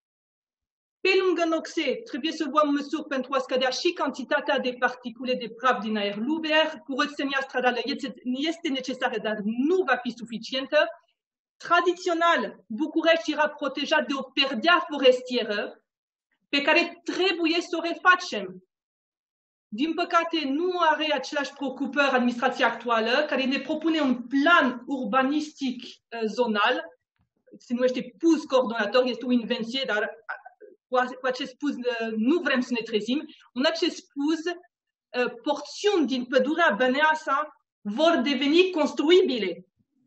Pe lângă noxe, trebuie să luăm măsuri pentru a scădea și cantitatea de particule de praf din aer liber. Curățenia stradală este necesară, dar nu va fi suficientă. Tradițional, București era protejat de o perdea forestieră pe care trebuie să o refacem. Din păcate, nu are aceleași preocupări administrația actuală, care ne propune un plan urbanistic zonal. Se numește PUZ coordonator, este o invenție, dar cu acest PUZ nu vrem să ne trezim. În acest PUZ, porțiuni din pădurea Băneasa vor deveni construibile.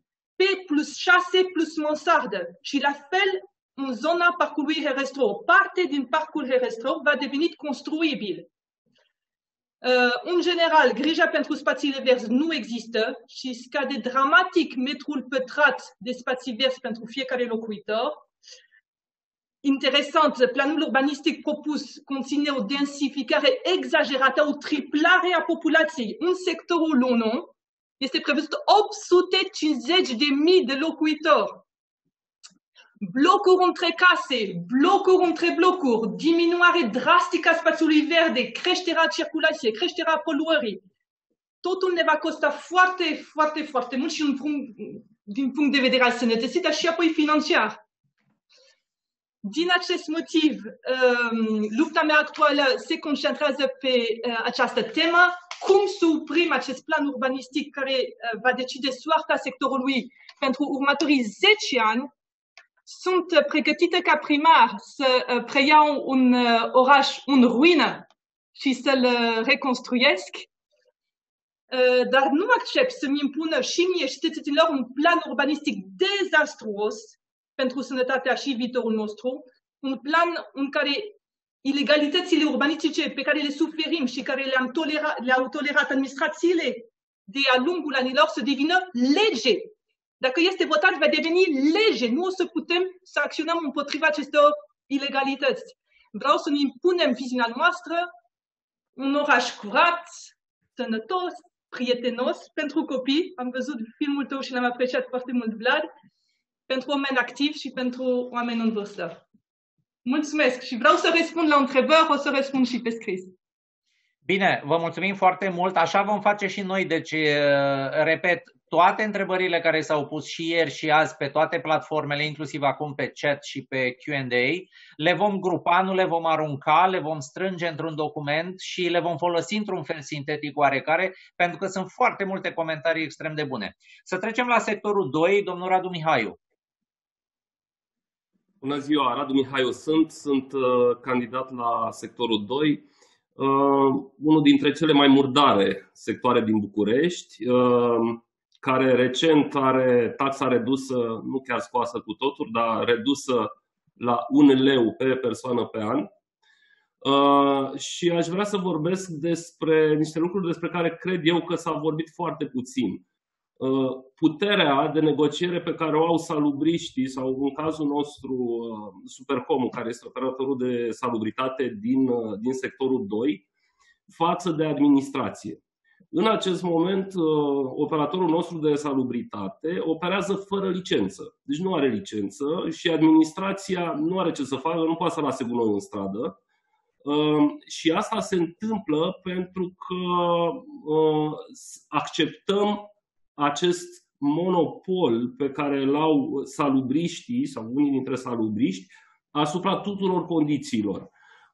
P+6 plus mansardă. Și la fel, în zona parcului Herăstrău. O parte din parcul Herăstrău va deveni construibil. În general, grija pentru spațiile verzi nu există și scade dramatic metrul pătrat de spații verzi pentru fiecare locuitor. Interesant, planul urbanistic propus conține o densificare exagerată, o triplare a populației. În sectorul 1 este prevăzut 850.000 de locuitori. Blocuri între case, blocuri între blocuri, diminuare drastică a spațiului verde, creșterea circulației, creșterea poluării. Totul ne va costa foarte mult și din punct de vedere al sănătății, dar și apoi financiar. Din acest motiv, lupta mea actuală se concentrează pe această temă, cum să oprim acest plan urbanistic care va decide soarta sectorului pentru următorii 10 ani. Sunt pregătită ca primar să preiau un oraș în ruină și să-l reconstruiesc, dar nu accept să-mi impună și mie și cetățenilor un plan urbanistic dezastruos pentru sănătatea și viitorul nostru, un plan în care ilegalitățile urbanistice pe care le suferim și care le-au tolerat administrațiile de-a lungul anilor să devină lege. Dacă este votat, va deveni lege. Nu o să putem să acționăm împotriva acestor ilegalități. Vreau să ne impunem viziunea noastră, un oraș curat, sănătos, prietenos pentru copii. Am văzut filmul tău și l-am apreciat foarte mult, Vlad, pentru oameni activi și pentru oameni în vârstă. Mulțumesc și vreau să răspund la întrebări, o să răspund și pe scris. Bine, vă mulțumim foarte mult. Așa vom face și noi. Deci, repet, toate întrebările care s-au pus și ieri și azi pe toate platformele, inclusiv acum pe chat și pe Q&A, le vom grupa, nu le vom arunca, le vom strânge într-un document și le vom folosi într-un fel sintetic oarecare, pentru că sunt foarte multe comentarii extrem de bune. Să trecem la sectorul 2, domnul Radu Mihaiu. Bună ziua, Radu Mihaiu sunt candidat la sectorul 2, unul dintre cele mai murdare sectoare din București, care recent are taxa redusă, nu chiar scoasă cu totul, dar redusă la 1 leu pe persoană pe an. Și aș vrea să vorbesc despre niște lucruri despre care cred eu că s-a vorbit foarte puțin. Puterea de negociere pe care o au salubriștii sau în cazul nostru Supercomul, care este operatorul de salubritate din sectorul 2, față de administrație. În acest moment, operatorul nostru de salubritate operează fără licență. Deci nu are licență și administrația nu are ce să facă, nu poate să lase gunoi în stradă. Și asta se întâmplă pentru că acceptăm acest monopol pe care îl au salubriștii sau unii dintre salubriști asupra tuturor condițiilor.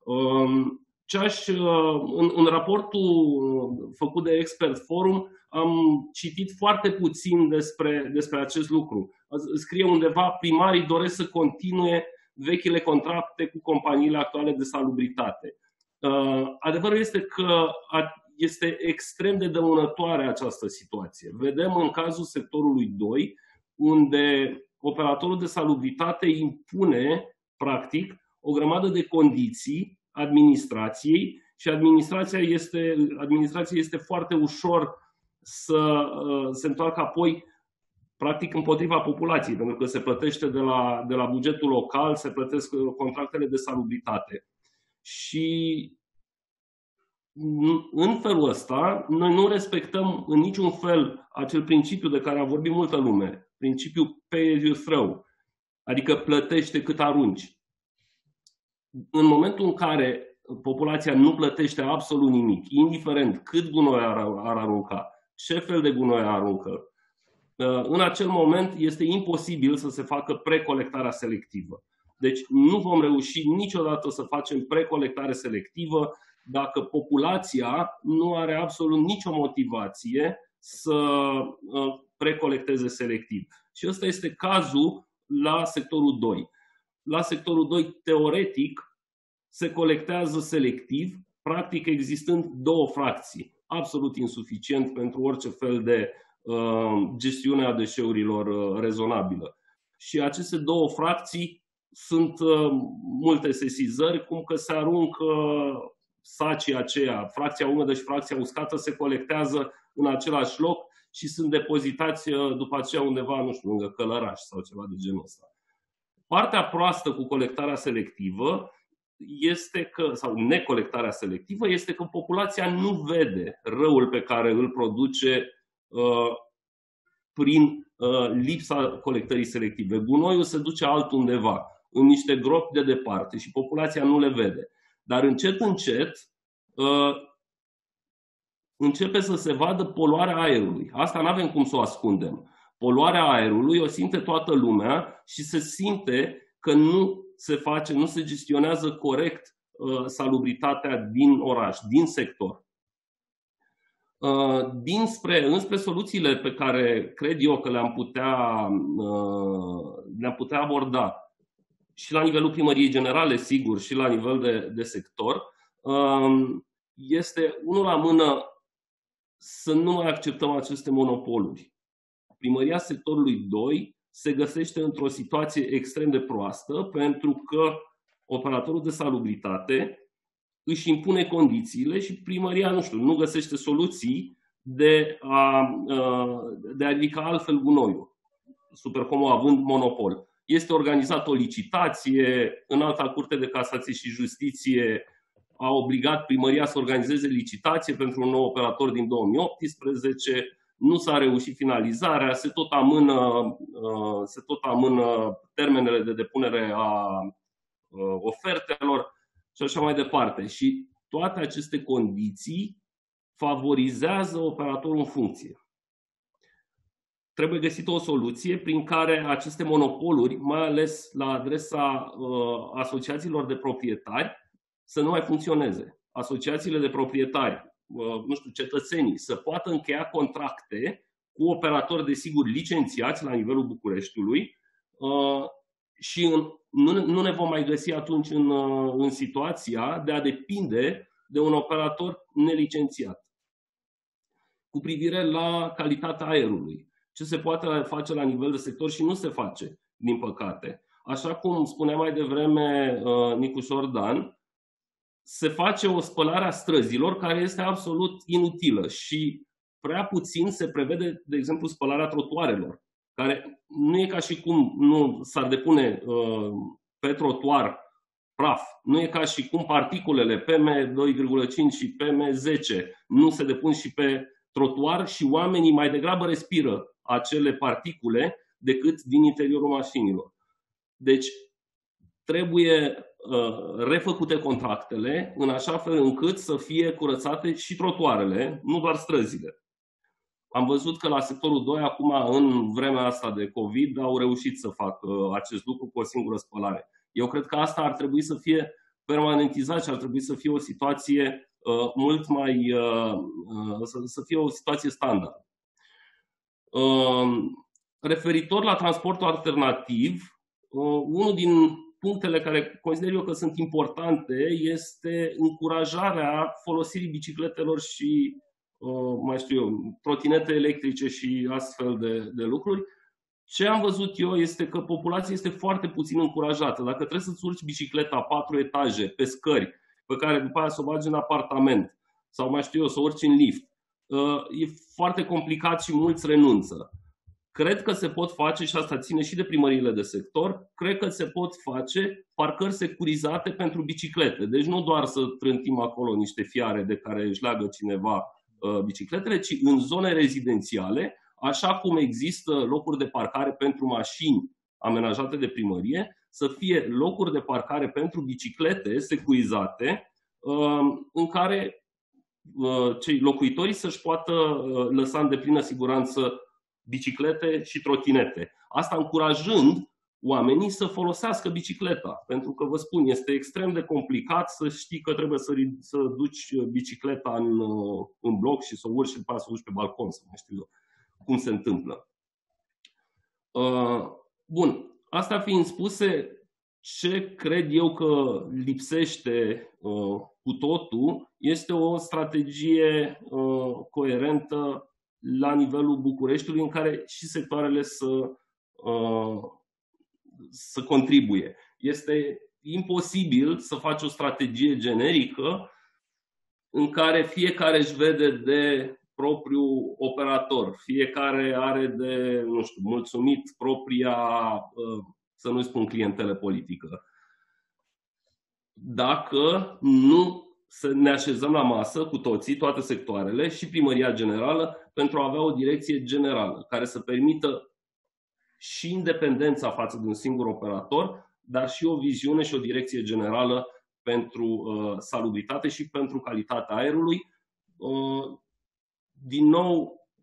În raportul făcut de Expert Forum am citit foarte puțin despre acest lucru. Scrie undeva: primarii doresc să continue vechile contracte cu companiile actuale de salubritate. Adevărul este că este extrem de dăunătoare această situație. Vedem în cazul sectorului 2, unde operatorul de salubritate impune, practic, o grămadă de condiții administrației și administrația este foarte ușor să se întoarcă apoi, practic, împotriva populației, pentru că se plătește de la bugetul local, se plătesc contractele de salubritate. Și în felul ăsta, noi nu respectăm în niciun fel acel principiu de care a vorbit multă lume, principiul pay as you throw, adică plătește cât arunci. În momentul în care populația nu plătește absolut nimic, indiferent cât gunoi ar arunca, ce fel de gunoi aruncă, în acel moment este imposibil să se facă precolectarea selectivă. Deci nu vom reuși niciodată să facem precolectare selectivă dacă populația nu are absolut nicio motivație să precolecteze selectiv. Și ăsta este cazul la sectorul 2. La sectorul 2, teoretic, se colectează selectiv, practic existând 2 fracții, absolut insuficient pentru orice fel de gestiune a deșeurilor rezonabilă. Și aceste 2 fracții sunt multe sesizări, cum că se aruncă sacii aceia, fracția umedă și fracția uscată se colectează în același loc și sunt depozitați după aceea undeva, nu știu, lângă Călăraș sau ceva de genul ăsta. Partea proastă cu colectarea selectivă este că, sau necolectarea selectivă, este că populația nu vede răul pe care îl produce prin lipsa colectării selective. Gunoiul se duce altundeva, în niște gropi de departe și populația nu le vede. Dar încet, încet începe să se vadă poluarea aerului. Asta nu avem cum să o ascundem. Poluarea aerului o simte toată lumea și se simte că nu se gestionează corect salubritatea din oraș, din sector. Înspre soluțiile pe care cred eu că le-am putea aborda și la nivelul primăriei generale, sigur, și la nivel de sector, este unul la mână să nu mai acceptăm aceste monopoluri. Primăria sectorului 2 se găsește într-o situație extrem de proastă pentru că operatorul de salubritate își impune condițiile și primăria, nu găsește soluții de a ridica altfel gunoiul, Supercomo având monopol. Este organizată o licitație, Înalta Curte de Casație și Justiție a obligat primăria să organizeze licitație pentru un nou operator din 2018, nu s-a reușit finalizarea, se tot amână termenele de depunere a ofertelor și așa mai departe. Și toate aceste condiții favorizează operatorul în funcție. Trebuie găsită o soluție prin care aceste monopoluri, mai ales la adresa asociațiilor de proprietari, să nu mai funcționeze. Asociațiile de proprietari, cetățenii, să poată încheia contracte cu operatori, desigur, licențiați la nivelul Bucureștiului și nu ne vom mai găsi atunci în situația de a depinde de un operator nelicențiat. Cu privire la calitatea aerului, ce se poate face la nivel de sector și nu se face, din păcate. Așa cum spunea mai devreme Nicușor Dan, se face o spălare a străzilor care este absolut inutilă și prea puțin se prevede, de exemplu, spălarea trotuarelor, care nu e ca și cum nu s-ar depune pe trotuar praf, nu e ca și cum particulele PM2,5 și PM10 nu se depun și pe trotuar și oamenii mai degrabă respiră acele particule decât din interiorul mașinilor. Deci trebuie refăcute contractele în așa fel încât să fie curățate și trotuarele, nu doar străzile. Am văzut că la sectorul 2, acum, în vremea asta de COVID, au reușit să facă acest lucru cu o singură spălare. Eu cred că asta ar trebui să fie permanentizat și ar trebui să fie o situație mult mai să fie o situație standard. Referitor la transportul alternativ, unul din punctele care consider eu că sunt importante este încurajarea folosirii bicicletelor și trotinete electrice și astfel de lucruri. Ce am văzut eu este că populația este foarte puțin încurajată. Dacă trebuie să-ți urci bicicleta 4 etaje pe scări, pe care după aia să o bagi în apartament sau să o urci în lift, e foarte complicat și mulți renunță. Cred că se pot face, și asta ține și de primăriile de sector, cred că se pot face parcări securizate pentru biciclete. Deci nu doar să trântim acolo niște fiare de care își leagă cineva bicicletele, ci în zone rezidențiale, așa cum există locuri de parcare pentru mașini amenajate de primărie, să fie locuri de parcare pentru biciclete securizate, în care cei locuitorii să-și poată lăsa în deplină siguranță biciclete și trotinete. Asta încurajând oamenii să folosească bicicleta. Pentru că, vă spun, este extrem de complicat să știi că trebuie să duci bicicleta în bloc și să o urci și după aceea să o urci pe balcon, să nu știu cum se întâmplă. Bun, asta fiind spuse, ce cred eu că lipsește cu totul este o strategie coerentă la nivelul Bucureștiului în care și sectoarele să contribuie. Este imposibil să faci o strategie generică în care fiecare își vede de propriul operator, fiecare are de, mulțumit propria, să nu spun clientelă politică. Dacă nu să ne așezăm la masă cu toții, toate sectoarele și primăria generală, pentru a avea o direcție generală care să permită și independența față de un singur operator, dar și o viziune și o direcție generală pentru salubritate și pentru calitatea aerului. Din nou,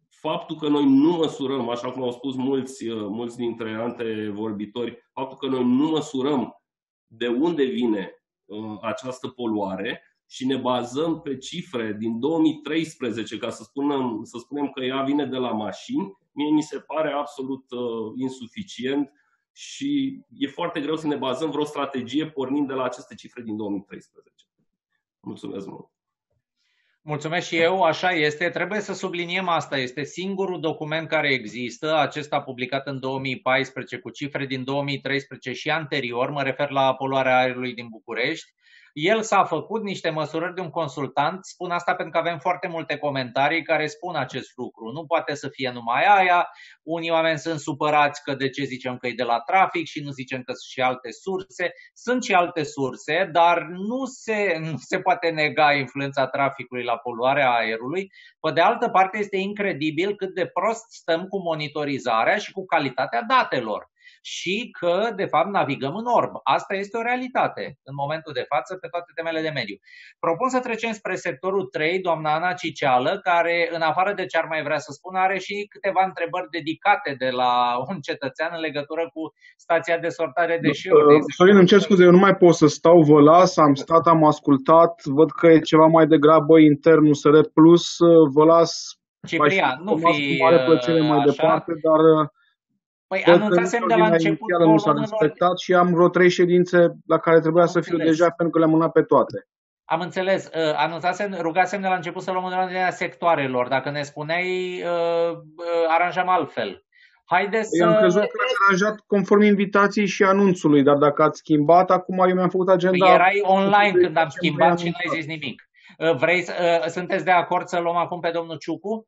faptul că noi nu măsurăm, așa cum au spus mulți dintre antevorbitori, faptul că noi nu măsurăm de unde vine această poluare și ne bazăm pe cifre din 2013 ca să spunem că ea vine de la mașini, mie mi se pare absolut insuficient și e foarte greu să ne bazăm vreo strategie pornind de la aceste cifre din 2013. Mulțumesc mult! Mulțumesc și eu, așa este. Trebuie să subliniem asta. Este singurul document care există, acesta publicat în 2014 cu cifre din 2013 și anterior, mă refer la poluarea aerului din București. El s-a făcut niște măsurări de un consultant, spun asta pentru că avem foarte multe comentarii care spun acest lucru. Nu poate să fie numai aia, unii oameni sunt supărați că de ce zicem că e de la trafic și nu zicem că sunt și alte surse. Sunt și alte surse, dar nu se poate nega influența traficului la poluarea aerului. Pe de altă parte, este incredibil cât de prost stăm cu monitorizarea și cu calitatea datelor. Și că, de fapt, navigăm în orb. Asta este o realitate în momentul de față pe toate temele de mediu. Propun să trecem spre sectorul 3, doamna Ana Cicială, care, în afară de ce ar mai vrea să spună, are și câteva întrebări dedicate de la un cetățean în legătură cu stația de sortare de deșeuri. Sorin, îmi cer scuze, eu nu mai pot să stau, vă las, am stat, am ascultat, văd că e ceva mai degrabă intern USR Plus, vă las. Ciprian, nu fi cu mare plăcere mai așa. Departe, dar Păi anunțasem de la început nu s-a respectat și am vreo 3 ședințe la care trebuia să fiu deja pentru că le-am mânat pe toate. Am înțeles. Rugasem de la început să luăm în ordinea sectoarelor. Dacă ne spuneai, aranjăm altfel. Haideți să... Eu am crezut că ați aranjat conform invitației și anunțului, dar dacă ați schimbat, acum eu mi-am făcut agenda... Păi erai online când am schimbat și nu ai zis nimic. Sunteți de acord să luăm acum pe domnul Ciucu?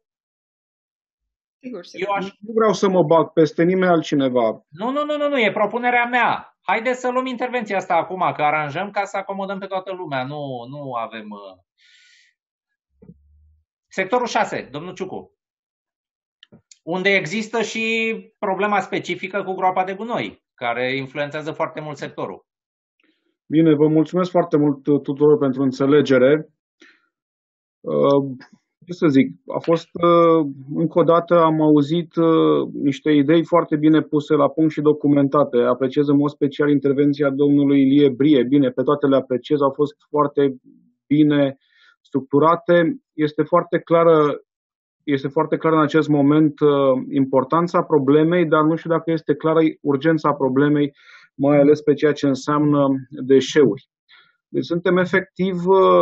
Nu vreau să mă bag peste nimeni altcineva. Nu, e propunerea mea. Haideți să luăm intervenția asta acum, că aranjăm ca să acomodăm pe toată lumea. Nu avem... Sectorul 6, domnul Ciucu. Unde există și problema specifică cu groapa de gunoi, care influențează foarte mult sectorul. Bine, vă mulțumesc foarte mult tuturor pentru înțelegere. Ce să zic, a fost, încă o dată am auzit niște idei foarte bine puse la punct și documentate. Apreciez în mod special intervenția domnului Ilie Brie. Bine, pe toate le apreciez, au fost foarte bine structurate. Este foarte clară în acest moment importanța problemei, dar nu știu dacă este clară urgența problemei, mai ales pe ceea ce înseamnă deșeuri. Deci suntem efectiv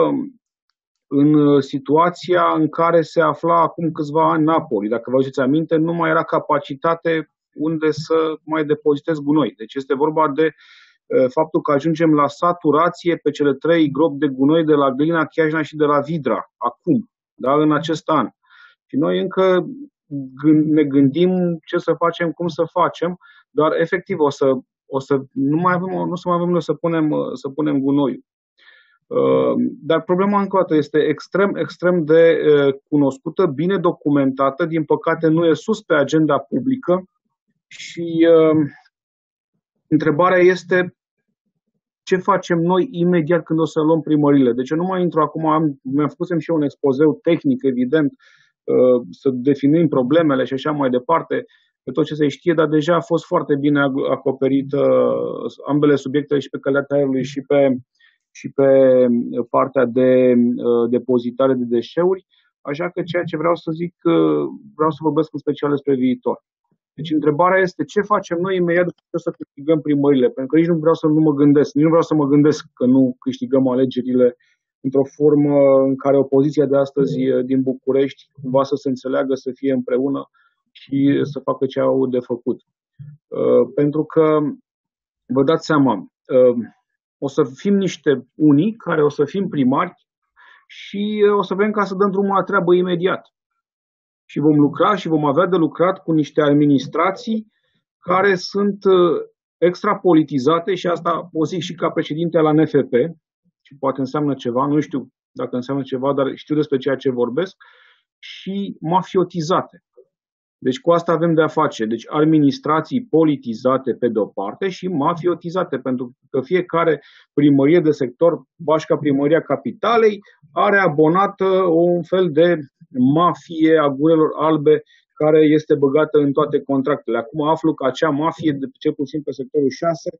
în situația în care se afla acum câțiva ani Napoli. Dacă vă aduceți aminte, nu mai era capacitate unde să mai depozitezi gunoi. Deci este vorba de faptul că ajungem la saturație pe cele 3 gropi de gunoi de la Glina, Chiajna și de la Vidra, acum, da, în acest an. Și noi încă ne gândim ce să facem, cum să facem, dar efectiv nu să mai avem unde să punem gunoiul. Dar problema încă o dată este extrem de cunoscută, bine documentată, din păcate nu e sus pe agenda publică și întrebarea este ce facem noi imediat când o să luăm primările. Deci eu nu mai intru acum, mi-am făcut și eu un expozeu tehnic, evident, să definim problemele și așa mai departe, pe tot ce se știe, dar deja a fost foarte bine acoperit ambele subiecte, și pe calitatea aerului și pe partea de depozitare de deșeuri, așa că ceea ce vreau să zic, vreau să vorbesc în special despre viitor. Deci întrebarea este ce facem noi imediat după să câștigăm primările, pentru că nici nu vreau să mă gândesc că nu câștigăm alegerile într-o formă în care opoziția de astăzi din București cumva să se înțeleagă, să fie împreună și să facă ce au de făcut. Pentru că vă dați seama, o să fim niște unii care o să fim primari și o să vrem ca să dăm drumul la treabă imediat. Și vom lucra și vom avea de lucrat cu niște administrații care sunt extrapolitizate, și asta o zic și ca președinte la NFP, și poate înseamnă ceva, nu știu dacă înseamnă ceva, dar știu despre ceea ce vorbesc, și mafiotizate. Deci cu asta avem de-a face. Deci administrații politizate pe de-o parte și mafiotizate, pentru că fiecare primărie de sector, Bașca Primăria Capitalei, are abonată un fel de mafie a gurelor albe care este băgată în toate contractele. Acum aflu că acea mafie, cel puțin pe sectorul 6,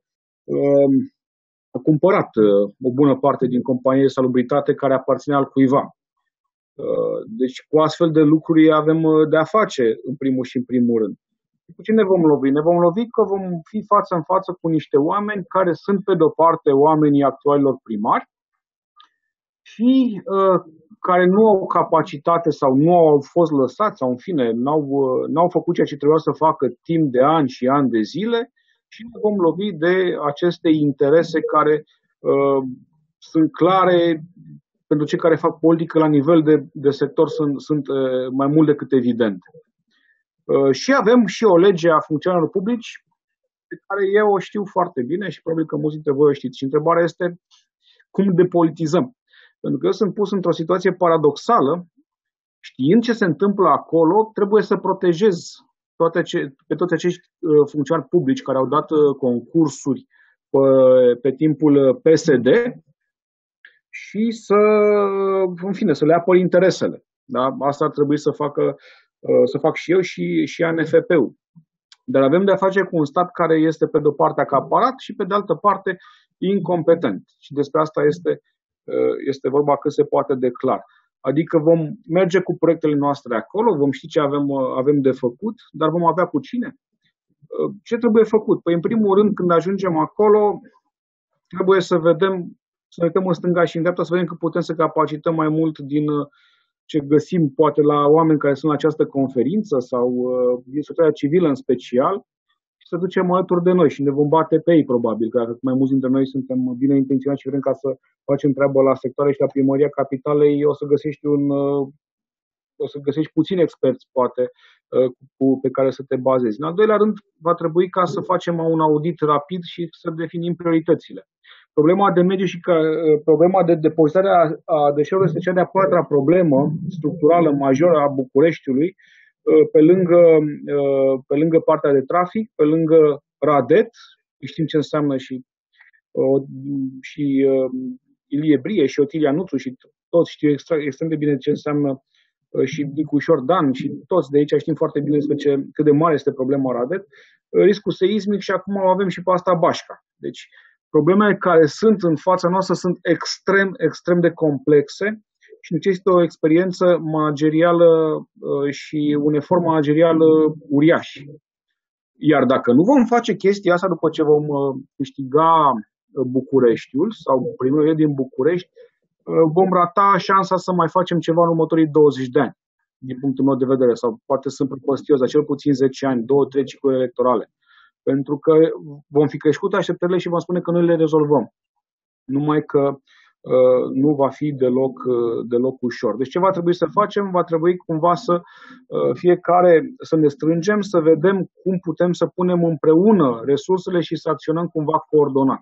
a cumpărat o bună parte din companiile de salubritate care aparținea al cuiva. Deci cu astfel de lucruri avem de-a face în primul și în primul rând. Cu ce ne vom lovi? Ne vom lovi că vom fi față în față cu niște oameni care sunt pe de-o parte oamenii actualilor primari și care nu au capacitate sau nu au fost lăsați sau în fine n-au făcut ceea ce trebuia să facă timp de ani și ani de zile și ne vom lovi de aceste interese care sunt clare. Pentru cei care fac politică la nivel de sector sunt mai mult decât evidente. Și avem și o lege a funcționarilor publici pe care eu o știu foarte bine și probabil că mulți dintre voi o știți. Și întrebarea este cum depolitizăm. Pentru că eu sunt pus într-o situație paradoxală, știind ce se întâmplă acolo, trebuie să protejez pe toți acești funcționari publici care au dat concursuri pe timpul PSD, și să le apăr interesele. Da? Asta ar trebui să fac și eu și ANFP-ul. Dar avem de a face cu un stat care este pe de-o parte acaparat și pe de altă parte incompetent. Și despre asta este vorba cât se poate de clar. Adică vom merge cu proiectele noastre acolo, vom ști ce avem de făcut, dar vom avea cu cine? Ce trebuie făcut? Păi în primul rând când ajungem acolo trebuie să ne uităm în stânga și în dreapta să vedem că putem să capacităm mai mult din ce găsim poate la oameni care sunt la această conferință sau din societatea civilă în special și să ducem alături de noi și ne vom bate pe ei probabil, că mai mulți dintre noi suntem bine intenționați și vrem ca să facem treabă la sectoare și la Primăria Capitalei, o să găsești puțini experți poate pe care să te bazezi. În al doilea rând va trebui ca să facem un audit rapid și să definim prioritățile. Problema de mediu și problema de depozitare a deșeurilor este cea de-a patra problemă structurală majoră a Bucureștiului, pe lângă partea de trafic, pe lângă Radet, știm ce înseamnă și Ilie Brie și Otilia Nuțu și toți știu extrem de bine ce înseamnă și Nicușor Dan și toți de aici știm foarte bine cât de mare este problema Radet, riscul seismic și acum o avem și pe asta Bașca. Deci problemele care sunt în fața noastră sunt extrem, extrem de complexe și necesită o experiență managerială și un efort managerial uriaș. Iar dacă nu vom face chestia asta după ce vom câștiga Bucureștiul sau primăria din București, vom rata șansa să mai facem ceva în următorii 20 de ani, din punctul meu de vedere, sau poate sunt prăpăstios, dar cel puțin 10 ani, 2-3 cicluri electorale. Pentru că vom fi crescut așteptările și vom spune că noi le rezolvăm. Numai că nu va fi deloc ușor. Deci ce va trebui să facem? Va trebui cumva să fiecare să ne strângem, să vedem cum putem să punem împreună resursele și să acționăm cumva coordonat.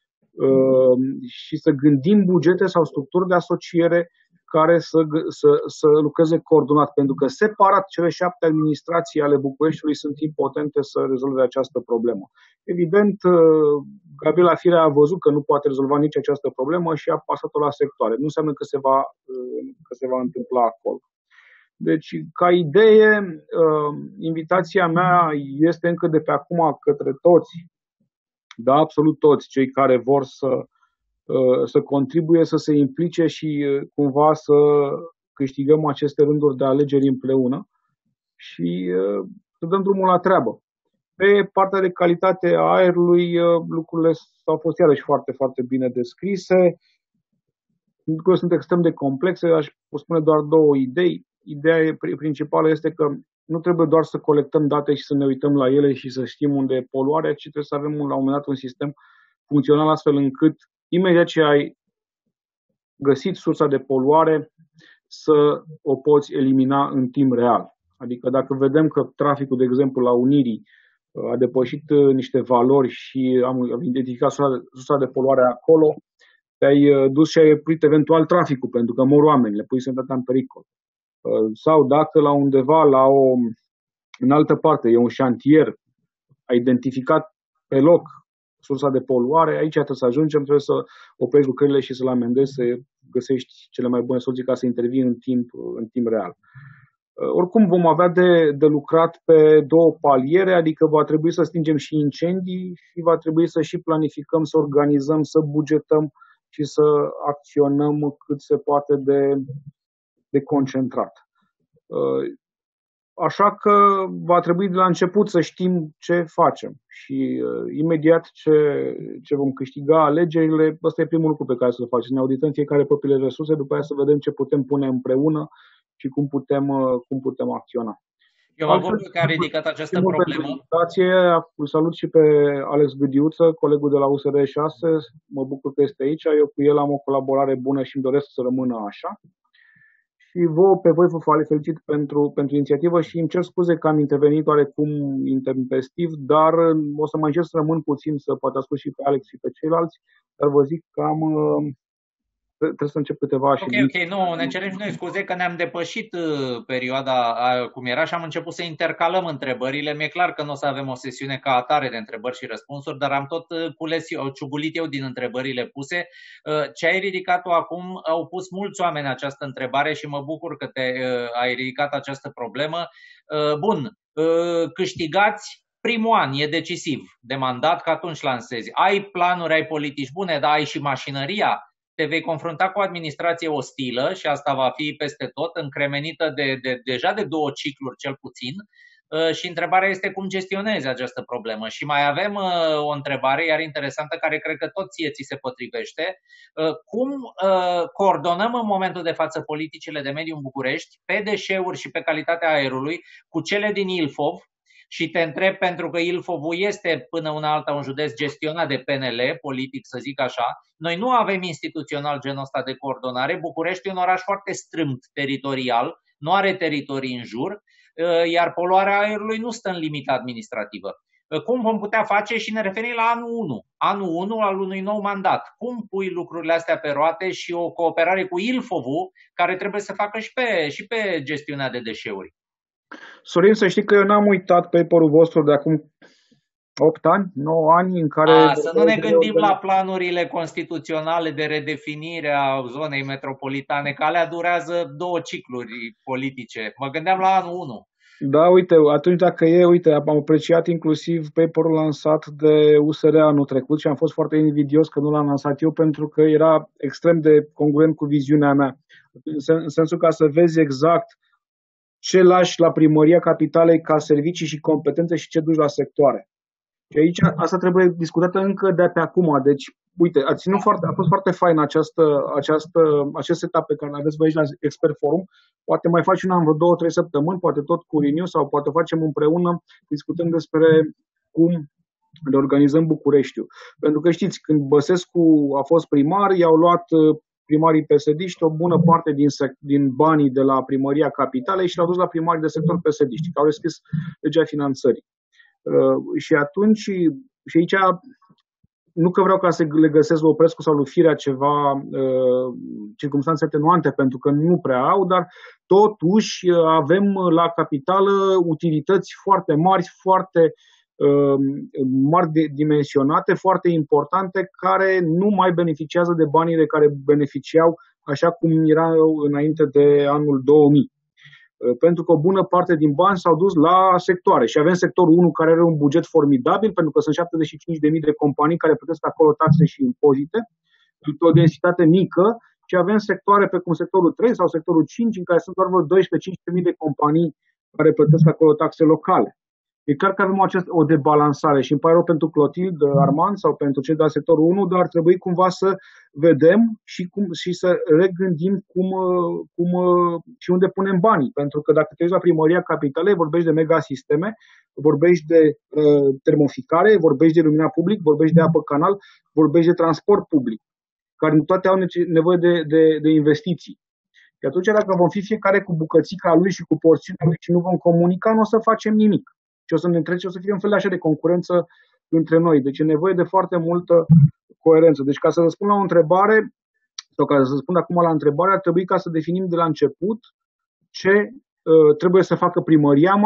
Și să gândim bugete sau structuri de asociere care să lucreze coordonat, pentru că separat cele 7 administrații ale Bucureștiului sunt impotente să rezolve această problemă. Evident, Gabriela Firea a văzut că nu poate rezolva nici această problemă și a pasat-o la sectoare. Nu înseamnă că se va întâmpla acolo. Deci, ca idee, invitația mea este încă de pe acum către toți, da, absolut toți cei care vor să contribuie, să se implice și cumva să câștigăm aceste rânduri de alegeri împreună și să dăm drumul la treabă. Pe partea de calitate a aerului, lucrurile au fost iarăși foarte, foarte bine descrise. Lucrurile sunt extrem de complexe, aș spune doar două idei. Ideea principală este că nu trebuie doar să colectăm date și să ne uităm la ele și să știm unde e poluarea, ci trebuie să avem la un moment dat un sistem funcțional astfel încât imediat ce ai găsit sursa de poluare să o poți elimina în timp real. Adică dacă vedem că traficul, de exemplu, la Unirii a depășit niște valori și am identificat sursa de poluare acolo, te-ai dus și ai oprit eventual traficul, pentru că mor oameni, le pui sănătatea în pericol. Sau dacă la undeva, la o În altă parte, e un șantier, a identificat pe loc sursa de poluare, aici trebuie să ajungem, trebuie să oprești lucrările și să-l amendezi, să găsești cele mai bune soluții ca să intervii în timp real. Oricum vom avea de lucrat pe două paliere, adică va trebui să stingem și incendii și va trebui să și planificăm, să organizăm, să bugetăm și să acționăm cât se poate de concentrat. Așa că va trebui de la început să știm ce facem și imediat ce vom câștiga alegerile, ăsta e primul lucru pe care să-l facem. Ne audităm fiecare propriile resurse, după aia să vedem ce putem pune împreună și cum putem acționa. Eu mă bucur că a ridicat această problemă. Îl salut și pe Alex Gâdiuță, colegul de la USR 6. Mă bucur că este aici. Eu cu el am o colaborare bună și îmi doresc să rămână așa. Și pe voi vă felicit pentru inițiativă și îmi cer scuze că am intervenit oarecum intempestiv, dar o să mai încerc să rămân puțin, să poate ascult și pe Alex și pe ceilalți, dar vă zic că trebuie să încep câteva Ok, nu, ne cerem și noi scuze că ne-am depășit perioada cum era și am început să intercalăm întrebările. Mi-e clar că nu o să avem o sesiune ca atare de întrebări și răspunsuri, dar am tot ciugulit eu din întrebările puse. Ce ai ridicat tu acum, au pus mulți oameni această întrebare și mă bucur că ai ridicat această problemă. Bun, câștigați primul an, e decisiv de mandat, că atunci lansezi. Ai planuri, ai politici bune, dar ai și mașinăria. Te vei confrunta cu o administrație ostilă și asta va fi peste tot, încremenită deja de 2 cicluri cel puțin. Și întrebarea este cum gestionezi această problemă. Și mai avem o întrebare, iar interesantă, care cred că tot ție ți se potrivește. Cum coordonăm în momentul de față politicile de mediu în București pe deșeuri și pe calitatea aerului cu cele din Ilfov? Și te întreb pentru că Ilfovul este până una alta un județ gestionat de PNL, politic să zic așa. Noi nu avem instituțional genul ăsta de coordonare. București e un oraș foarte strâmt teritorial, nu are teritorii în jur, iar poluarea aerului nu stă în limită administrativă. Cum vom putea face și ne referim la anul 1 al unui nou mandat? Cum pui lucrurile astea pe roate și o cooperare cu Ilfovul care trebuie să facă și pe gestiunea de deșeuri? Sorin, să știi că eu n-am uitat paper-ul vostru de acum 8 ani, 9 ani în care... Să nu ne gândim la planurile constituționale de redefinire a zonei metropolitane, că alea durează 2 cicluri politice. Mă gândeam la anul 1. Da, uite, atunci dacă am apreciat inclusiv paper-ul lansat de USR anul trecut și am fost foarte invidios că nu l-am lansat eu pentru că era extrem de congruent cu viziunea mea. În sensul ca să vezi exact ce lași la Primăria Capitalei ca servicii și competențe și ce duci la sectoare. Și aici asta trebuie discutată încă de pe acum. Deci, uite, a fost foarte fain acest setup pe care îl aveți voi aici la Expert Forum. Poate mai faci una în vreo 2-3 săptămâni, poate tot cu Riniu sau poate facem împreună, discutăm despre cum le organizăm Bucureștiul. Pentru că știți, când Băsescu a fost primar, i-au luat primarii PSD-ști o bună parte din banii de la Primăria Capitalei și l-au dus la primarii de sector PSD-ști, care au deschis legea finanțării. Și atunci, și aici, nu că vreau ca să le găsesc lui Oprescu sau lui Firea ceva circumstanțe atenuante, pentru că nu prea au, dar totuși avem la capitală utilități foarte mari, foarte mari dimensionate, foarte importante, care nu mai beneficiază de banii de care beneficiau așa cum era înainte de anul 2000. Pentru că o bună parte din bani s-au dus la sectoare și avem sectorul 1 care are un buget formidabil, pentru că sunt 75.000 de companii care plătesc acolo taxe și impozite, o densitate mică, și avem sectoare precum sectorul 3 sau sectorul 5 în care sunt doar 12-15.000 de companii care plătesc acolo taxe locale. E clar că avem o debalansare și îmi pare rău pentru Clotilde, Armand sau pentru cei de la sectorul 1, dar ar trebui cumva să vedem și să regândim cum și unde punem banii. Pentru că dacă te uiți la Primăria Capitalei, vorbești de megasisteme, vorbești de termoficare, vorbești de lumina public, vorbești de apă canal, vorbești de transport public, care toate au nevoie de investiții. Și atunci, dacă vom fi fiecare cu bucățica lui și cu porțiunea lui și nu vom comunica, nu o să facem nimic. Și o să ne întrece, o să fie un fel așa de concurență între noi. Deci e nevoie de foarte multă coerență. Deci ca să răspund la o întrebare, sau ca să răspund acum la întrebare, ar trebui ca să definim de la început ce trebuie să facă Primăria Mare,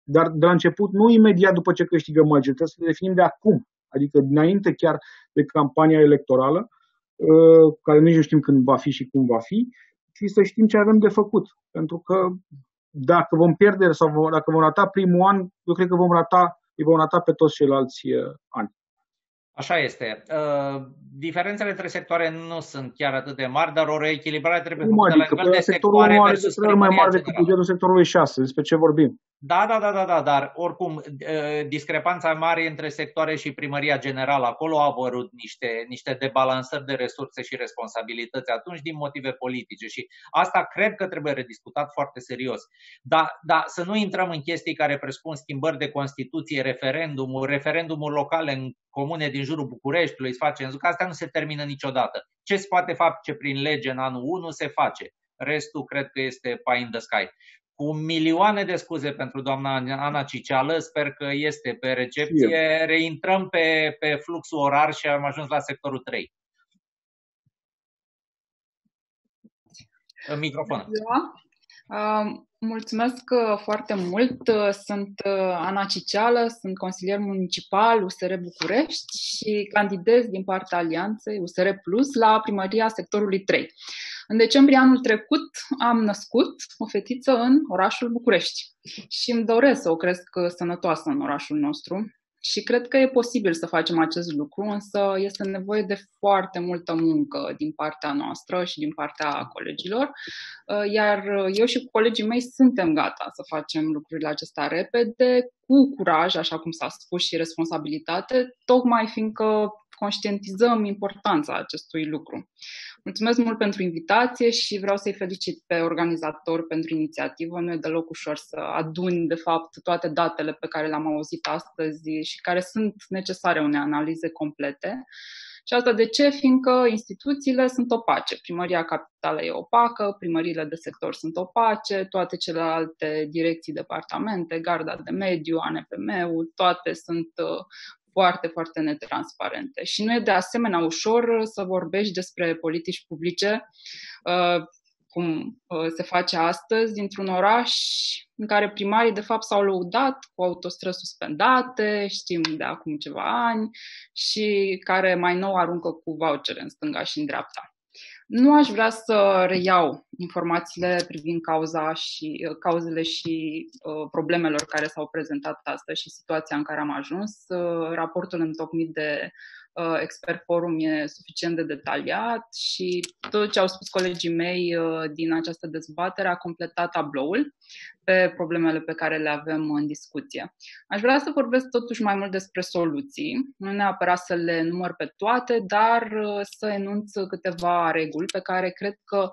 dar de la început, nu imediat după ce câștigăm alegeri, trebuie să le definim de acum, adică dinainte chiar de campania electorală, care nici nu știm când va fi și cum va fi, și să știm ce avem de făcut. Pentru că dacă vom pierde sau dacă vom rata primul an, eu cred că îi vom rata pe toți ceilalți ani. Așa este. Diferențele între sectoare nu sunt chiar atât de mari, dar o reechilibrare trebuie făcută la nivel de sectoare versus mai mare decât bugetul sectorului 6. Despre ce vorbim? Da, dar oricum discrepanța mare între sectoare și primăria generală, acolo au apărut niște debalansări de resurse și responsabilități atunci din motive politice și asta cred că trebuie rediscutat foarte serios. Dar să nu intrăm în chestii care presupun schimbări de Constituție, referendumuri locale în comune din jurul Bucureștiului, să facem, că asta nu se termină niciodată. Ce se poate face prin lege în anul 1 se face. Restul cred că este pie in the sky. Cu milioane de scuze pentru doamna Ana Cicială, sper că este pe recepție, reintrăm pe fluxul orar și am ajuns la sectorul 3. În microfon. Mulțumesc foarte mult. Sunt Ana Cicială, sunt consilier municipal USR București și candidez din partea Alianței USR Plus la primăria sectorului 3. În decembrie anul trecut am născut o fetiță în orașul București și îmi doresc să o cresc sănătoasă în orașul nostru. Și cred că e posibil să facem acest lucru, însă este nevoie de foarte multă muncă din partea noastră și din partea colegilor, iar eu și colegii mei suntem gata să facem lucrurile acestea repede, cu curaj, așa cum s-a spus, și responsabilitate, tocmai fiindcă conștientizăm importanța acestui lucru. Mulțumesc mult pentru invitație și vreau să-i felicit pe organizator pentru inițiativă. Nu e deloc ușor să aduni, de fapt, toate datele pe care le-am auzit astăzi și care sunt necesare unei analize complete. Și asta de ce? Fiindcă instituțiile sunt opace. Primăria capitală e opacă, primăriile de sector sunt opace, toate celelalte direcții, departamente, garda de mediu, ANPM-ul, toate sunt foarte, foarte netransparente. Și nu e de asemenea ușor să vorbești despre politici publice, cum se face astăzi, dintr-un oraș în care primarii de fapt s-au lăudat cu autostrăzi suspendate, știm de acum ceva ani, și care mai nou aruncă cu vouchere în stânga și în dreapta. Nu aș vrea să reiau informațiile privind cauzele și problemelor care s-au prezentat astăzi și situația în care am ajuns. Raportul întocmit de Expert Forum e suficient de detaliat și tot ce au spus colegii mei din această dezbatere a completat tabloul pe problemele pe care le avem în discuție. Aș vrea să vorbesc totuși mai mult despre soluții, nu neapărat să le număr pe toate, dar să enunț câteva reguli pe care cred că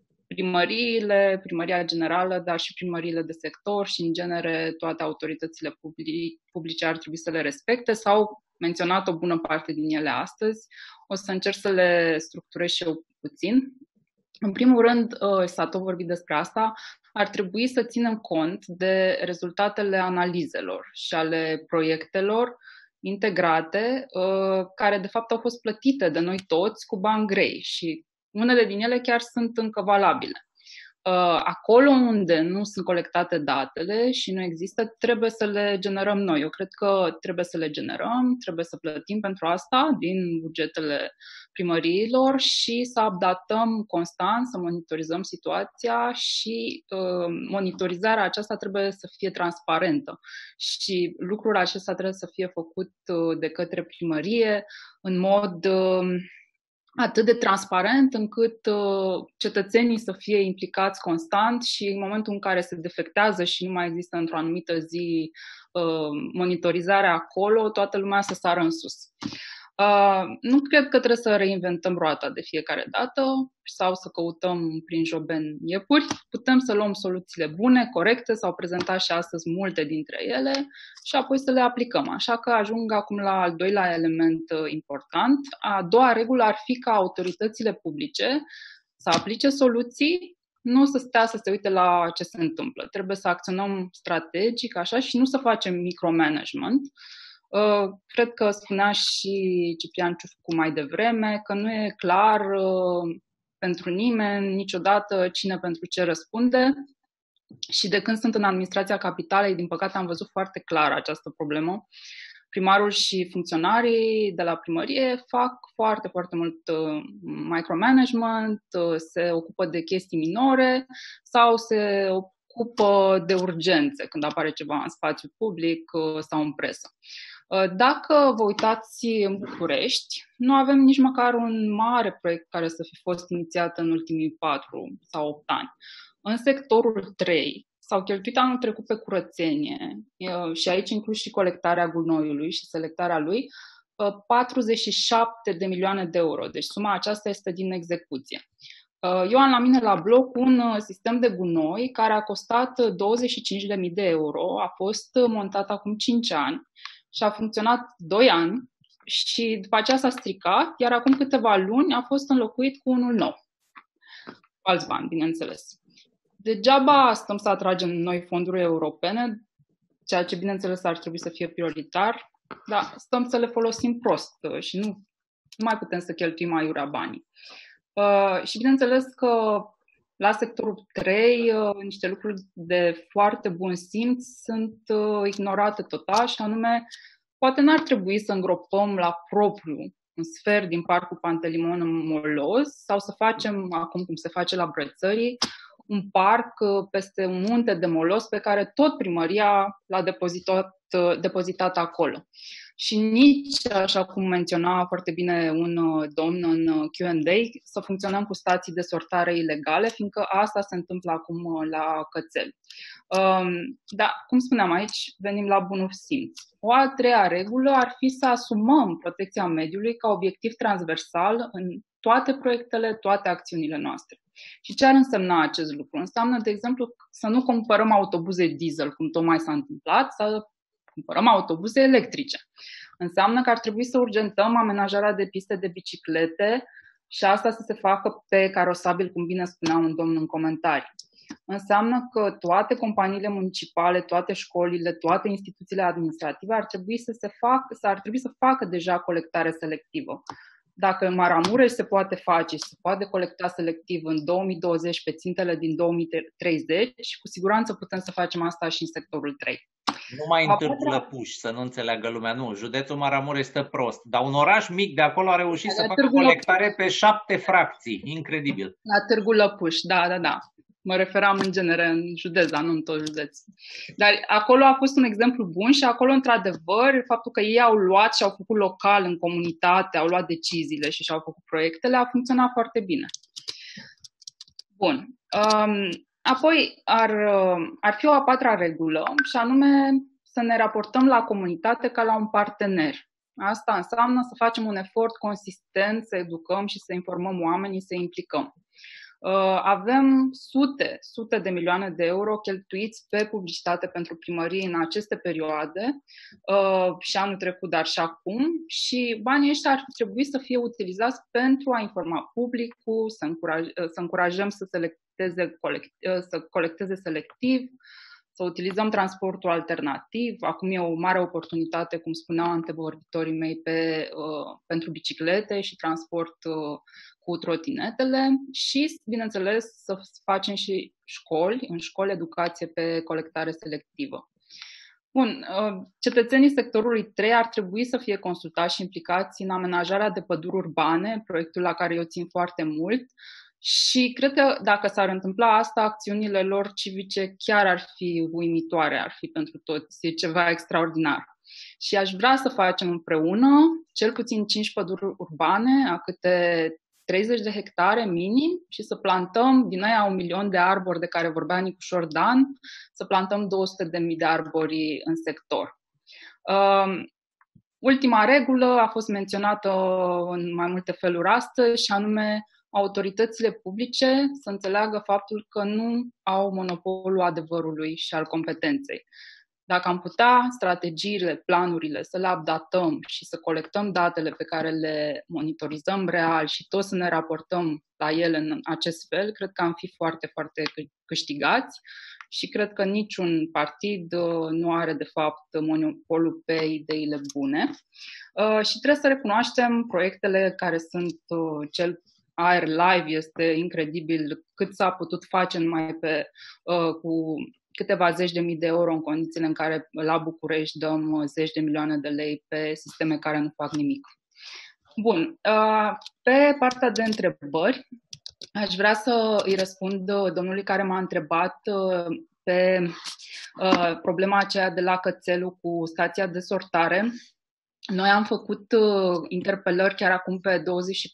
primăria generală, dar și primăriile de sector și, în genere, toate autoritățile publice ar trebui să le respecte. S-au menționat o bună parte din ele astăzi. O să încerc să le structurez și eu puțin. În primul rând, s-a tot vorbit despre asta, ar trebui să ținem cont de rezultatele analizelor și ale proiectelor integrate, care de fapt au fost plătite de noi toți cu bani grei și unele din ele chiar sunt încă valabile. Acolo unde nu sunt colectate datele și nu există, trebuie să le generăm noi. Eu cred că trebuie să le generăm, trebuie să plătim pentru asta din bugetele primăriilor și să updatăm constant, să monitorizăm situația și monitorizarea aceasta trebuie să fie transparentă. Și lucrul acesta trebuie să fie făcut de către primărie în mod atât de transparent încât cetățenii să fie implicați constant și în momentul în care se defectează și nu mai există într-o anumită zi monitorizare acolo, toată lumea să sară în sus. Nu cred că trebuie să reinventăm roata de fiecare dată sau să căutăm prin joben iepuri. Putem să luăm soluțiile bune, corecte, s-au prezentat și astăzi multe dintre ele și apoi să le aplicăm. Așa că ajung acum la al doilea element important. A doua regulă ar fi ca autoritățile publice să aplice soluții, nu să stea să se uite la ce se întâmplă. Trebuie să acționăm strategic așa și nu să facem micromanagement. Cred că spunea și Ciprian Ciufcu mai devreme că nu e clar pentru nimeni niciodată cine pentru ce răspunde. Și de când sunt în administrația capitalei, din păcate am văzut foarte clar această problemă. Primarul și funcționarii de la primărie fac foarte, foarte mult micromanagement, se ocupă de chestii minore sau se ocupă de urgențe când apare ceva în spațiu public sau în presă. Dacă vă uitați în București, nu avem nici măcar un mare proiect care să fi fost inițiat în ultimii 4 sau 8 ani. În sectorul 3 s-au cheltuit anul trecut pe curățenie și aici inclus și colectarea gunoiului și selectarea lui, 47 de milioane de euro. Deci suma aceasta este din execuție. Eu am la mine la bloc un sistem de gunoi care a costat 25.000 de euro, a fost montat acum 5 ani și a funcționat 2 ani și după aceea s-a stricat, iar acum câteva luni a fost înlocuit cu unul nou. Alți bani, bineînțeles. Degeaba stăm să atragem noi fonduri europene, ceea ce bineînțeles ar trebui să fie prioritar, dar stăm să le folosim prost și nu mai putem să cheltuim aiurea banii. Și bineînțeles că la sectorul 3 niște lucruri de foarte bun simț sunt ignorate total și anume poate n-ar trebui să îngropăm la propriu un sfert din Parcul Pantelimon în Moloz sau să facem, acum cum se face la Brățării, un parc peste un munte de molos pe care tot primăria l-a depozitat acolo. Și nici, așa cum menționa foarte bine un domn în Q&A, să funcționăm cu stații de sortare ilegale, fiindcă asta se întâmplă acum la Cățel. Dar, cum spuneam aici, venim la bunul simț. O a treia regulă ar fi să asumăm protecția mediului ca obiectiv transversal în toate proiectele, toate acțiunile noastre. Și ce ar însemna acest lucru? Înseamnă, de exemplu, să nu cumpărăm autobuze diesel, cum tocmai s-a întâmplat, să cumpărăm autobuze electrice. Înseamnă că ar trebui să urgentăm amenajarea de piste de biciclete și asta să se facă pe carosabil, cum bine spunea un domn în comentarii. Înseamnă că toate companiile municipale, toate școlile, toate instituțiile administrative ar trebui să facă deja colectare selectivă. Dacă în Maramureș se poate face și se poate colecta selectiv în 2020 pe țintele din 2030, cu siguranță putem să facem asta și în sectorul 3. Nu mai întâmplă puși, să nu înțeleagă lumea, nu. Județul Maramureș stă prost, dar un oraș mic de acolo a reușit să facă colectare pe 7 fracții. Incredibil. La Târgu Lăpuș, da. Mă referam în genere în județ, dar nu în tot județ. Dar acolo a fost un exemplu bun și acolo, într-adevăr, faptul că ei au luat și au făcut local în comunitate, au luat deciziile și și-au făcut proiectele, a funcționat foarte bine. Bun. Apoi ar fi o a patra regulă și anume să ne raportăm la comunitate ca la un partener. Asta înseamnă să facem un efort consistent, să educăm și să informăm oamenii, să implicăm. Avem sute de milioane de euro cheltuiți pe publicitate pentru primărie în aceste perioade și anul trecut, dar și acum, și banii ăștia ar trebui să fie utilizați pentru a informa publicul, să încurajăm să colecteze selectiv, să utilizăm transportul alternativ. Acum e o mare oportunitate, cum spuneau antevorbitorii mei, pentru biciclete și transport cu trotinetele și, bineînțeles, să facem și în școli, educație pe colectare selectivă. Bun, cetățenii sectorului 3 ar trebui să fie consultați și implicați în amenajarea de păduri urbane, proiectul la care eu țin foarte mult, și cred că dacă s-ar întâmpla asta, acțiunile lor civice chiar ar fi uimitoare, ar fi pentru toți, e ceva extraordinar. Și aș vrea să facem împreună cel puțin 5 păduri urbane, a câte 30 de hectare minim, și să plantăm din aia 1 milion de arbori de care vorbea Nicușor Dan, să plantăm 200.000 de arbori în sector. Ultima regulă a fost menționată în mai multe feluri astăzi și anume autoritățile publice să înțeleagă faptul că nu au monopolul adevărului și al competenței. Dacă am putea strategiile, planurile să le updatăm și să colectăm datele pe care le monitorizăm real și tot să ne raportăm la ele în acest fel, cred că am fi foarte, foarte câștigați și cred că niciun partid nu are de fapt monopolul pe ideile bune. Și trebuie să recunoaștem proiectele care sunt cel aer live. Este incredibil cât s-a putut face numai cu câteva zeci de mii de euro în condițiile în care la București dăm zeci de milioane de lei pe sisteme care nu fac nimic. Bun, pe partea de întrebări, aș vrea să îi răspund domnului care m-a întrebat pe problema aceea de la Cățelu cu stația de sortare. Noi am făcut interpelări chiar acum pe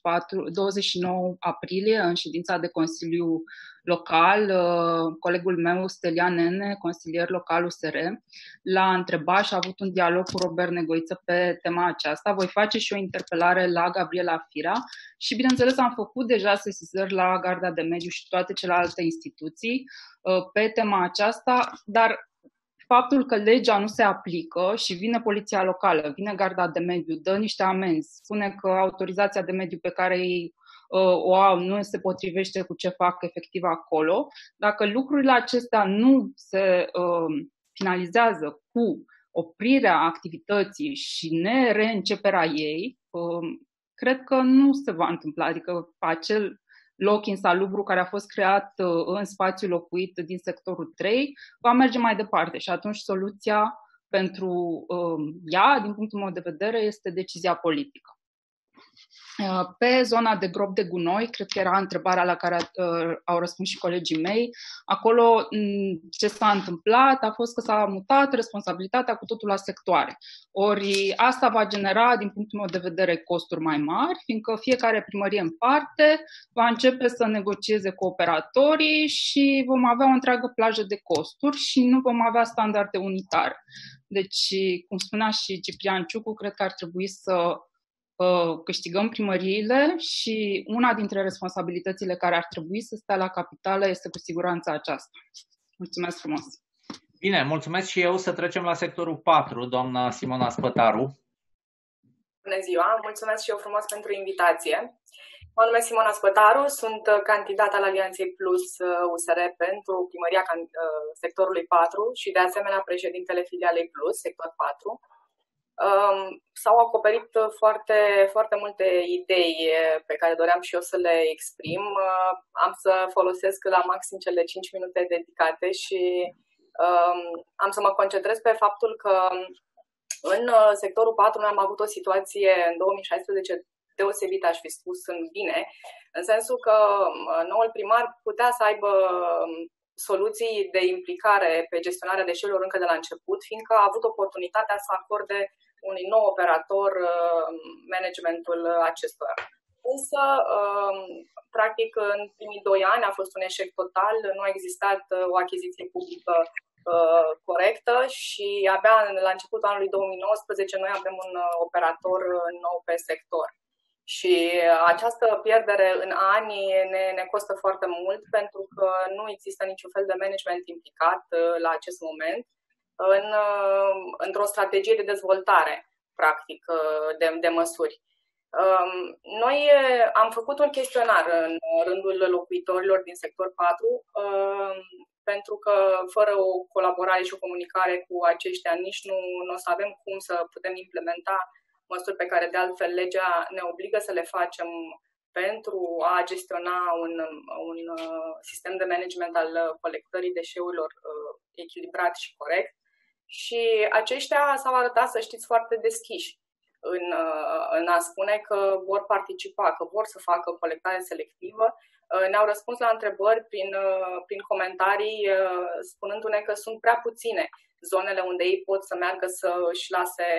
29 aprilie în ședința de Consiliu Local. Colegul meu, Stelian Nene, consilier local USR, l-a întrebat și a avut un dialog cu Robert Negoiță pe tema aceasta. Voi face și o interpelare la Gabriela Firea și, bineînțeles, am făcut deja sesizări la Garda de Mediu și toate celelalte instituții pe tema aceasta, dar faptul că legea nu se aplică și vine poliția locală, vine Garda de Mediu, dă niște amenzi, spune că autorizația de mediu pe care ei o au nu se potrivește cu ce fac efectiv acolo, dacă lucrurile acestea nu se finalizează cu oprirea activității și nereînceperea ei, cred că nu se va întâmpla. Adică acel loc insalubru care a fost creat în spațiu locuit din sectorul 3 va merge mai departe și atunci soluția pentru ea, din punctul meu de vedere, este decizia politică. Pe zona de gropi de gunoi, cred că era întrebarea la care au răspuns și colegii mei. Acolo ce s-a întâmplat a fost că s-a mutat responsabilitatea cu totul la sectoare. Ori asta va genera, din punctul meu de vedere, costuri mai mari, fiindcă fiecare primărie în parte va începe să negocieze cu operatorii și vom avea o întreagă plajă de costuri și nu vom avea standarde unitare. Deci, cum spunea și Ciprian Ciucu, cred că ar trebui să câștigăm primăriile și una dintre responsabilitățile care ar trebui să stea la capitală este cu siguranță aceasta. Mulțumesc frumos! Bine, mulțumesc și eu. Să trecem la sectorul 4, doamna Simona Spătaru. Bună ziua, mulțumesc și eu frumos pentru invitație. Mă numesc Simona Spătaru, sunt candidată al Alianței Plus USR pentru primăria sectorului 4 și de asemenea președintele filialei Plus, sector 4. S-au acoperit foarte, foarte multe idei pe care doream și eu să le exprim. Am să folosesc la maxim cele 5 minute dedicate și am să mă concentrez pe faptul că în sectorul 4 noi am avut o situație în 2016 deosebită, aș fi spus în bine, în sensul că noul primar putea să aibă soluții de implicare pe gestionarea deșeurilor încă de la început, fiindcă a avut oportunitatea să acorde unui nou operator managementul acestora. Însă, practic, în primii 2 ani a fost un eșec total, nu a existat o achiziție publică corectă și abia la începutul anului 2019 noi avem un operator nou pe sector. Și această pierdere în ani ne costă foarte mult pentru că nu există niciun fel de management implicat la acest moment într-o strategie de dezvoltare, practic, de măsuri. Noi am făcut un chestionar în rândul locuitorilor din sector 4 pentru că fără o colaborare și o comunicare cu aceștia nici nu o să avem cum să putem implementa măsuri pe care de altfel legea ne obligă să le facem pentru a gestiona un sistem de management al colectării deșeurilor echilibrat și corect. Și aceștia s-au arătat, să știți, foarte deschiși în a spune că vor participa, că vor să facă colectare selectivă. Ne-au răspuns la întrebări prin comentarii, spunându-ne că sunt prea puține zonele unde ei pot să meargă să își lase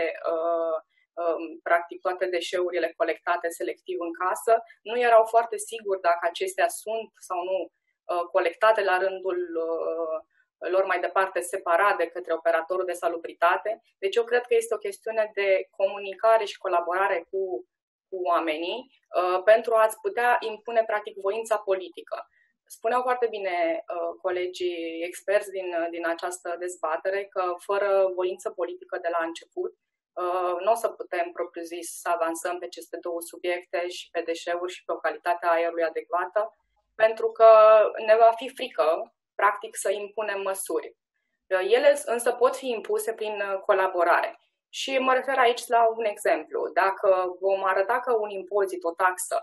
practic toate deșeurile colectate selectiv în casă. Nu erau foarte siguri dacă acestea sunt sau nu colectate la rândul lor mai departe separat de către operatorul de salubritate. Deci eu cred că este o chestiune de comunicare și colaborare cu oamenii pentru a-ți putea impune practic voința politică. Spuneau foarte bine colegii experți din această dezbatere că fără voință politică de la început nu o să putem propriu-zis să avansăm pe aceste 2 subiecte, și pe deșeuri și pe o calitate a aerului adecvată, pentru că ne va fi frică practic să impunem măsuri. Ele însă pot fi impuse prin colaborare. Și mă refer aici la un exemplu. Dacă vom arăta că un impozit, o taxă,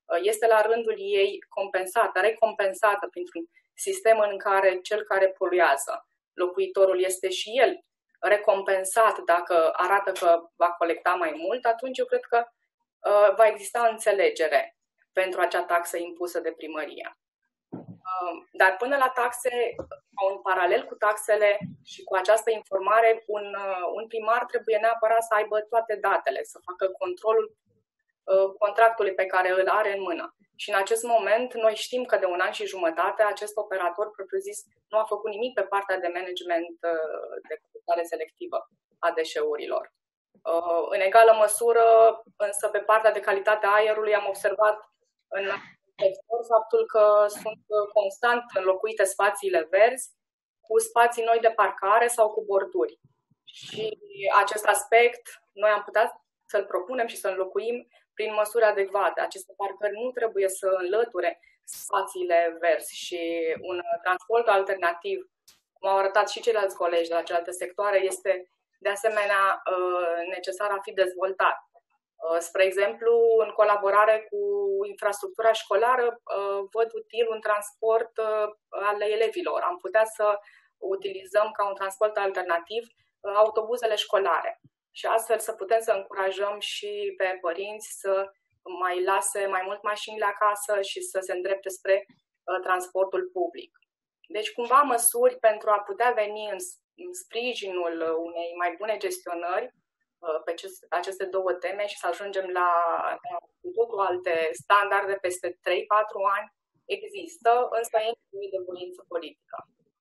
este la rândul ei compensată, recompensată printr-un sistem în care cel care poluează, locuitorul, este și el recompensat dacă arată că va colecta mai mult, atunci eu cred că va exista înțelegere pentru acea taxă impusă de primărie. Dar până la taxe, în paralel cu taxele și cu această informare, un primar trebuie neapărat să aibă toate datele, să facă controlul contractului pe care îl are în mână. Și în acest moment, noi știm că de 1 an și jumătate acest operator propriu-zis nu a făcut nimic pe partea de management de colectare selectivă a deșeurilor. În egală măsură, însă, pe partea de calitate a aerului am observat în sector faptul că sunt constant înlocuite spațiile verzi cu spații noi de parcare sau cu borduri. Și acest aspect noi am putea să-l propunem și să înlocuim prin măsuri adecvate. Aceste parcări nu trebuie să înlăture spațiile verzi și un transport alternativ, cum au arătat și ceilalți colegi de la celelalte sectoare, este de asemenea necesar a fi dezvoltat. Spre exemplu, în colaborare cu infrastructura școlară, văd util un transport al elevilor. Am putea să utilizăm ca un transport alternativ autobuzele școlare și astfel să putem să încurajăm și pe părinți să mai lase mai mult mașinile acasă și să se îndrepte spre transportul public. Deci, cumva, măsuri pentru a putea veni în sprijinul unei mai bune gestionări pe aceste două teme și să ajungem la totul alte standarde peste 3-4 ani există, însă e nevoie de voință politică.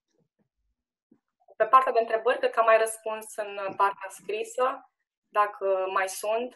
Pe partea de întrebări, cred că am mai răspuns în partea scrisă, dacă mai sunt.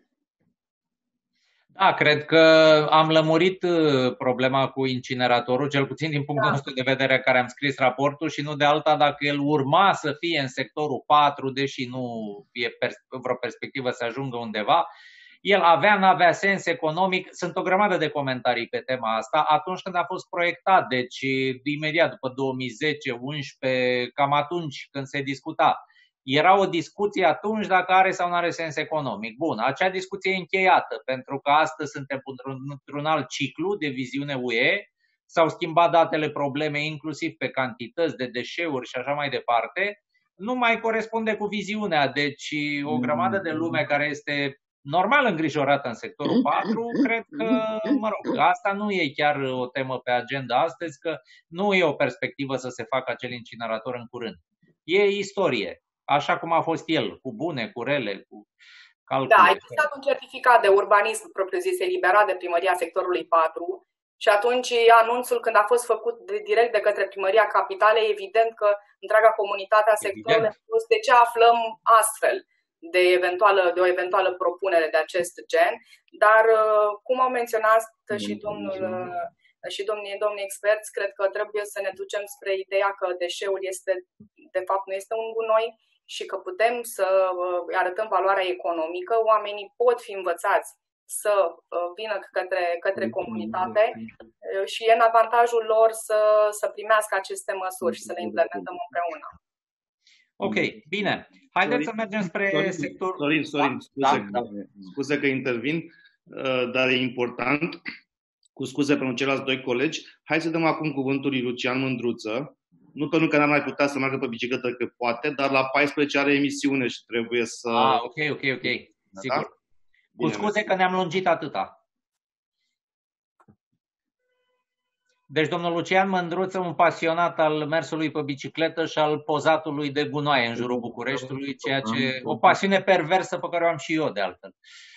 Da, cred că am lămurit problema cu incineratorul, cel puțin din punctul nostru de vedere care am scris raportul și nu de alta dacă el urma să fie în sectorul 4, deși nu e vreo perspectivă să ajungă undeva. El n-avea sens economic. Sunt o grămadă de comentarii pe tema asta atunci când a fost proiectat, deci imediat după 2010-11, cam atunci când se discuta. Era o discuție atunci dacă are sau nu are sens economic. Bun, acea discuție e încheiată, pentru că astăzi suntem într-un alt ciclu de viziune UE, s-au schimbat datele probleme inclusiv pe cantități de deșeuri și așa mai departe, nu mai corespunde cu viziunea, deci o grămadă de lume care este normal îngrijorată în sectorul 4, cred că, asta nu e chiar o temă pe agenda astăzi, că nu e o perspectivă să se facă acel incinerator în curând. E istorie. Așa cum a fost el, cu bune, cu rele, cu calcule. Da, a existat un certificat de urbanism propriu-zis eliberat de primăria sectorului 4 și atunci anunțul când a fost făcut direct de către primăria capitalei, evident că întreaga comunitate a sectorului a spus de ce aflăm astfel de o eventuală propunere de acest gen, dar cum au menționat și domnii experți, cred că trebuie să ne ducem spre ideea că deșeul de fapt nu este un gunoi și că putem să arătăm valoarea economică. Oamenii pot fi învățați să vină către comunitate și e în avantajul lor să primească aceste măsuri și să le implementăm împreună. Ok, bine. Haideți să mergem spre sectorul... Sorin, scuze că intervin, dar e important, cu scuze pentru ceilalți doi colegi. Hai să dăm acum cuvântul lui Lucian Mândruță. Nu pentru că n-am mai putea să meargă pe bicicletă, că poate, dar la 14 are emisiune și trebuie să... Ok. Sigur. Da? Cu scuze că ne-am lungit atâta. Deci domnul Lucian Mândruță, un pasionat al mersului pe bicicletă și al pozatului de gunoaie în jurul Bucureștiului, ceea ce o pasiune perversă pe care o am și eu de altfel.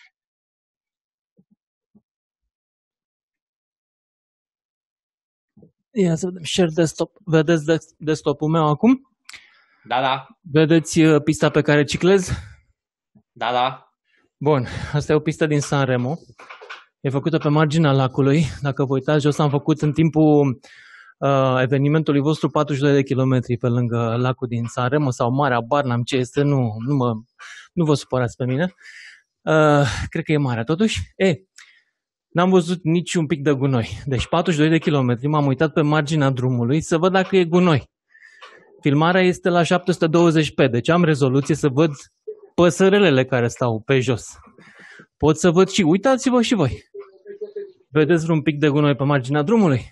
Ia să vedem, share desktop. Vedeți desktopul meu acum? Da. Vedeți pista pe care ciclez? Da. Bun, asta e o pistă din Sanremo. E făcută pe marginea lacului. Dacă vă uitați jos, am făcut în timpul evenimentului vostru 42 de kilometri pe lângă lacul din Sanremo sau Marea Barnam, ce este, nu vă supărați pe mine. Cred că e marea totuși. N-am văzut niciun pic de gunoi. Deci 42 de kilometri, m-am uitat pe marginea drumului să văd dacă e gunoi. Filmarea este la 720p, deci am rezoluție să văd păsărelele care stau pe jos. Pot să văd și, uitați-vă și voi. Vedeți vreun pic de gunoi pe marginea drumului?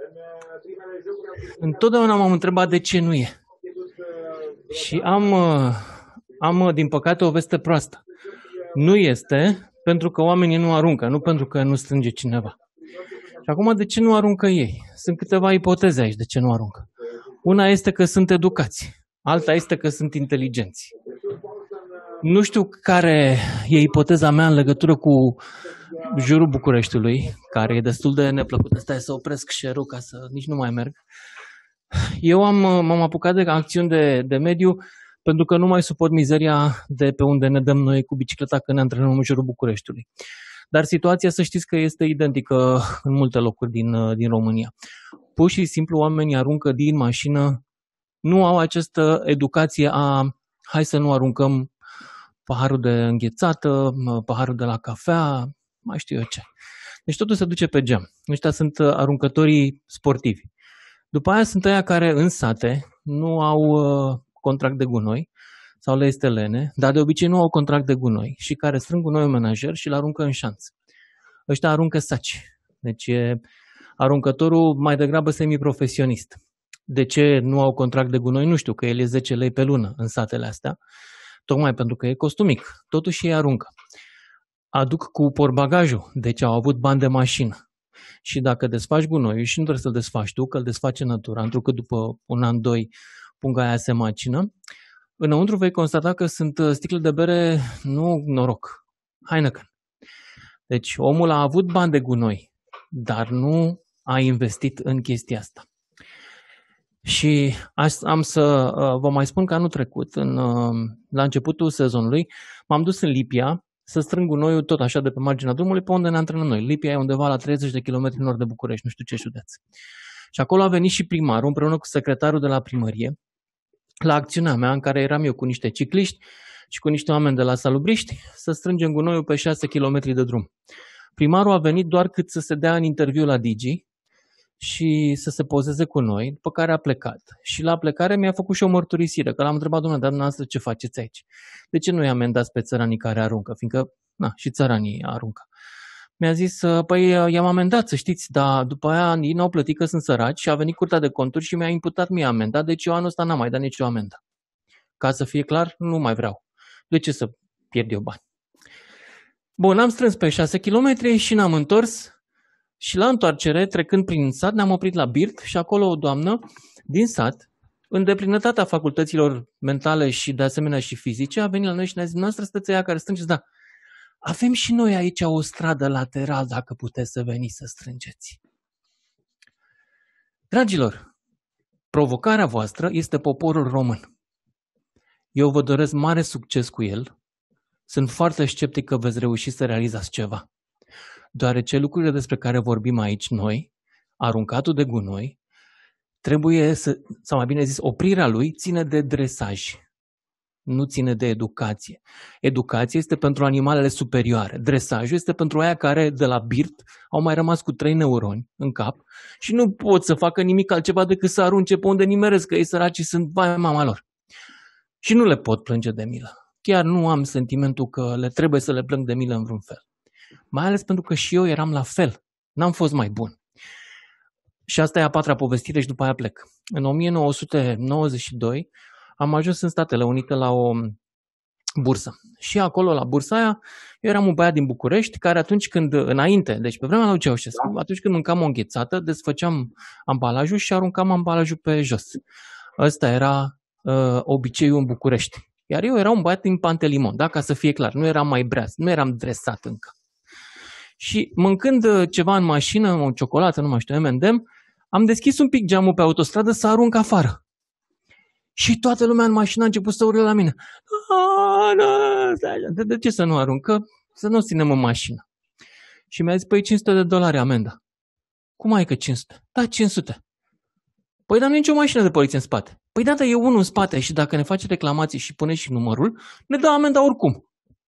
Întotdeauna m-am întrebat de ce nu e. Și am, din păcate, o veste proastă. Nu este pentru că oamenii nu aruncă, nu pentru că nu strânge cineva. Și acum, de ce nu aruncă ei? Sunt câteva ipoteze aici de ce nu aruncă. Una este că sunt educați, alta este că sunt inteligenți. Nu știu care e ipoteza mea în legătură cu jurul Bucureștiului, care e destul de neplăcut. Stai să opresc share-ul ca să nici nu mai merg. Eu m-am apucat de acțiuni de mediu pentru că nu mai suport mizeria de pe unde ne dăm noi cu bicicleta când ne antrenăm în jurul Bucureștiului. Dar situația, să știți că este identică în multe locuri din România. Pur și simplu oamenii aruncă din mașină, nu au această educație a hai să nu aruncăm paharul de înghețată, paharul de la cafea, mai știu eu ce. Deci totul se duce pe geam. Ăștia sunt aruncătorii sportivi. După aia sunt aia care în sate nu au contract de gunoi sau le este lene, dar de obicei nu au contract de gunoi și care strâng gunoiul menajer și îl aruncă în șanț. Ăștia aruncă saci. Deci e aruncătorul mai degrabă semiprofesionist. De ce nu au contract de gunoi? Nu știu, că el e 10 lei pe lună în satele astea, tocmai pentru că e costul mic. Totuși ei aruncă. Aduc cu portbagajul, deci au avut bani de mașină. Și dacă desfaci gunoiul, și nu trebuie să-l desfaci tu, că îl desface natura, pentru că după un an, doi, punga aia se macină, înăuntru vei constata că sunt sticle de bere, nu noroc, Heineken. Deci omul a avut bani de gunoi, dar nu a investit în chestia asta. Și am să vă mai spun că anul trecut, la începutul sezonului, m-am dus în Lipia să strâng gunoiul tot așa de pe marginea drumului pe unde ne antrenăm noi. Lipia e undeva la 30 de kilometri nord de București, nu știu ce județ. Și acolo a venit și primarul împreună cu secretarul de la primărie la acțiunea mea în care eram eu cu niște cicliști și cu niște oameni de la Salubriști să strângem gunoiul pe 6 km de drum. Primarul a venit doar cât să se dea în interviu la Digi și să se pozeze cu noi, după care a plecat. Și la plecare mi-a făcut și o mărturisire, că l-am întrebat, domnule, dar dumneavoastră ce faceți aici? De ce nu-i amendați pe țăranii care aruncă? Fiindcă, și țăranii aruncă. Mi-a zis, păi i-am amendat, să știți, dar după aia ei n-au plătit că sunt săraci și a venit Curtea de Conturi și mi-a imputat mie amenda, deci eu anul ăsta n-am mai dat nicio amendă. Ca să fie clar, nu mai vreau. De ce să pierd eu bani? Bun, am strâns pe 6 km și ne-am întors și la întoarcere, trecând prin sat, ne-am oprit la Birt și acolo o doamnă din sat, în deplinătatea facultăților mentale și de asemenea și fizice, a venit la noi și ne-a zis, noastră sunteți aia care strângeți, da. Avem și noi aici o stradă lateral, dacă puteți să veniți să strângeți. Dragilor, provocarea voastră este poporul român. Eu vă doresc mare succes cu el. Sunt foarte sceptic că veți reuși să realizați ceva. Deoarece lucrurile despre care vorbim aici noi, aruncatul de gunoi, trebuie să, sau mai bine zis, oprirea lui ține de dresaj. Nu ține de educație. Educație este pentru animalele superioare. Dresajul este pentru aia care de la birt au mai rămas cu 3 neuroni în cap și nu pot să facă nimic altceva decât să arunce pe unde nimeresc, că ei săraci sunt vai mama lor. Și nu le pot plânge de milă. Chiar nu am sentimentul că le trebuie să le plâng de milă în vreun fel. Mai ales pentru că și eu eram la fel. N-am fost mai bun. Și asta e a 4-a povestire și după aia plec. În 1992 am ajuns în Statele Unite la o bursă. Și acolo, la bursa aia, eu eram un băiat din București care atunci când, înainte, deci pe vremea lui Ceaușescu, atunci când mâncam o înghețată, desfăceam ambalajul și aruncam ambalajul pe jos. Ăsta era obiceiul în București. Iar eu eram un băiat din Pantelimon, da? Ca să fie clar, nu eram mai breaz, nu eram dresat încă. Și mâncând ceva în mașină, o ciocolată, nu mai știu, M&M, am deschis un pic geamul pe autostradă să arunc afară. Și toată lumea în mașină a început să urle la mine. De ce să nu aruncă? Să nu o ținem în mașină. Și mi-a zis, păi $500 amenda. Cum ai că 500? Da, 500. Păi dar nu e nicio mașină de poliție în spate. Păi da, dar e unul în spate și dacă ne face reclamații și pune și numărul, ne dă amenda oricum.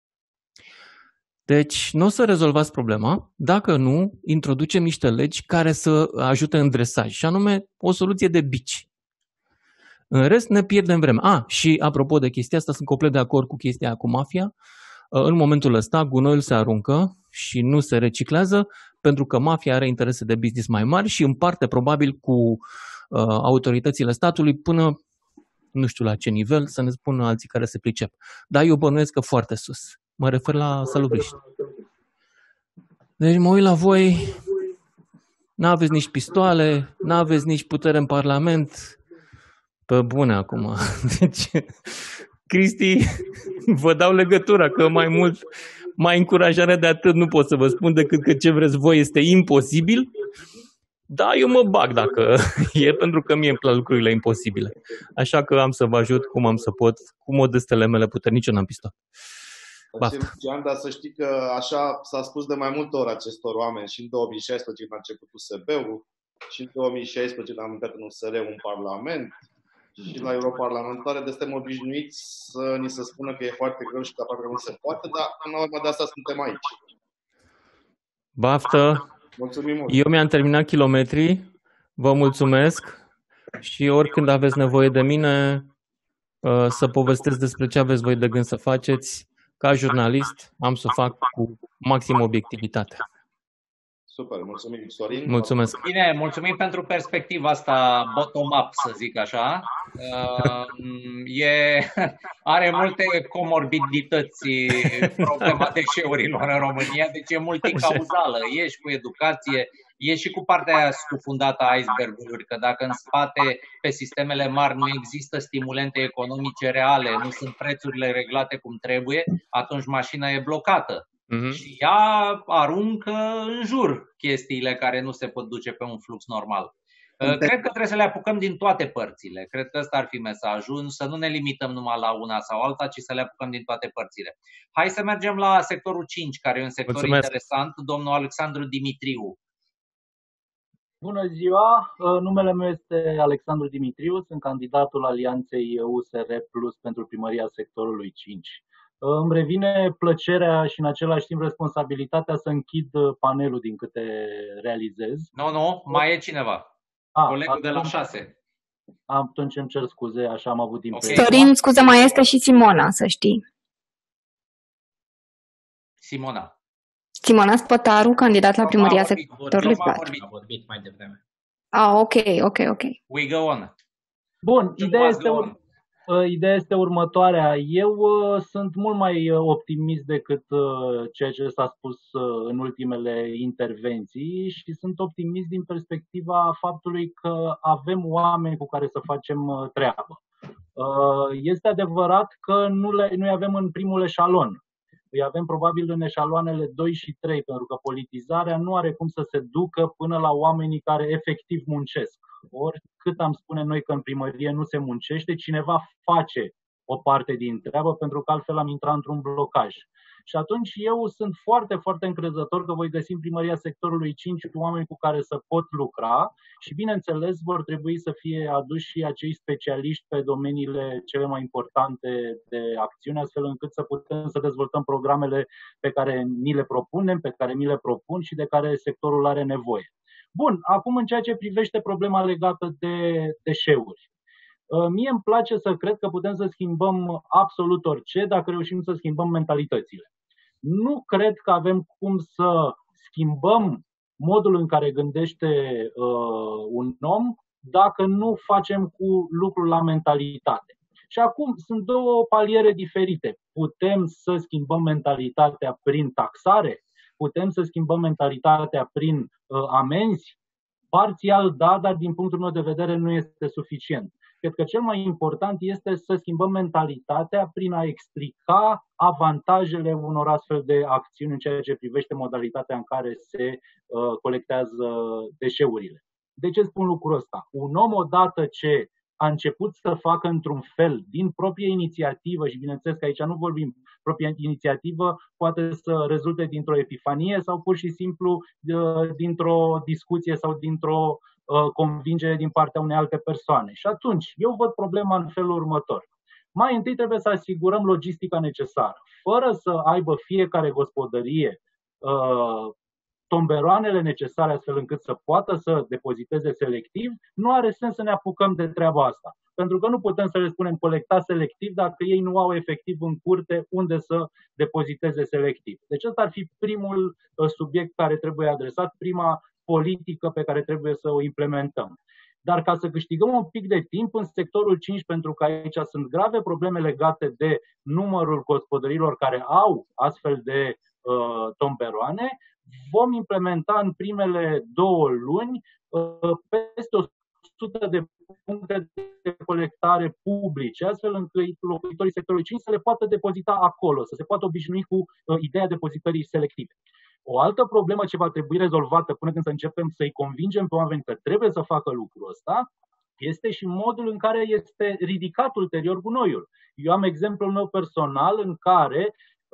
Deci nu o să rezolvați problema dacă nu introducem niște legi care să ajute în dresaj, și anume o soluție de bici. În rest ne pierdem vreme. Și apropo de chestia asta, sunt complet de acord cu chestia cu mafia. În momentul ăsta gunoiul se aruncă și nu se reciclează pentru că mafia are interese de business mai mari și împarte probabil cu autoritățile statului până nu știu la ce nivel, să ne spună alții care se pricep. Dar eu bănuiesc că foarte sus. Mă refer la Salubriști. Deci mă uit la voi, n-aveți nici pistoale, n-aveți nici putere în Parlament. Pe bune acum. Deci, Cristi, vă dau legătura, că mai încurajare de atât nu pot să vă spun decât că ce vreți voi este imposibil. Da, eu mă bag dacă e, pentru că mie îmi plac lucrurile imposibile. Așa că am să vă ajut cum am să pot, cu modestele mele puternice, n-am pistol. Dar să știi că așa s-a spus de mai multe ori acestor oameni și în 2016 când a început USB-ul și în 2016 când am intrat în USR un parlament și la europarlamentare de suntem obișnuiți să ni se spună că e foarte greu și că aproape nu se poate, dar în urma de asta suntem aici. Baftă! Mulțumim mult! Eu mi-am terminat kilometrii, vă mulțumesc și oricând aveți nevoie de mine să povestesc despre ce aveți voi de gând să faceți, ca jurnalist am să o fac cu maxim obiectivitate. Super, mulțumim, Sorin. Mulțumesc. Bine, mulțumim pentru perspectiva asta bottom-up, să zic așa. Are multe comorbidități problema deșeurilor în România, deci e multicauzală. E și cu educație, e și cu partea aia scufundată a icebergului, că dacă în spate, pe sistemele mari, nu există stimulente economice reale, nu sunt prețurile reglate cum trebuie, atunci mașina e blocată. Și ea aruncă în jur chestiile care nu se pot duce pe un flux normal. Cred că trebuie să le apucăm din toate părțile. Cred că ăsta ar fi mesajul, să nu ne limităm numai la una sau alta, ci să le apucăm din toate părțile. Hai să mergem la sectorul 5, care e un sector interesant. Domnul Alexandru Dimitriu. Bună ziua, numele meu este Alexandru Dimitriu, sunt candidatul Alianței USR Plus pentru primăria sectorului 5. Îmi revine plăcerea și în același timp responsabilitatea să închid panelul din câte realizez. Nu, mai e cineva. Colegul de la 6. Atunci îmi cer scuze, așa am avut timp. Okay. Sorin, scuze, mai este și Simona, să știi. Simona Spătaru, candidat la primăria sectorului 4. A vorbit mai devreme. Ok. We go on. Bun, ideea este următoarea. Eu sunt mult mai optimist decât ceea ce s-a spus în ultimele intervenții și sunt optimist din perspectiva faptului că avem oameni cu care să facem treabă. Este adevărat că nu-i avem în primul eșalon. Îi avem probabil în eșaloanele 2 și 3, pentru că politizarea nu are cum să se ducă până la oamenii care efectiv muncesc. Ori cât am spune noi că în primărie nu se muncește, cineva face o parte din treabă, pentru că altfel am intrat într-un blocaj. Și atunci eu sunt foarte, foarte încrezător că voi găsi în primăria sectorului 5 oameni cu care să pot lucra și, bineînțeles, vor trebui să fie aduși și acei specialiști pe domeniile cele mai importante de acțiune, astfel încât să putem să dezvoltăm programele pe care ni le propunem, pe care mi le propun și de care sectorul are nevoie. Bun, acum în ceea ce privește problema legată de deșeuri. Mie îmi place să cred că putem să schimbăm absolut orice dacă reușim să schimbăm mentalitățile. Nu cred că avem cum să schimbăm modul în care gândește un om dacă nu facem cu lucrul la mentalitate. Și acum sunt două paliere diferite. Putem să schimbăm mentalitatea prin taxare? Putem să schimbăm mentalitatea prin amenzi? Parțial da, dar din punctul meu de vedere nu este suficient. Cred că cel mai important este să schimbăm mentalitatea prin a explica avantajele unor astfel de acțiuni în ceea ce privește modalitatea în care se colectează deșeurile. De ce spun lucrul ăsta? Un om odată ce a început să facă într-un fel din proprie inițiativă, și bineînțeles că aici nu vorbim propria inițiativă, poate să rezulte dintr-o epifanie sau pur și simplu dintr-o discuție sau dintr-o convingere din partea unei alte persoane. Și atunci, eu văd problema în felul următor. Mai întâi trebuie să asigurăm logistica necesară. Fără să aibă fiecare gospodărie tomberoanele necesare astfel încât să poată să depoziteze selectiv, nu are sens să ne apucăm de treaba asta. Pentru că nu putem să le spunem colecta selectiv dacă ei nu au efectiv în curte unde să depoziteze selectiv. Deci ăsta ar fi primul subiect care trebuie adresat, prima politică pe care trebuie să o implementăm. Dar ca să câștigăm un pic de timp în sectorul 5, pentru că aici sunt grave probleme legate de numărul gospodăriilor care au astfel de tomberoane, vom implementa în primele 2 luni peste 100 de puncte de colectare publice, astfel încât locuitorii sectorului 5 să le poată depozita acolo, să se poată obișnui cu ideea depozitării selective. O altă problemă ce va trebui rezolvată până când să începem să-i convingem pe oameni că trebuie să facă lucrul ăsta este și modul în care este ridicat ulterior gunoiul. Eu am exemplul meu personal în care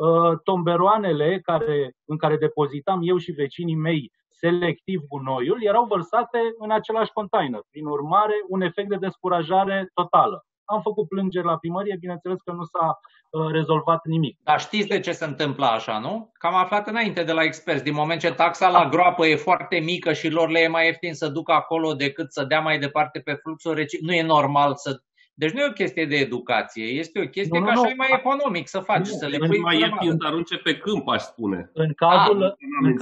tomberoanele în care depozitam eu și vecinii mei selectiv gunoiul erau vărsate în același container. Prin urmare, un efect de descurajare totală. Am făcut plângeri la primărie, bineînțeles că nu s-a rezolvat nimic. Dar știți de ce se întâmplă așa, nu? Că am aflat înainte de la experți. Din moment ce taxa la groapă e foarte mică și lor le e mai ieftin să ducă acolo decât să dea mai departe pe fluxul, nu e normal să... Deci nu e o chestie de educație, este o chestie că așa e mai economic să faci, să le pui mai ieftin să arunce pe câmp, aș spune. În cazul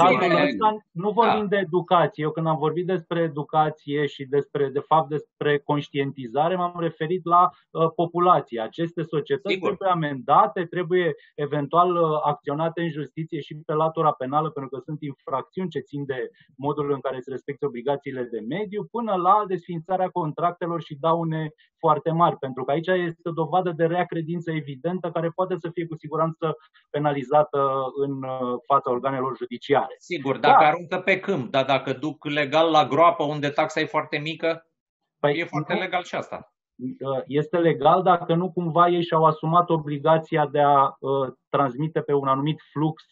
ăsta nu vorbim de educație. Eu când am vorbit despre educație și de fapt despre conștientizare, m-am referit la populație. Aceste societăți trebuie amendate, trebuie eventual acționate în justiție și pe latura penală, pentru că sunt infracțiuni ce țin de modul în care se respectă obligațiile de mediu, până la desființarea contractelor și daune foarte mari, pentru că aici este o dovadă de rea credință evidentă care poate să fie cu siguranță penalizată în fața organelor judiciare. Sigur, dacă aruncă pe câmp, dar dacă duc legal la groapă unde taxa e foarte mică, e foarte legal și asta. Este legal dacă nu cumva ei și-au asumat obligația de a transmite pe un anumit flux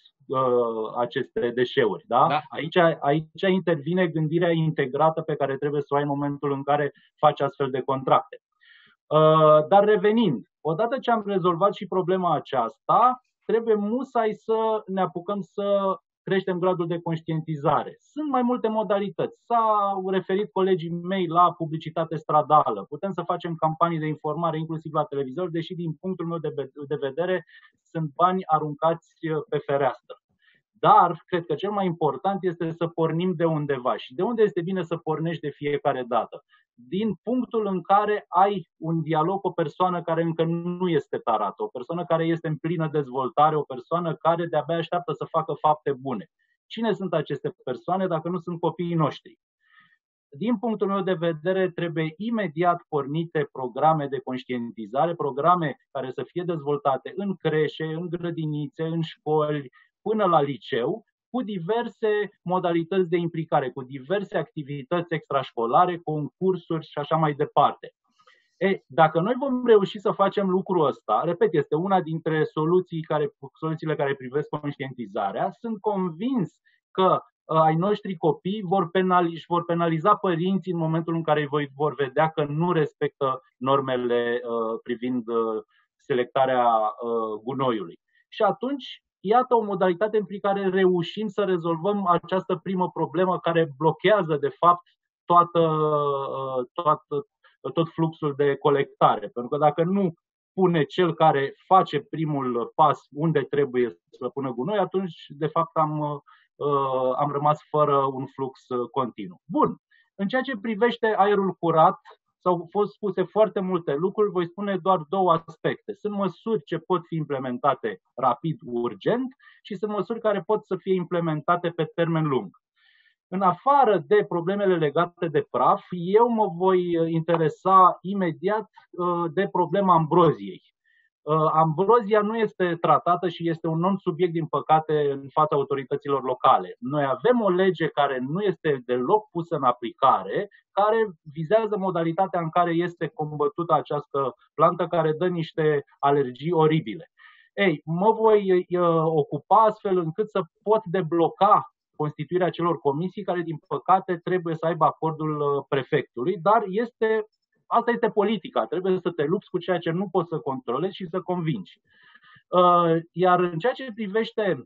aceste deșeuri. Da? Da. Aici intervine gândirea integrată pe care trebuie să o ai în momentul în care faci astfel de contracte. Dar revenind, odată ce am rezolvat și problema aceasta, trebuie musai să ne apucăm să creștem gradul de conștientizare. Sunt mai multe modalități. S-au referit colegii mei la publicitate stradală. Putem să facem campanii de informare inclusiv la televizor, deși din punctul meu de vedere sunt bani aruncați pe fereastră. Dar cred că cel mai important este să pornim de undeva. Și de unde este bine să pornești de fiecare dată? Din punctul în care ai un dialog cu o persoană care încă nu este tarată, o persoană care este în plină dezvoltare, o persoană care de-abia așteaptă să facă fapte bune. Cine sunt aceste persoane dacă nu sunt copiii noștri? Din punctul meu de vedere, trebuie imediat pornite programe de conștientizare, programe care să fie dezvoltate în creșe, în grădinițe, în școli, până la liceu, cu diverse modalități de implicare, cu diverse activități extrașcolare, concursuri și așa mai departe. Dacă noi vom reuși să facem lucrul ăsta, repet, este una dintre soluțiile care privesc conștientizarea, sunt convins că ai noștri copii vor penaliza părinții în momentul în care îi vor vedea că nu respectă normele privind selectarea gunoiului. Și atunci, iată o modalitate în care reușim să rezolvăm această primă problemă care blochează, de fapt, tot fluxul de colectare. Pentru că dacă nu pune cel care face primul pas unde trebuie să pună gunoi, atunci, de fapt, am rămas fără un flux continuu. Bun. În ceea ce privește aerul curat, s-au fost spuse foarte multe lucruri, voi spune doar 2 aspecte. Sunt măsuri ce pot fi implementate rapid, urgent, și sunt măsuri care pot să fie implementate pe termen lung. În afară de problemele legate de praf, eu mă voi interesa imediat de problema ambroziei. Ambrozia nu este tratată și este un non-subiect, din păcate, în fața autorităților locale. Noi avem o lege care nu este deloc pusă în aplicare, care vizează modalitatea în care este combătută această plantă care dă niște alergii oribile. Mă voi ocupa astfel încât să pot debloca constituirea acelor comisii care, din păcate, trebuie să aibă acordul prefectului, dar asta este politica, trebuie să te lupți cu ceea ce nu poți să controlezi și să convingi. Iar în ceea ce privește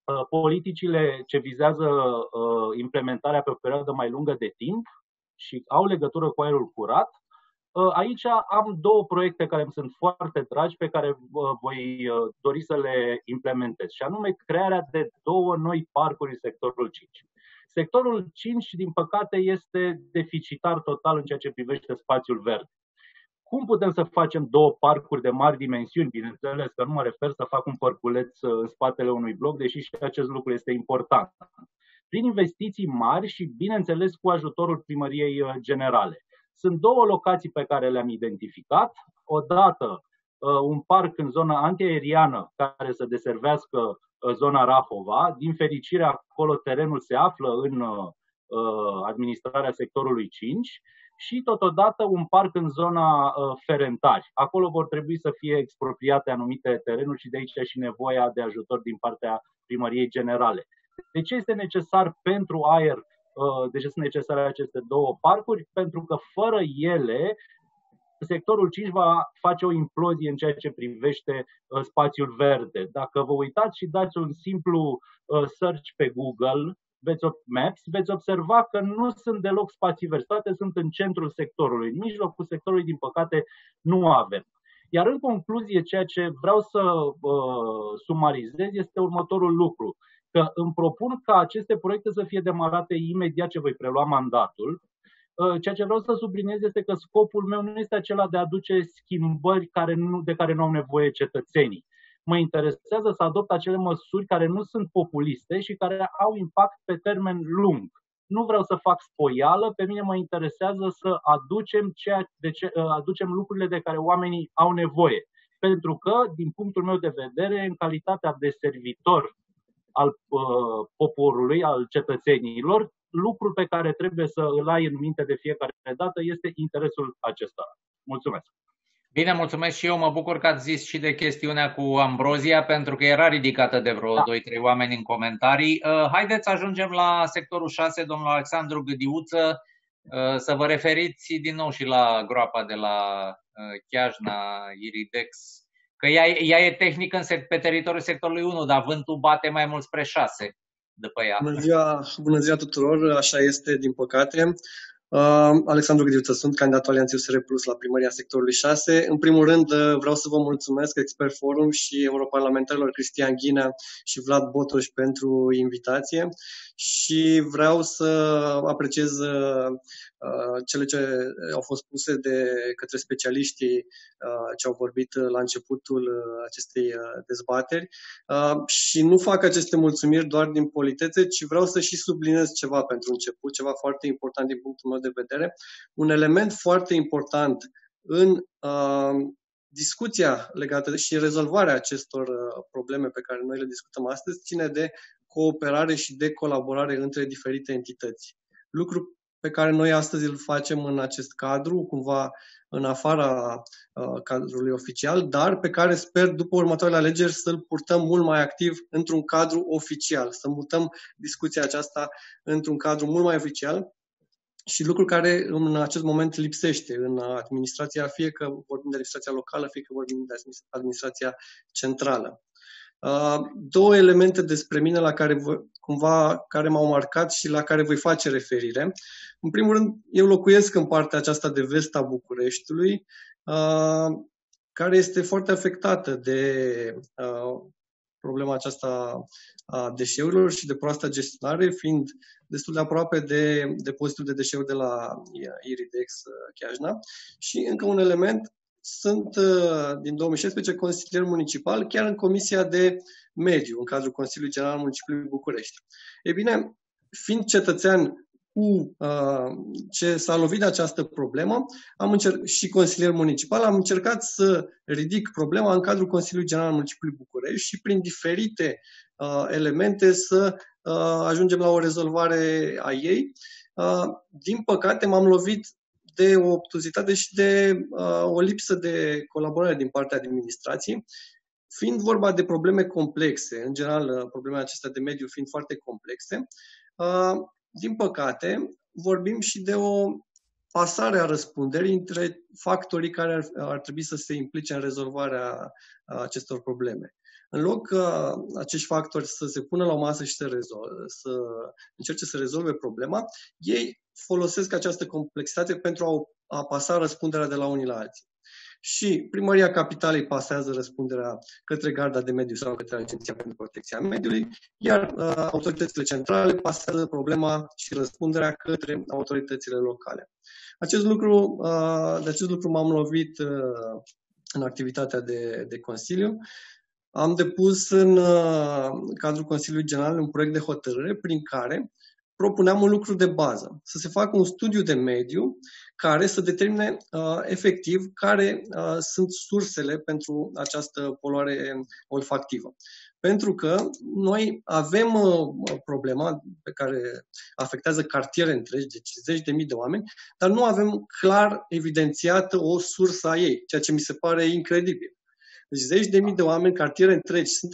politicile ce vizează implementarea pe o perioadă mai lungă de timp și au legătură cu aerul curat. Aici am două proiecte care îmi sunt foarte dragi, pe care voi dori să le implementez, și anume crearea de 2 noi parcuri în sectorul 5. Sectorul 5, din păcate, este deficitar total în ceea ce privește spațiul verde. Cum putem să facem 2 parcuri de mari dimensiuni? Bineînțeles că nu mă refer să fac un parculeț în spatele unui bloc, deși și acest lucru este important. Prin investiții mari și, bineînțeles, cu ajutorul primăriei generale. Sunt 2 locații pe care le-am identificat. Odată un parc în zona antiaeriană care să deservească zona Rahova. Din fericire, acolo terenul se află în administrarea sectorului 5 și totodată un parc în zona Ferentari. Acolo vor trebui să fie expropriate anumite terenuri și de aici și nevoia de ajutor din partea primăriei generale. De ce este necesar pentru aer? De ce sunt necesare aceste 2 parcuri? Pentru că fără ele, sectorul 5 va face o implozie în ceea ce privește spațiul verde. Dacă vă uitați și dați un simplu search pe Google Maps, veți observa că nu sunt deloc spații verzi, toate sunt în centrul sectorului. În mijlocul sectorului, din păcate, nu avem. Iar în concluzie, ceea ce vreau să sumarizez este următorul lucru. Că îmi propun ca aceste proiecte să fie demarate imediat ce voi prelua mandatul. Ceea ce vreau să subliniez este că scopul meu nu este acela de a aduce schimbări de care nu au nevoie cetățenii. Mă interesează să adopt acele măsuri care nu sunt populiste și care au impact pe termen lung. Nu vreau să fac spoială, pe mine mă interesează să aducem lucrurile de care oamenii au nevoie. Pentru că, din punctul meu de vedere, în calitatea de servitor al poporului, al cetățenilor, lucrul pe care trebuie să îl ai în minte de fiecare dată este interesul acestora. Mulțumesc! Bine, mulțumesc și eu. Mă bucur că ați zis și de chestiunea cu Ambrozia, pentru că era ridicată de vreo 2-3 oameni în comentarii. Haideți să ajungem la sectorul 6, domnul Alexandru Gâdiuță, să vă referiți din nou și la groapa de la Chiajna, Iridex, că ea e tehnică pe teritoriul sectorului 1, dar vântul bate mai mult spre 6 după ea. Bună ziua tuturor, așa este din păcate. Alexandru Gâdiuță, sunt candidatul Alianței USR Plus la primăria sectorului 6. În primul rând vreau să vă mulțumesc Expert Forum și europarlamentarilor Cristian Ghinea și Vlad Botoș pentru invitație și vreau să apreciez cele ce au fost spuse de către specialiștii ce au vorbit la începutul acestei dezbateri și nu fac aceste mulțumiri doar din politețe, ci vreau să și subliniez ceva pentru început, ceva foarte important din punctul meu de vedere. Un element foarte important în discuția legată și rezolvarea acestor probleme pe care noi le discutăm astăzi ține de cooperare și de colaborare între diferite entități. Lucru pe care noi astăzi îl facem în acest cadru, cumva în afara cadrului oficial, dar pe care sper după următoarele alegeri să-l purtăm mult mai activ într-un cadru oficial, să mutăm discuția aceasta într-un cadru mult mai oficial și lucru care în acest moment lipsește în administrația, fie că vorbim de administrația locală, fie că vorbim de administrația centrală. 2 elemente despre mine care m-au marcat și la care voi face referire. În primul rând, eu locuiesc în partea aceasta de vest a Bucureștiului, care este foarte afectată de problema aceasta a deșeurilor și de proasta gestionare, fiind destul de aproape de depozitul de deșeuri de la Iridex Chiajna. Și încă un element, sunt din 2016 consilier municipal, chiar în Comisia de Mediu, în cadrul Consiliului General al Municipiului București. Ei bine, fiind cetățean ce s-a lovit de această problemă și consilier municipal, am încercat să ridic problema în cadrul Consiliului General al Municipiului București și prin diferite elemente să ajungem la o rezolvare a ei. Din păcate m-am lovit de o obtuzitate și de o lipsă de colaborare din partea administrației, fiind vorba de probleme complexe, în general problemele acestea de mediu fiind foarte complexe. Din păcate, vorbim și de o pasare a răspunderii între factorii care ar trebui să se implice în rezolvarea acestor probleme. În loc ca acești factori să se pună la o masă și să încerce să rezolve problema, ei folosesc această complexitate pentru a pasa răspunderea de la unii la alții. Și Primăria Capitalei pasează răspunderea către Garda de Mediu sau către Agenția pentru Protecția Mediului, iar autoritățile centrale pasează problema și răspunderea către autoritățile locale. De acest lucru m-am lovit în activitatea de Consiliu. Am depus în cadrul Consiliului General un proiect de hotărâre prin care propuneam un lucru de bază, să se facă un studiu de mediu care să determine efectiv care sunt sursele pentru această poluare olfactivă. Pentru că noi avem problema pe care afectează cartiere întregi, deci zeci de mii de oameni, dar nu avem clar evidențiată o sursă a ei, ceea ce mi se pare incredibil. Deci zeci de mii de oameni, cartiere întregi sunt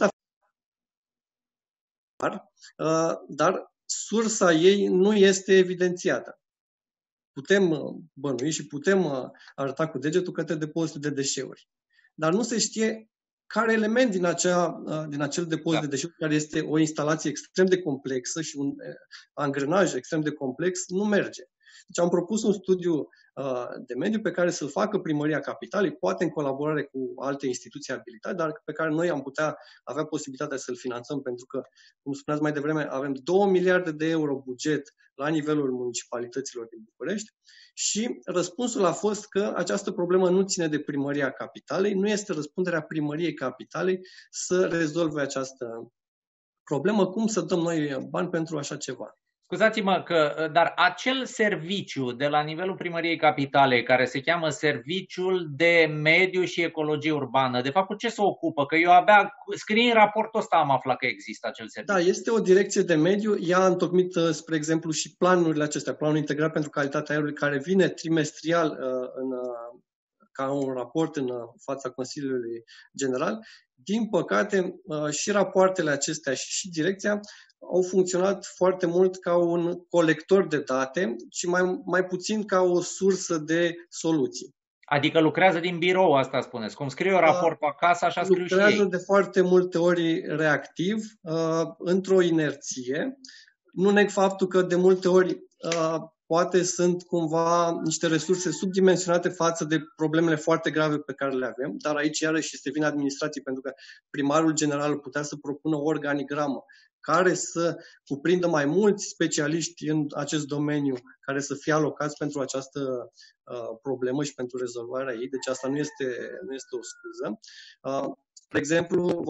dar sursa ei nu este evidențiată. Putem bănui și putem arăta cu degetul către depozitul de deșeuri. Dar nu se știe care element din acel depozit de deșeuri, care este o instalație extrem de complexă și un angrenaj extrem de complex, nu merge. Deci am propus un studiu de mediu pe care să-l facă Primăria Capitalei, poate în colaborare cu alte instituții abilitate, dar pe care noi am putea avea posibilitatea să-l finanțăm, pentru că, cum spuneați mai devreme, avem 2 miliarde de euro buget la nivelul municipalităților din București și răspunsul a fost că această problemă nu ține de Primăria Capitalei, nu este răspunderea Primăriei Capitalei să rezolve această problemă. Cum să dăm noi bani pentru așa ceva? Scuzați-mă, dar acel serviciu de la nivelul Primăriei Capitalei, care se cheamă Serviciul de Mediu și Ecologie Urbană, de fapt cu ce se ocupă? Că eu abia scrie în raportul ăsta am aflat că există acel serviciu. Da, este o direcție de mediu. Ea a întocmit, spre exemplu, și planurile acestea, planul integrat pentru calitatea aerului, care vine trimestrial ca un raport în fața Consiliului General. Din păcate, și rapoartele acestea și direcția au funcționat foarte mult ca un colector de date și mai puțin ca o sursă de soluții. Adică lucrează din birou, asta spuneți. Cum scriu eu raportul acasă, așa scriu și ei. Lucrează de foarte multe ori reactiv, într-o inerție. Nu neg faptul că de multe ori poate sunt cumva niște resurse subdimensionate față de problemele foarte grave pe care le avem, dar aici iarăși este vina administrației, pentru că primarul general putea să propună o organigramă care să cuprindă mai mulți specialiști în acest domeniu, care să fie alocați pentru această problemă și pentru rezolvarea ei. Deci asta nu este o scuză. De exemplu,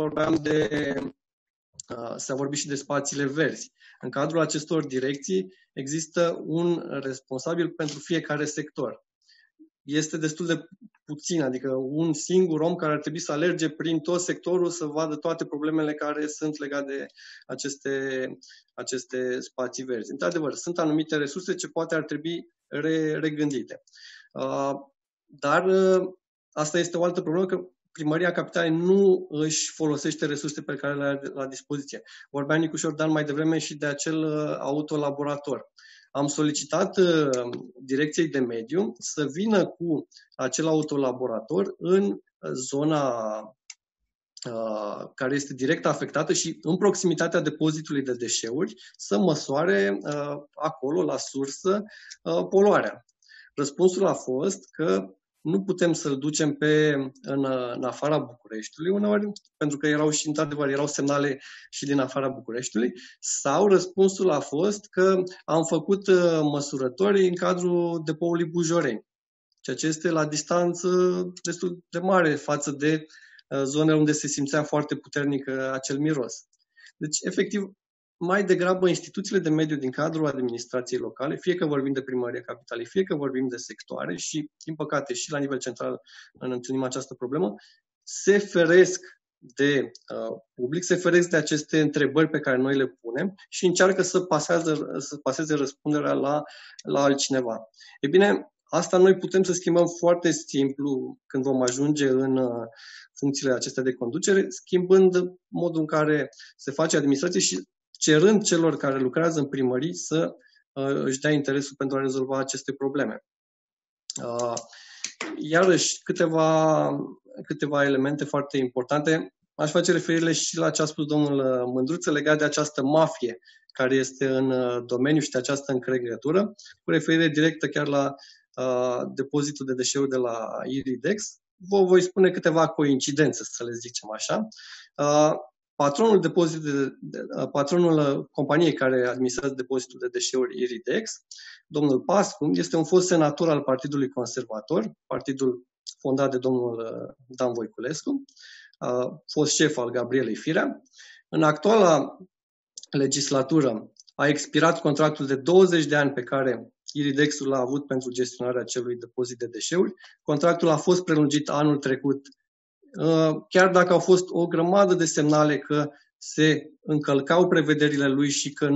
s-a vorbit și de spațiile verzi. În cadrul acestor direcții există un responsabil pentru fiecare sector. Este destul de puțin, adică un singur om care ar trebui să alerge prin tot sectorul să vadă toate problemele care sunt legate de aceste spații verzi. Într-adevăr, sunt anumite resurse ce poate ar trebui regândite. Dar asta este o altă problemă, că Primăria Capitalei nu își folosește resurse pe care le are la dispoziție. Vorbea Nicu Șordan mai devreme și de acel autolaborator. Am solicitat Direcției de Mediu să vină cu acel autolaborator în zona care este direct afectată și în proximitatea depozitului de deșeuri să măsoare acolo, la sursă, poluarea. Răspunsul a fost că nu putem să-l ducem în afara Bucureștiului uneori, pentru că erau semnale și din afara Bucureștiului, sau răspunsul a fost că am făcut măsurători în cadrul depoului Bujoreni, ceea ce este la distanță destul de mare față de zonele unde se simțea foarte puternic acel miros. Deci, efectiv, mai degrabă instituțiile de mediu din cadrul administrației locale, fie că vorbim de Primăria Capitalei, fie că vorbim de sectoare și, din păcate, și la nivel central întâlnim această problemă, se feresc de public, se feresc de aceste întrebări pe care noi le punem și încearcă să paseze răspunderea la altcineva. E bine, asta noi putem să schimbăm foarte simplu când vom ajunge în funcțiile acestea de conducere, schimbând modul în care se face administrație și cerând celor care lucrează în primării să își dea interesul pentru a rezolva aceste probleme. Iarăși, câteva elemente foarte importante. aș face referire și la ce a spus domnul Mândruță legat de această mafie care este în domeniu și de această încregătură, cu referire directă chiar la depozitul de deșeuri de la Iridex. Vă voi spune câteva coincidențe, să le zicem așa. Patronul companiei care administrează depozitul de deșeuri Iridex, domnul Pascu, este un fost senator al Partidului Conservator, partidul fondat de domnul Dan Voiculescu, fost șef al Gabrielei Firea. În actuala legislatură a expirat contractul de 20 de ani pe care Iridexul l-a avut pentru gestionarea acelui depozit de deșeuri. Contractul a fost prelungit anul trecut, chiar dacă au fost o grămadă de semnale că se încălcau prevederile lui și că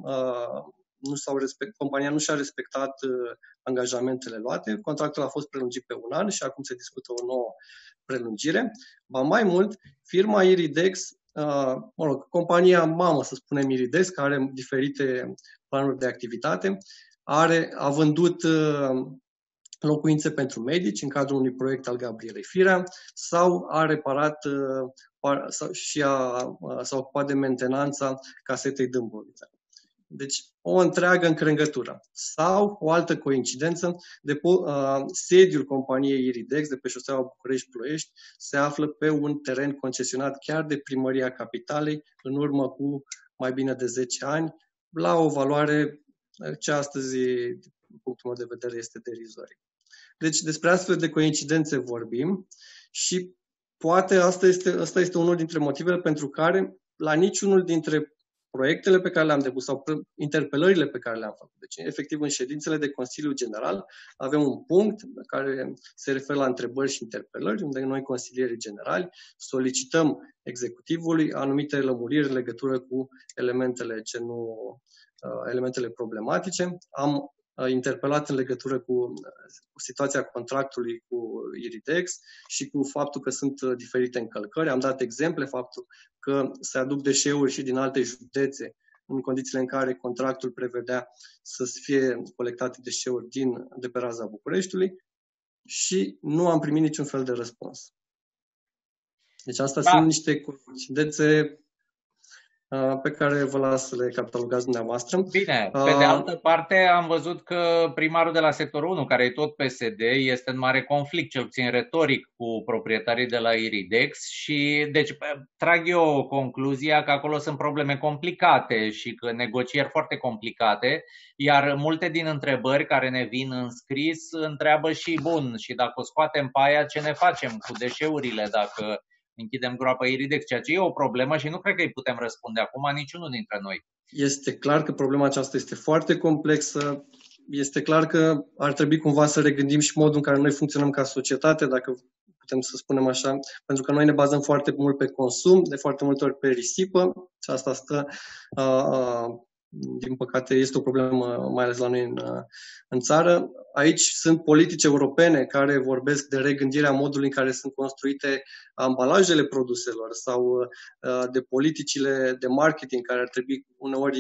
compania nu și-a respectat angajamentele luate. Contractul a fost prelungit pe un an și acum se discută o nouă prelungire. Ba mai mult, firma Iridex, compania mamă, să spunem, Iridex, care are diferite planuri de activitate, a vândut locuințe pentru medici în cadrul unui proiect al Gabrielei Firea sau a reparat și s-a ocupat de mentenanța casetei Dâmbovița. Deci o întreagă încrengătură. Sau o altă coincidență, sediul companiei Iridex de pe șoseaua București-Ploiești se află pe un teren concesionat chiar de Primăria Capitalei în urmă cu mai bine de 10 ani, la o valoare ce astăzi, din punctul meu de vedere, este derizorie. Deci despre astfel de coincidențe vorbim și poate asta este unul dintre motivele pentru care la niciunul dintre proiectele pe care le-am depus sau interpelările pe care le-am făcut. Deci, efectiv, în ședințele de Consiliu General avem un punct care se referă la întrebări și interpelări, unde noi, consilierii generali, solicităm executivului anumite lămuriri în legătură cu elementele problematice. Am interpelat în legătură cu situația contractului cu Iridex și cu faptul că sunt diferite încălcări. Am dat exemple, faptul că se aduc deșeuri și din alte județe, în condițiile în care contractul prevedea să fie colectate deșeuri de pe raza Bucureștiului și nu am primit niciun fel de răspuns. Deci astea sunt niște coincidențe pe care vă las să le catalogați dumneavoastră. Bine, pe de altă parte am văzut că primarul de la sectorul 1, care e tot PSD, este în mare conflict, cel puțin retoric, cu proprietarii de la Iridex și deci trag eu concluzia că acolo sunt probleme complicate și că negocieri foarte complicate, iar multe din întrebări care ne vin în scris întreabă și bun, și dacă o scoatem pe aia, ce ne facem cu deșeurile dacă închidem groapa Iridex, ceea ce e o problemă și nu cred că îi putem răspunde acum niciunul dintre noi. Este clar că problema aceasta este foarte complexă. Este clar că ar trebui cumva să regândim și modul în care noi funcționăm ca societate, dacă putem să spunem așa, pentru că noi ne bazăm foarte mult pe consum, de foarte multe ori pe risipă și asta stă, din păcate, este o problemă mai ales la noi în țară. Aici sunt politici europene care vorbesc de regândirea modului în care sunt construite ambalajele produselor sau de politicile de marketing care ar trebui uneori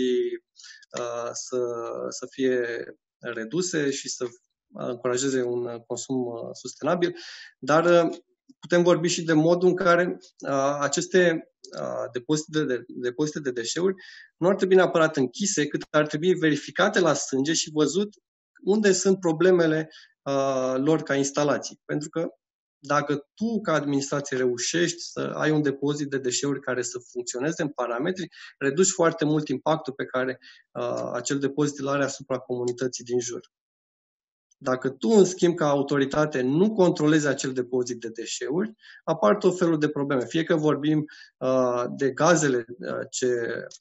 să fie reduse și să încurajeze un consum sustenabil, dar putem vorbi și de modul în care aceste depozite de deșeuri nu ar trebui neapărat închise, cât ar trebui verificate la sânge și văzut unde sunt problemele lor ca instalații. Pentru că dacă tu, ca administrație, reușești să ai un depozit de deșeuri care să funcționeze în parametri, reduci foarte mult impactul pe care acel depozit îl are asupra comunității din jur. Dacă tu, în schimb, ca autoritate, nu controlezi acel depozit de deșeuri, apar tot felul de probleme. Fie că vorbim de gazele ce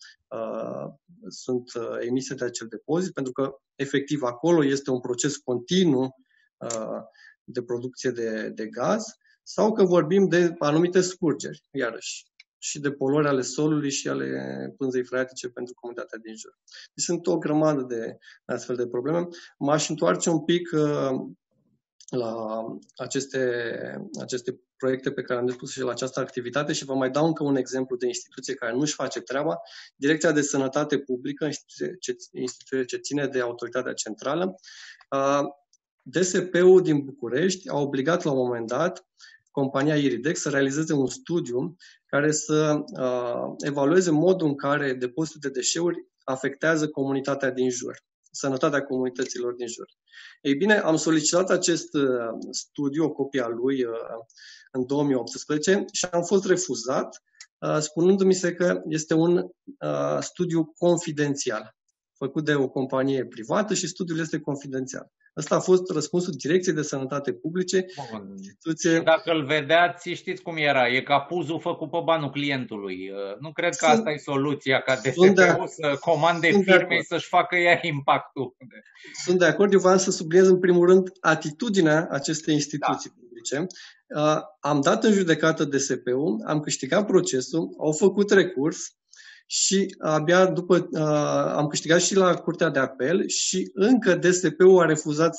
sunt emise de acel depozit, pentru că, efectiv, acolo este un proces continuu de producție de gaz, sau că vorbim de anumite scurgeri, iarăși, și de poluări ale solului și ale pânzei freatice pentru comunitatea din jur. Deci sunt o grămadă de astfel de probleme. M-aș întoarce un pic la aceste proiecte pe care am depus și la această activitate și vă mai dau încă un exemplu de instituție care nu-și face treaba. Direcția de Sănătate Publică, instituție ce ține de Autoritatea Centrală. DSP-ul din București a obligat la un moment dat compania Iridex să realizeze un studiu care să evalueze modul în care depozitul de deșeuri afectează comunitatea din jur, sănătatea comunităților din jur. Ei bine, am solicitat acest studiu, o copie a lui, în 2018 și am fost refuzat, spunându-mi se că este un studiu confidențial, făcut de o companie privată și studiul este confidențial. Ăsta a fost răspunsul Direcției de Sănătate Publice. Și dacă îl vedeați, știți cum era, e ca puzul făcut pe banul clientului. Nu cred că asta e soluția, ca DSP-ul să comande firmei să-și facă ea impactul. Sunt de acord, eu vreau să subliniez în primul rând atitudinea acestei instituții publice. Am dat în judecată DSP-ul, am câștigat procesul, au făcut recurs, și abia după am câștigat și la Curtea de Apel și încă DSP-ul a refuzat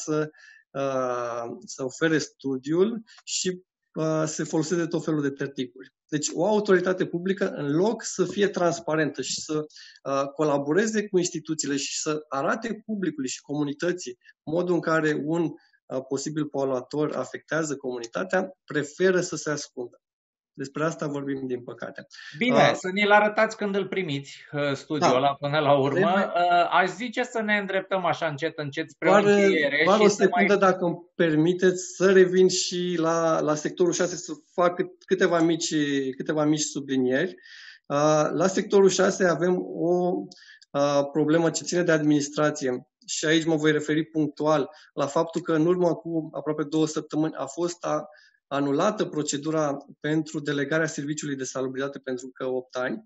să ofere studiul și se folosește de tot felul de tertipuri. Deci o autoritate publică, în loc să fie transparentă și să colaboreze cu instituțiile și să arate publicului și comunității modul în care un posibil poluator afectează comunitatea, preferă să se ascundă. Despre asta vorbim, din păcate. Bine, să ne-l arătați când îl primiți, studiul ăla, până la urmă. Aș zice să ne îndreptăm așa încet spre o încheiere. Doar o secundă, dacă îmi permiteți, să revin și la sectorul 6, să fac câteva mici sublinieri. La sectorul 6 avem o problemă ce ține de administrație. Și aici mă voi referi punctual la faptul că în urmă cu aproape 2 săptămâni a fost anulată procedura pentru delegarea serviciului de salubritate pentru că 8 ani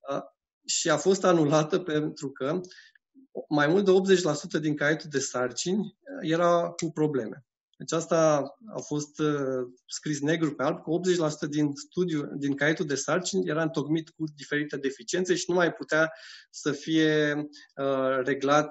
și a fost anulată pentru că mai mult de 80% din caietul de sarcini era cu probleme. Deci asta a fost scris negru pe alb, că 80% din caietul de sarcini era întocmit cu diferite deficiențe și nu mai putea să fie reglat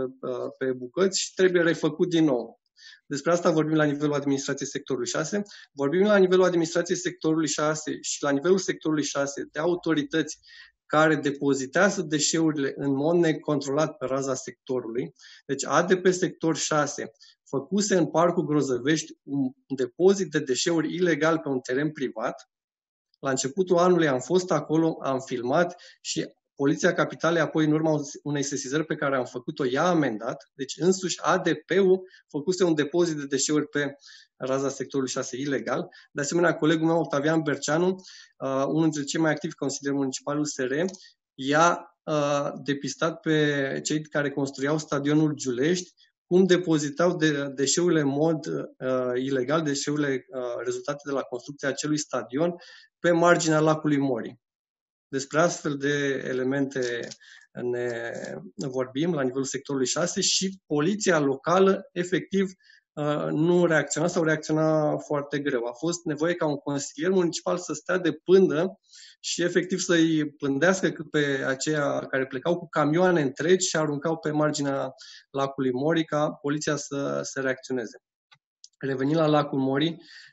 pe bucăți și trebuie refăcut din nou. Despre asta vorbim la nivelul administrației sectorului 6. Vorbim la nivelul administrației sectorului 6 și la nivelul sectorului 6 de autorități care depozitează deșeurile în mod necontrolat pe raza sectorului. Deci ADP sector 6 făcuse în Parcul Grozăvești un depozit de deșeuri ilegal pe un teren privat. La începutul anului am fost acolo, am filmat și Poliția Capitalei, apoi, în urma unei sesizări pe care am făcut-o, i-a amendat. Deci, însuși, ADP-ul făcuse un depozit de deșeuri pe raza sectorului 6 ilegal. De asemenea, colegul meu, Octavian Berceanu, unul dintre cei mai activi consilieri municipali USR, i-a depistat pe cei care construiau stadionul Giulești, cum depozitau deșeurile în mod ilegal, deșeurile rezultate de la construcția acelui stadion, pe marginea lacului Mori. Despre astfel de elemente ne vorbim la nivelul sectorului 6 și poliția locală efectiv nu reacționa sau reacționa foarte greu. A fost nevoie ca un consilier municipal să stea de pândă și efectiv să-i pândească pe aceia care plecau cu camioane întregi și aruncau pe marginea lacului Mori ca poliția să reacționeze. Revenind la lacul Mori,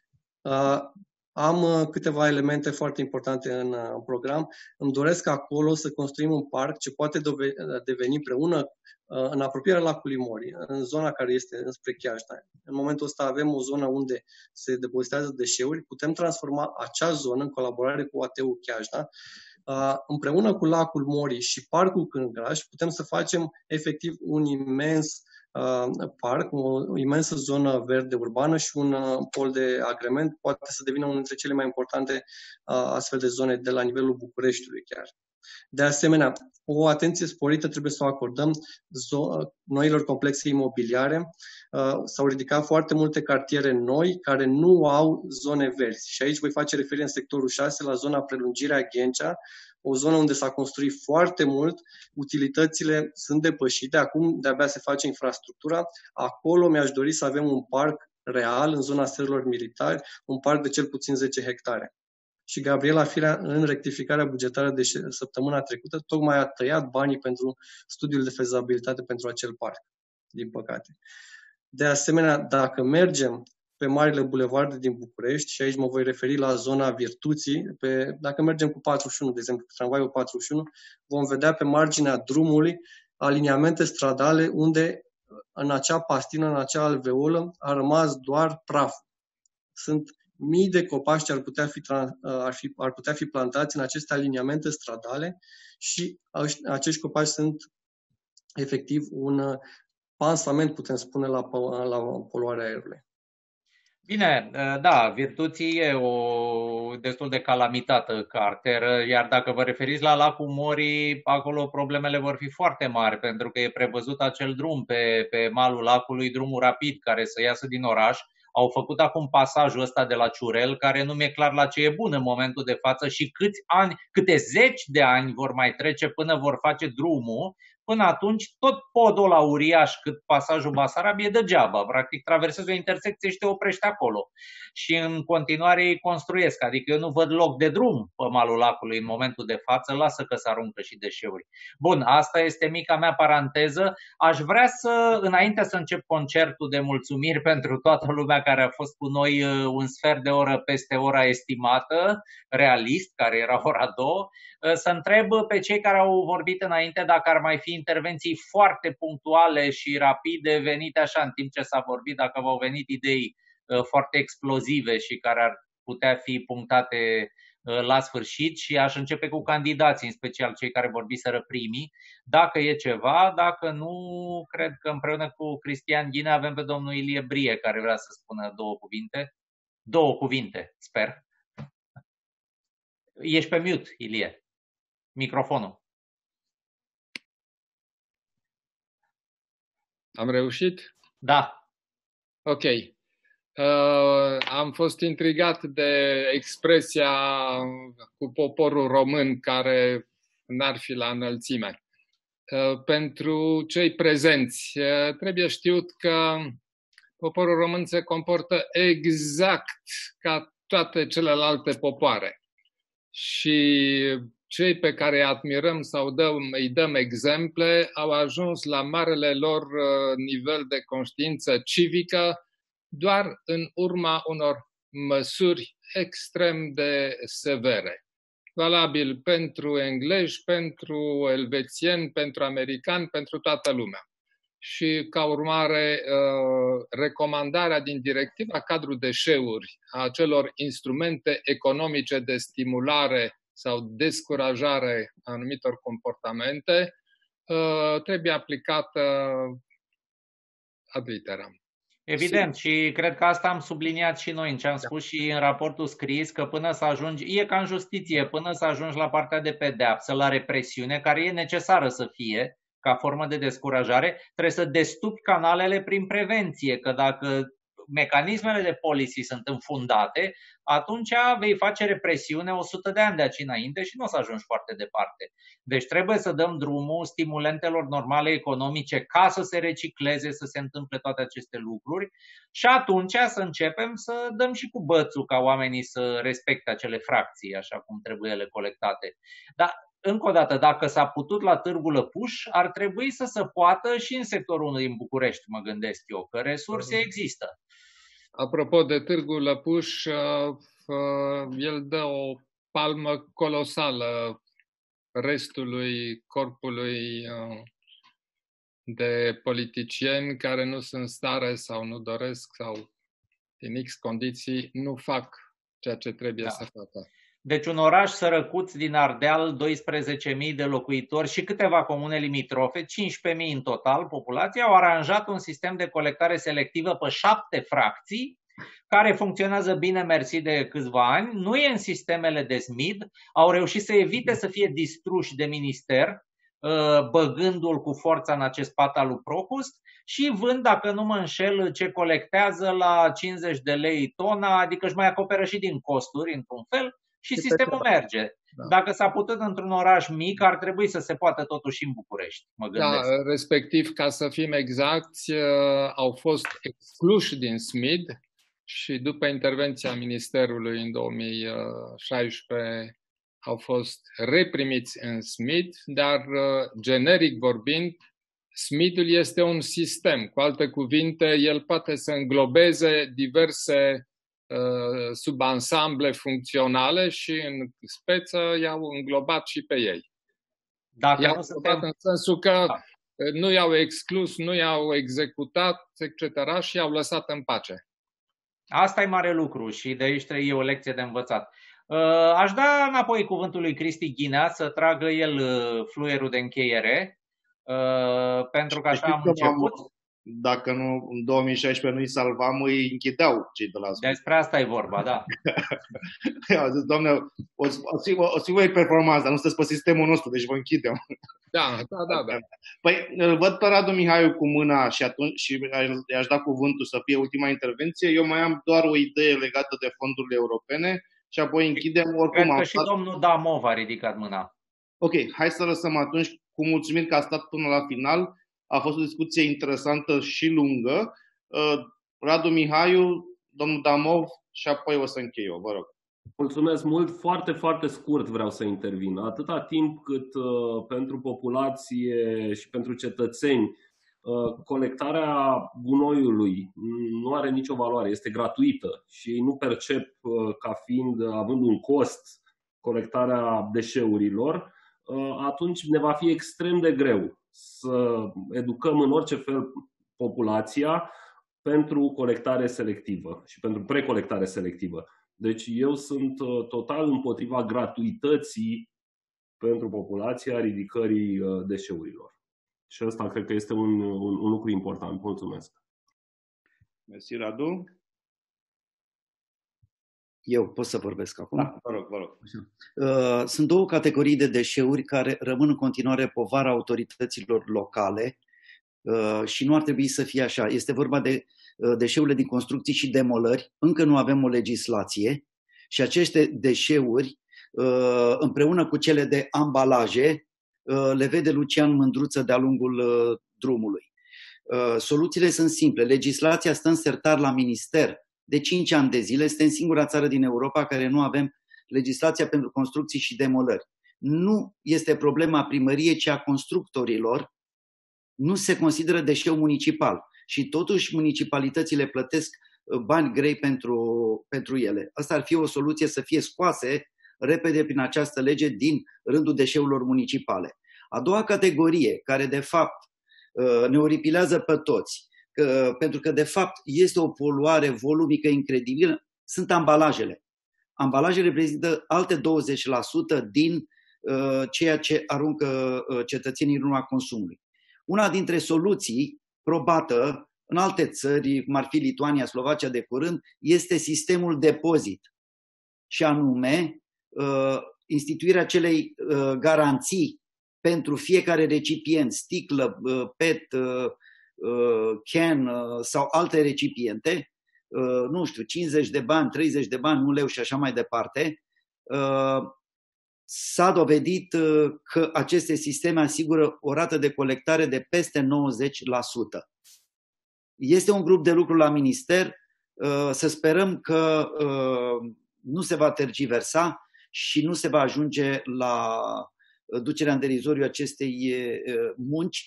am câteva elemente foarte importante în program. Îmi doresc acolo să construim un parc ce poate deveni împreună în apropierea lacului Mori, în zona care este înspre Chiajna. În momentul ăsta avem o zonă unde se depozitează deșeuri. Putem transforma acea zonă în colaborare cu ATU Chiajna. Împreună cu lacul Mori și parcul Cârngraș putem să facem efectiv un imens parc, o imensă zonă verde urbană și un pol de agrement, poate să devină unul dintre cele mai importante astfel de zone de la nivelul Bucureștiului chiar. De asemenea, o atenție sporită trebuie să o acordăm noilor complexe imobiliare. S-au ridicat foarte multe cartiere noi care nu au zone verzi. Și aici voi face referire în sectorul 6 la zona prelungirea Ghencea, o zonă unde s-a construit foarte mult, utilitățile sunt depășite, acum de-abia se face infrastructura. Acolo mi-aș dori să avem un parc real în zona sărilor militari, un parc de cel puțin 10 hectare. Și Gabriela Firea, în rectificarea bugetară de săptămâna trecută, tocmai a tăiat banii pentru studiul de fezabilitate pentru acel parc, din păcate. De asemenea, dacă mergem pe marile bulevarde din București, și aici mă voi referi la zona Virtuții, dacă mergem cu 41, de exemplu, cu tramvaiul 41, vom vedea pe marginea drumului aliniamente stradale unde în acea pastină, în acea alveolă, a rămas doar praf. Sunt mii de copaci ar putea fi plantați în aceste aliniamente stradale și acești copaci sunt efectiv un pansament, putem spune, la poluarea aerului. Bine, da, Virtuții e o destul de calamitată ca arteră, iar dacă vă referiți la lacul Morii, acolo problemele vor fi foarte mari, pentru că e prevăzut acel drum pe malul lacului, drumul rapid care să iasă din oraș. Au făcut acum pasajul ăsta de la Ciurel, care nu mi-e clar la ce e bun în momentul de față și câte zeci de ani vor mai trece până vor face drumul. Până atunci, tot podul ăla uriaș cât pasajul Basarab e degeaba. Practic, traversezi o intersecție și te oprești acolo. Și în continuare îi construiesc. Adică eu nu văd loc de drum pe malul lacului în momentul de față. Lasă că se aruncă și deșeuri. Bun, asta este mica mea paranteză. Aș vrea să, înainte să încep concertul de mulțumiri pentru toată lumea care a fost cu noi un sfert de oră peste ora estimată, realist, care era ora 2, să întreb pe cei care au vorbit înainte dacă ar mai fi intervenții foarte punctuale și rapide venite așa în timp ce s-a vorbit, dacă v-au venit idei foarte explozive și care ar putea fi punctate la sfârșit, și aș începe cu candidații, în special cei care vorbiseră primii. Dacă e ceva, dacă nu, cred că împreună cu Cristian Ghinea avem pe domnul Ilie Brie care vrea să spună două cuvinte. Două cuvinte, sper. Ești pe mute, Ilie. Microfonul. Am reușit? Da. Ok. Am fost intrigat de expresia cu poporul român care n-ar fi la înălțime. Pentru cei prezenți, trebuie știut că poporul român se comportă exact ca toate celelalte popoare. Și cei pe care îi admirăm sau îi dăm exemple au ajuns la marele lor nivel de conștiință civică doar în urma unor măsuri extrem de severe. Valabil pentru englezi, pentru elvețieni, pentru americani, pentru toată lumea. Și ca urmare, recomandarea din directiva cadru deșeuri a acelor instrumente economice de stimulare sau descurajare a anumitor comportamente trebuie aplicată ad literam. Evident, și cred că asta am subliniat și noi în ce am spus și în raportul scris, că până să ajungi, e ca în justiție, până să ajungi la partea de pedeapsă, la represiune, care e necesară să fie ca formă de descurajare, trebuie să destupi canalele prin prevenție, că dacă mecanismele de policy sunt înfundate, atunci vei face represiune 100 de ani de aici înainte și nu o să ajungi foarte departe. Deci trebuie să dăm drumul stimulentelor normale economice ca să se recicleze, să se întâmple toate aceste lucruri și atunci să începem să dăm și cu bățul ca oamenii să respecte acele fracții așa cum trebuie ele colectate. Dar încă o dată, dacă s-a putut la Târgu Lăpuș, ar trebui să se poată și în sectorul 1 din București, mă gândesc eu, că resurse există. Apropo de Târgu Lăpuș, el dă o palmă colosală restului corpului de politicieni care nu sunt în stare sau nu doresc sau din X condiții nu fac ceea ce trebuie să facă. Deci un oraș sărăcuț din Ardeal, 12.000 de locuitori și câteva comune limitrofe, 15.000 în total, populația, au aranjat un sistem de colectare selectivă pe 7 fracții, care funcționează bine, mersi, de câțiva ani, nu e în sistemele de SMID, au reușit să evite să fie distruși de minister, băgându-l cu forța în acest pat al lui Prohust și vând, dacă nu mă înșel, ce colectează la 50 de lei tona, adică își mai acoperă și din costuri, într-un fel, și sistemul merge. Da. Dacă s-a putut într-un oraș mic, ar trebui să se poată totuși în București, mă gândesc. Da, respectiv, ca să fim exacti, au fost excluși din SMID și după intervenția Ministerului în 2016 au fost reprimiți în SMID, dar generic vorbind, SMID-ul este un sistem. Cu alte cuvinte, el poate să înglobeze diverse subansamble funcționale și în speță i-au înglobat și pe ei. I-au înglobat în sensul că nu i-au exclus, nu i-au executat, etc. și i-au lăsat în pace. Asta e mare lucru și de aici e o lecție de învățat. Aș da înapoi cuvântul lui Cristi Ghinea să tragă el fluierul de încheiere, pentru că așa am început. Dacă nu, în 2016 nu-i salvam, îi închideau cei de la Sfânt. Despre asta e vorba, da. Eu zic, Doamne, o să voi performanță, dar nu sunteți pe sistemul nostru, deci vă închidem. Da. Păi, îl văd pe Radu Mihaiu cu mâna și atunci i-aș da cuvântul să fie ultima intervenție. Eu mai am doar o idee legată de fondurile europene și apoi închidem oricum. Cred că și domnul Damov a ridicat mâna. Ok, hai să lăsăm atunci cu mulțumiri că a stat până la final. A fost o discuție interesantă și lungă. Radu Mihaiu, domnul Damov și apoi o să închei eu, vă rog. Mulțumesc mult. Foarte, foarte scurt vreau să intervin. Atâta timp cât pentru populație și pentru cetățeni colectarea gunoiului nu are nicio valoare, este gratuită și nu percep ca fiind, având un cost, colectarea deșeurilor, atunci ne va fi extrem de greu să educăm în orice fel populația pentru colectare selectivă și pentru precolectare selectivă. Deci eu sunt total împotriva gratuității pentru populația ridicării deșeurilor. Și asta cred că este un lucru important. Mulțumesc. Mersi, Radu. Eu pot să vorbesc acum? Da, vă rog. Sunt două categorii de deșeuri care rămân în continuare povara autorităților locale și nu ar trebui să fie așa. Este vorba de deșeurile din construcții și demolări. Încă nu avem o legislație și aceste deșeuri, împreună cu cele de ambalaje, le vede Lucian Mândruță de-a lungul drumului. Soluțiile sunt simple. Legislația stă în sertar la minister de 5 ani de zile. Suntem singura țară din Europa care nu avem legislația pentru construcții și demolări. Nu este problema primăriei, ci a constructorilor. Nu se consideră deșeu municipal și totuși municipalitățile plătesc bani grei pentru ele. Asta ar fi o soluție, să fie scoase repede prin această lege din rândul deșeurilor municipale. A doua categorie, care de fapt ne oripilează pe toți, pentru că de fapt este o poluare volumică incredibilă, sunt ambalajele. Ambalajele reprezintă alte 20% din ceea ce aruncă cetățenii în urma consumului. Una dintre soluții probată în alte țări, cum ar fi Lituania, Slovacia de curând, este sistemul depozit. Și anume, instituirea acelei garanții pentru fiecare recipient, sticlă, PET, can sau alte recipiente, nu știu, 50 de bani, 30 de bani, 1 leu și așa mai departe. S-a dovedit că aceste sisteme asigură o rată de colectare de peste 90%. Este un grup de lucru la minister, să sperăm că nu se va tergiversa și nu se va ajunge la ducerea în derizoriu acestei munci.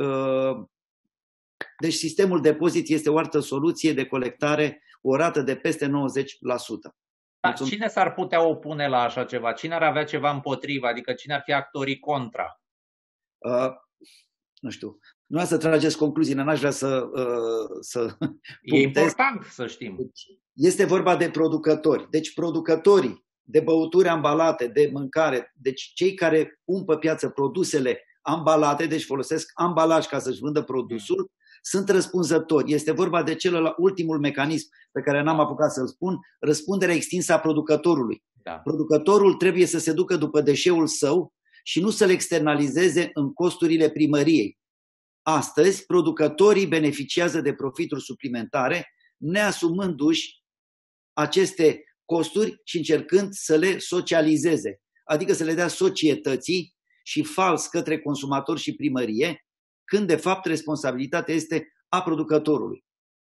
Deci sistemul depozit este o altă soluție de colectare, o rată de peste 90%. Cine s-ar putea opune la așa ceva? Cine ar avea ceva împotriva? Adică cine ar fi actorii contra? Nu știu. Nu să trageți concluziile, n-aș vrea să E important să știm. Este vorba de producători. Deci producătorii de băuturi ambalate, de mâncare, deci cei care pun pe piață produsele ambalate, deci folosesc ambalaj ca să-și vândă produsul, sunt răspunzători. Este vorba de ultimul mecanism pe care n-am apucat să-l spun, răspunderea extinsă a producătorului. Da. Producătorul trebuie să se ducă după deșeul său și nu să-l externalizeze în costurile primăriei. Astăzi, producătorii beneficiază de profituri suplimentare, neasumându-și aceste costuri și încercând să le socializeze, adică să le dea societății și fals către consumator și primărie, când de fapt responsabilitatea este a producătorului.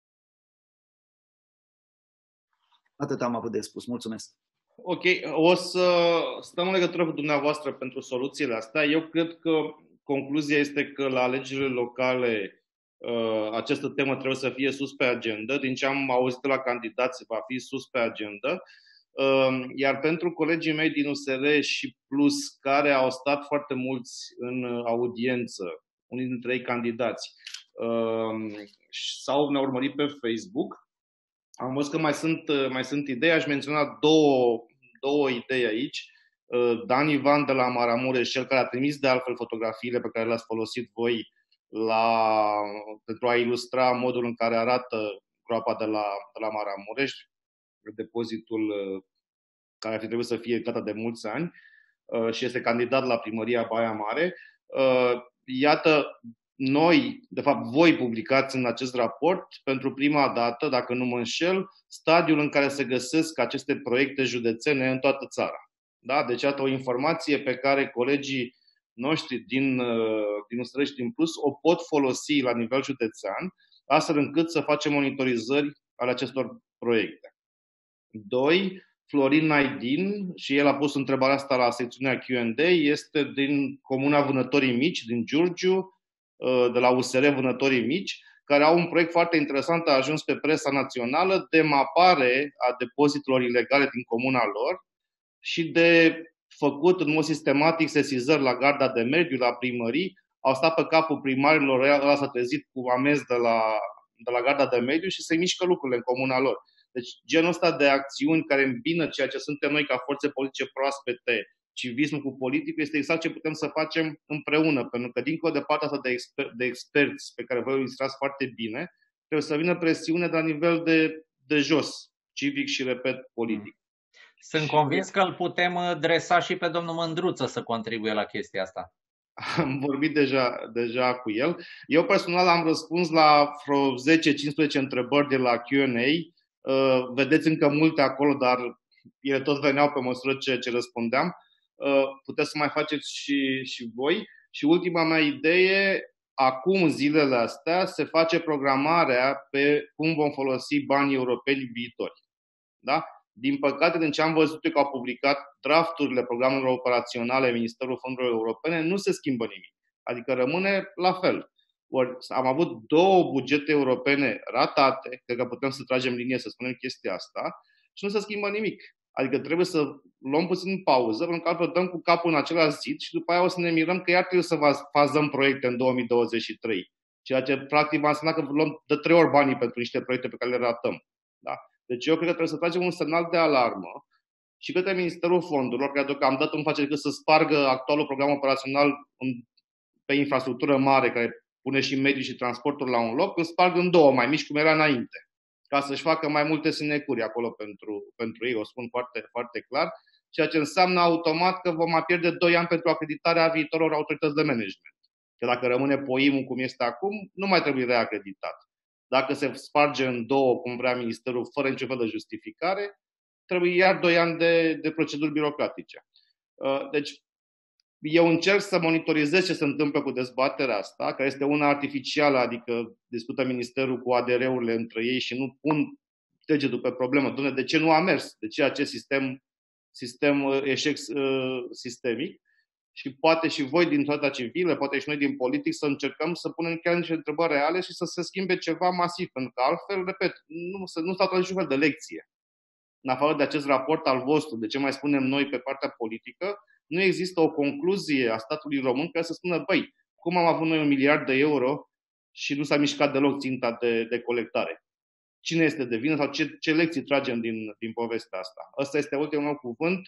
Atât am avut de spus. Mulțumesc. Ok, o să stăm în legătură cu dumneavoastră pentru soluțiile astea. Eu cred că concluzia este că la alegerile locale această temă trebuie să fie sus pe agenda. Din ce am auzit la candidați, va fi sus pe agenda. Iar pentru colegii mei din USR și Plus, care au stat foarte mulți în audiență, unii dintre ei candidați, sau ne-au urmărit pe Facebook, Am văzut că mai sunt idei, aș menționa două idei aici. Dan Ivan de la Maramureș, cel care a trimis de altfel fotografiile pe care le-ați folosit voi pentru a ilustra modul în care arată groapa de la Maramureș, depozitul care ar fi trebuit să fie gata de mulți ani, și este candidat la primăria Baia Mare. Iată, noi, de fapt voi publicați în acest raport pentru prima dată, dacă nu mă înșel, stadiul în care se găsesc aceste proiecte județene în toată țara. Da? Deci, iată o informație pe care colegii noștri din Usărești din Plus o pot folosi la nivel județean, astfel încât să facem monitorizări ale acestor proiecte. 2. Florin Naidin, și el a pus întrebarea asta la secțiunea Q&A, este din Comuna Vânătorii Mici, din Giurgiu, de la USR Vânătorii Mici, care au un proiect foarte interesant, a ajuns pe presa națională, de mapare a depozitelor ilegale din comuna lor și de făcut în mod sistematic sesizări la garda de mediu, la primării. Au stat pe capul primarilor, ăla s-a trezit cu amenzi de la garda de mediu și se mișcă lucrurile în comuna lor. Deci genul ăsta de acțiuni care îmbină ceea ce suntem noi ca forțe politice proaspete, civismul cu politicul, este exact ce putem să facem împreună, pentru că dincolo de partea asta de experți pe care voi o ilustrați foarte bine, trebuie să vină presiune de la nivel de jos, civic și, repet, politic. Sunt convins că îl putem dresa și pe domnul Mândruță să contribuie la chestia asta. Am vorbit deja cu el. Eu personal am răspuns la vreo 10-15 întrebări de la Q&A. Vedeți încă multe acolo, dar ele tot veneau pe măsură ce răspundeam. Puteți să mai faceți și voi. Și ultima mea idee, acum în zilele astea se face programarea pe cum vom folosi banii europeni viitori. Da? Din păcate, din ce am văzut eu că au publicat drafturile programelor operaționale Ministerul Fondurilor Europene, nu se schimbă nimic. Adică rămâne la fel. Ori am avut 2 bugete europene ratate, cred că putem să tragem linie să spunem chestia asta, și nu se schimbă nimic. Adică trebuie să luăm puțin pauză, pentru că altfel dăm cu capul în același zid și după aia o să ne mirăm că iar trebuie să fazăm proiecte în 2023. Ceea ce practic va însemna că luăm de 3 ori banii pentru niște proiecte pe care le ratăm. Da? Deci eu cred că trebuie să tragem un semnal de alarmă și către Ministerul Fondurilor, care deocamdată nu face decât să spargă actualul program operațional pe infrastructură mare, care pune și mediul și transportul la un loc, îl sparg în 2 mai mici, cum era înainte, ca să-și facă mai multe sinecuri acolo pentru ei, o spun foarte, foarte clar, ceea ce înseamnă automat că vom mai pierde 2 ani pentru acreditarea viitorilor autorități de management. Că dacă rămâne POIM-ul cum este acum, nu mai trebuie reacreditat. Dacă se sparge în 2, cum vrea Ministerul, fără niciun fel de justificare, trebuie iar 2 ani de proceduri birocratice. Deci, eu încerc să monitorizez ce se întâmplă cu dezbaterea asta, care este una artificială, adică discută Ministerul cu ADR-urile între ei și nu pun degetul pe problemă. Doamne, de ce nu a mers? De ce acest sistem eșec sistemic? Și poate și voi din societatea civilă, poate și noi din politic, să încercăm să punem chiar niște întrebări reale și să se schimbe ceva masiv. Pentru că altfel, repet, nu s-a tras niciun fel de lecție. În afară de acest raport al vostru, de ce mai spunem noi pe partea politică, nu există o concluzie a statului român care să spună, băi, cum am avut noi 1 miliard de euro și nu s-a mișcat deloc ținta de colectare? Cine este de vină sau ce lecții tragem din povestea asta? Ăsta este ultimul meu cuvânt,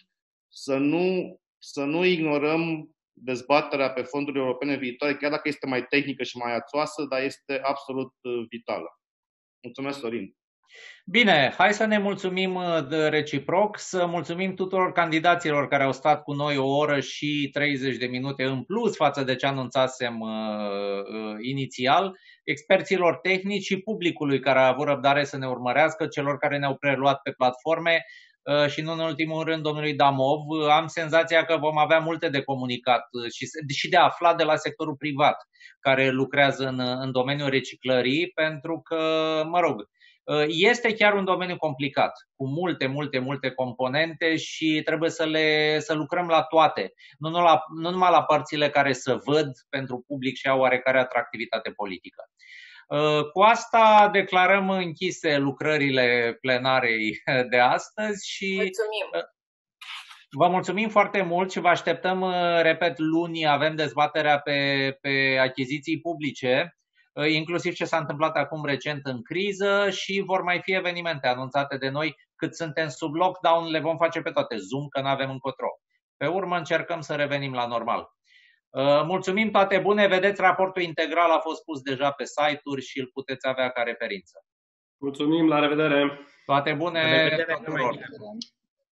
să nu ignorăm dezbaterea pe fonduri europene viitoare, chiar dacă este mai tehnică și mai ațoasă, dar este absolut vitală. Mulțumesc, Sorin. Bine, hai să ne mulțumim de reciproc, să mulțumim tuturor candidaților care au stat cu noi 1 oră și 30 de minute în plus față de ce anunțasem inițial, experților tehnici și publicului care a avut răbdare să ne urmărească, celor care ne-au preluat pe platforme și nu în ultimul rând domnului Damov. Am senzația că vom avea multe de comunicat și de aflat de la sectorul privat care lucrează în domeniul reciclării, pentru că, mă rog, este chiar un domeniu complicat, cu multe componente și trebuie să lucrăm la toate, nu numai la părțile care să văd pentru public și au oarecare atractivitate politică. Cu asta declarăm închise lucrările plenarei de astăzi și vă mulțumim foarte mult și vă așteptăm, repet, luni avem dezbaterea pe achiziții publice. inclusiv ce s-a întâmplat acum recent în criză și vor mai fi evenimente anunțate de noi. Cât suntem sub lockdown, le vom face pe toate Zoom, că nu avem încotro. Pe urmă încercăm să revenim la normal. Mulțumim, toate bune, vedeți, raportul integral a fost pus deja pe site-uri și îl puteți avea ca referință. Mulțumim, la revedere! Toate bune! La revedere.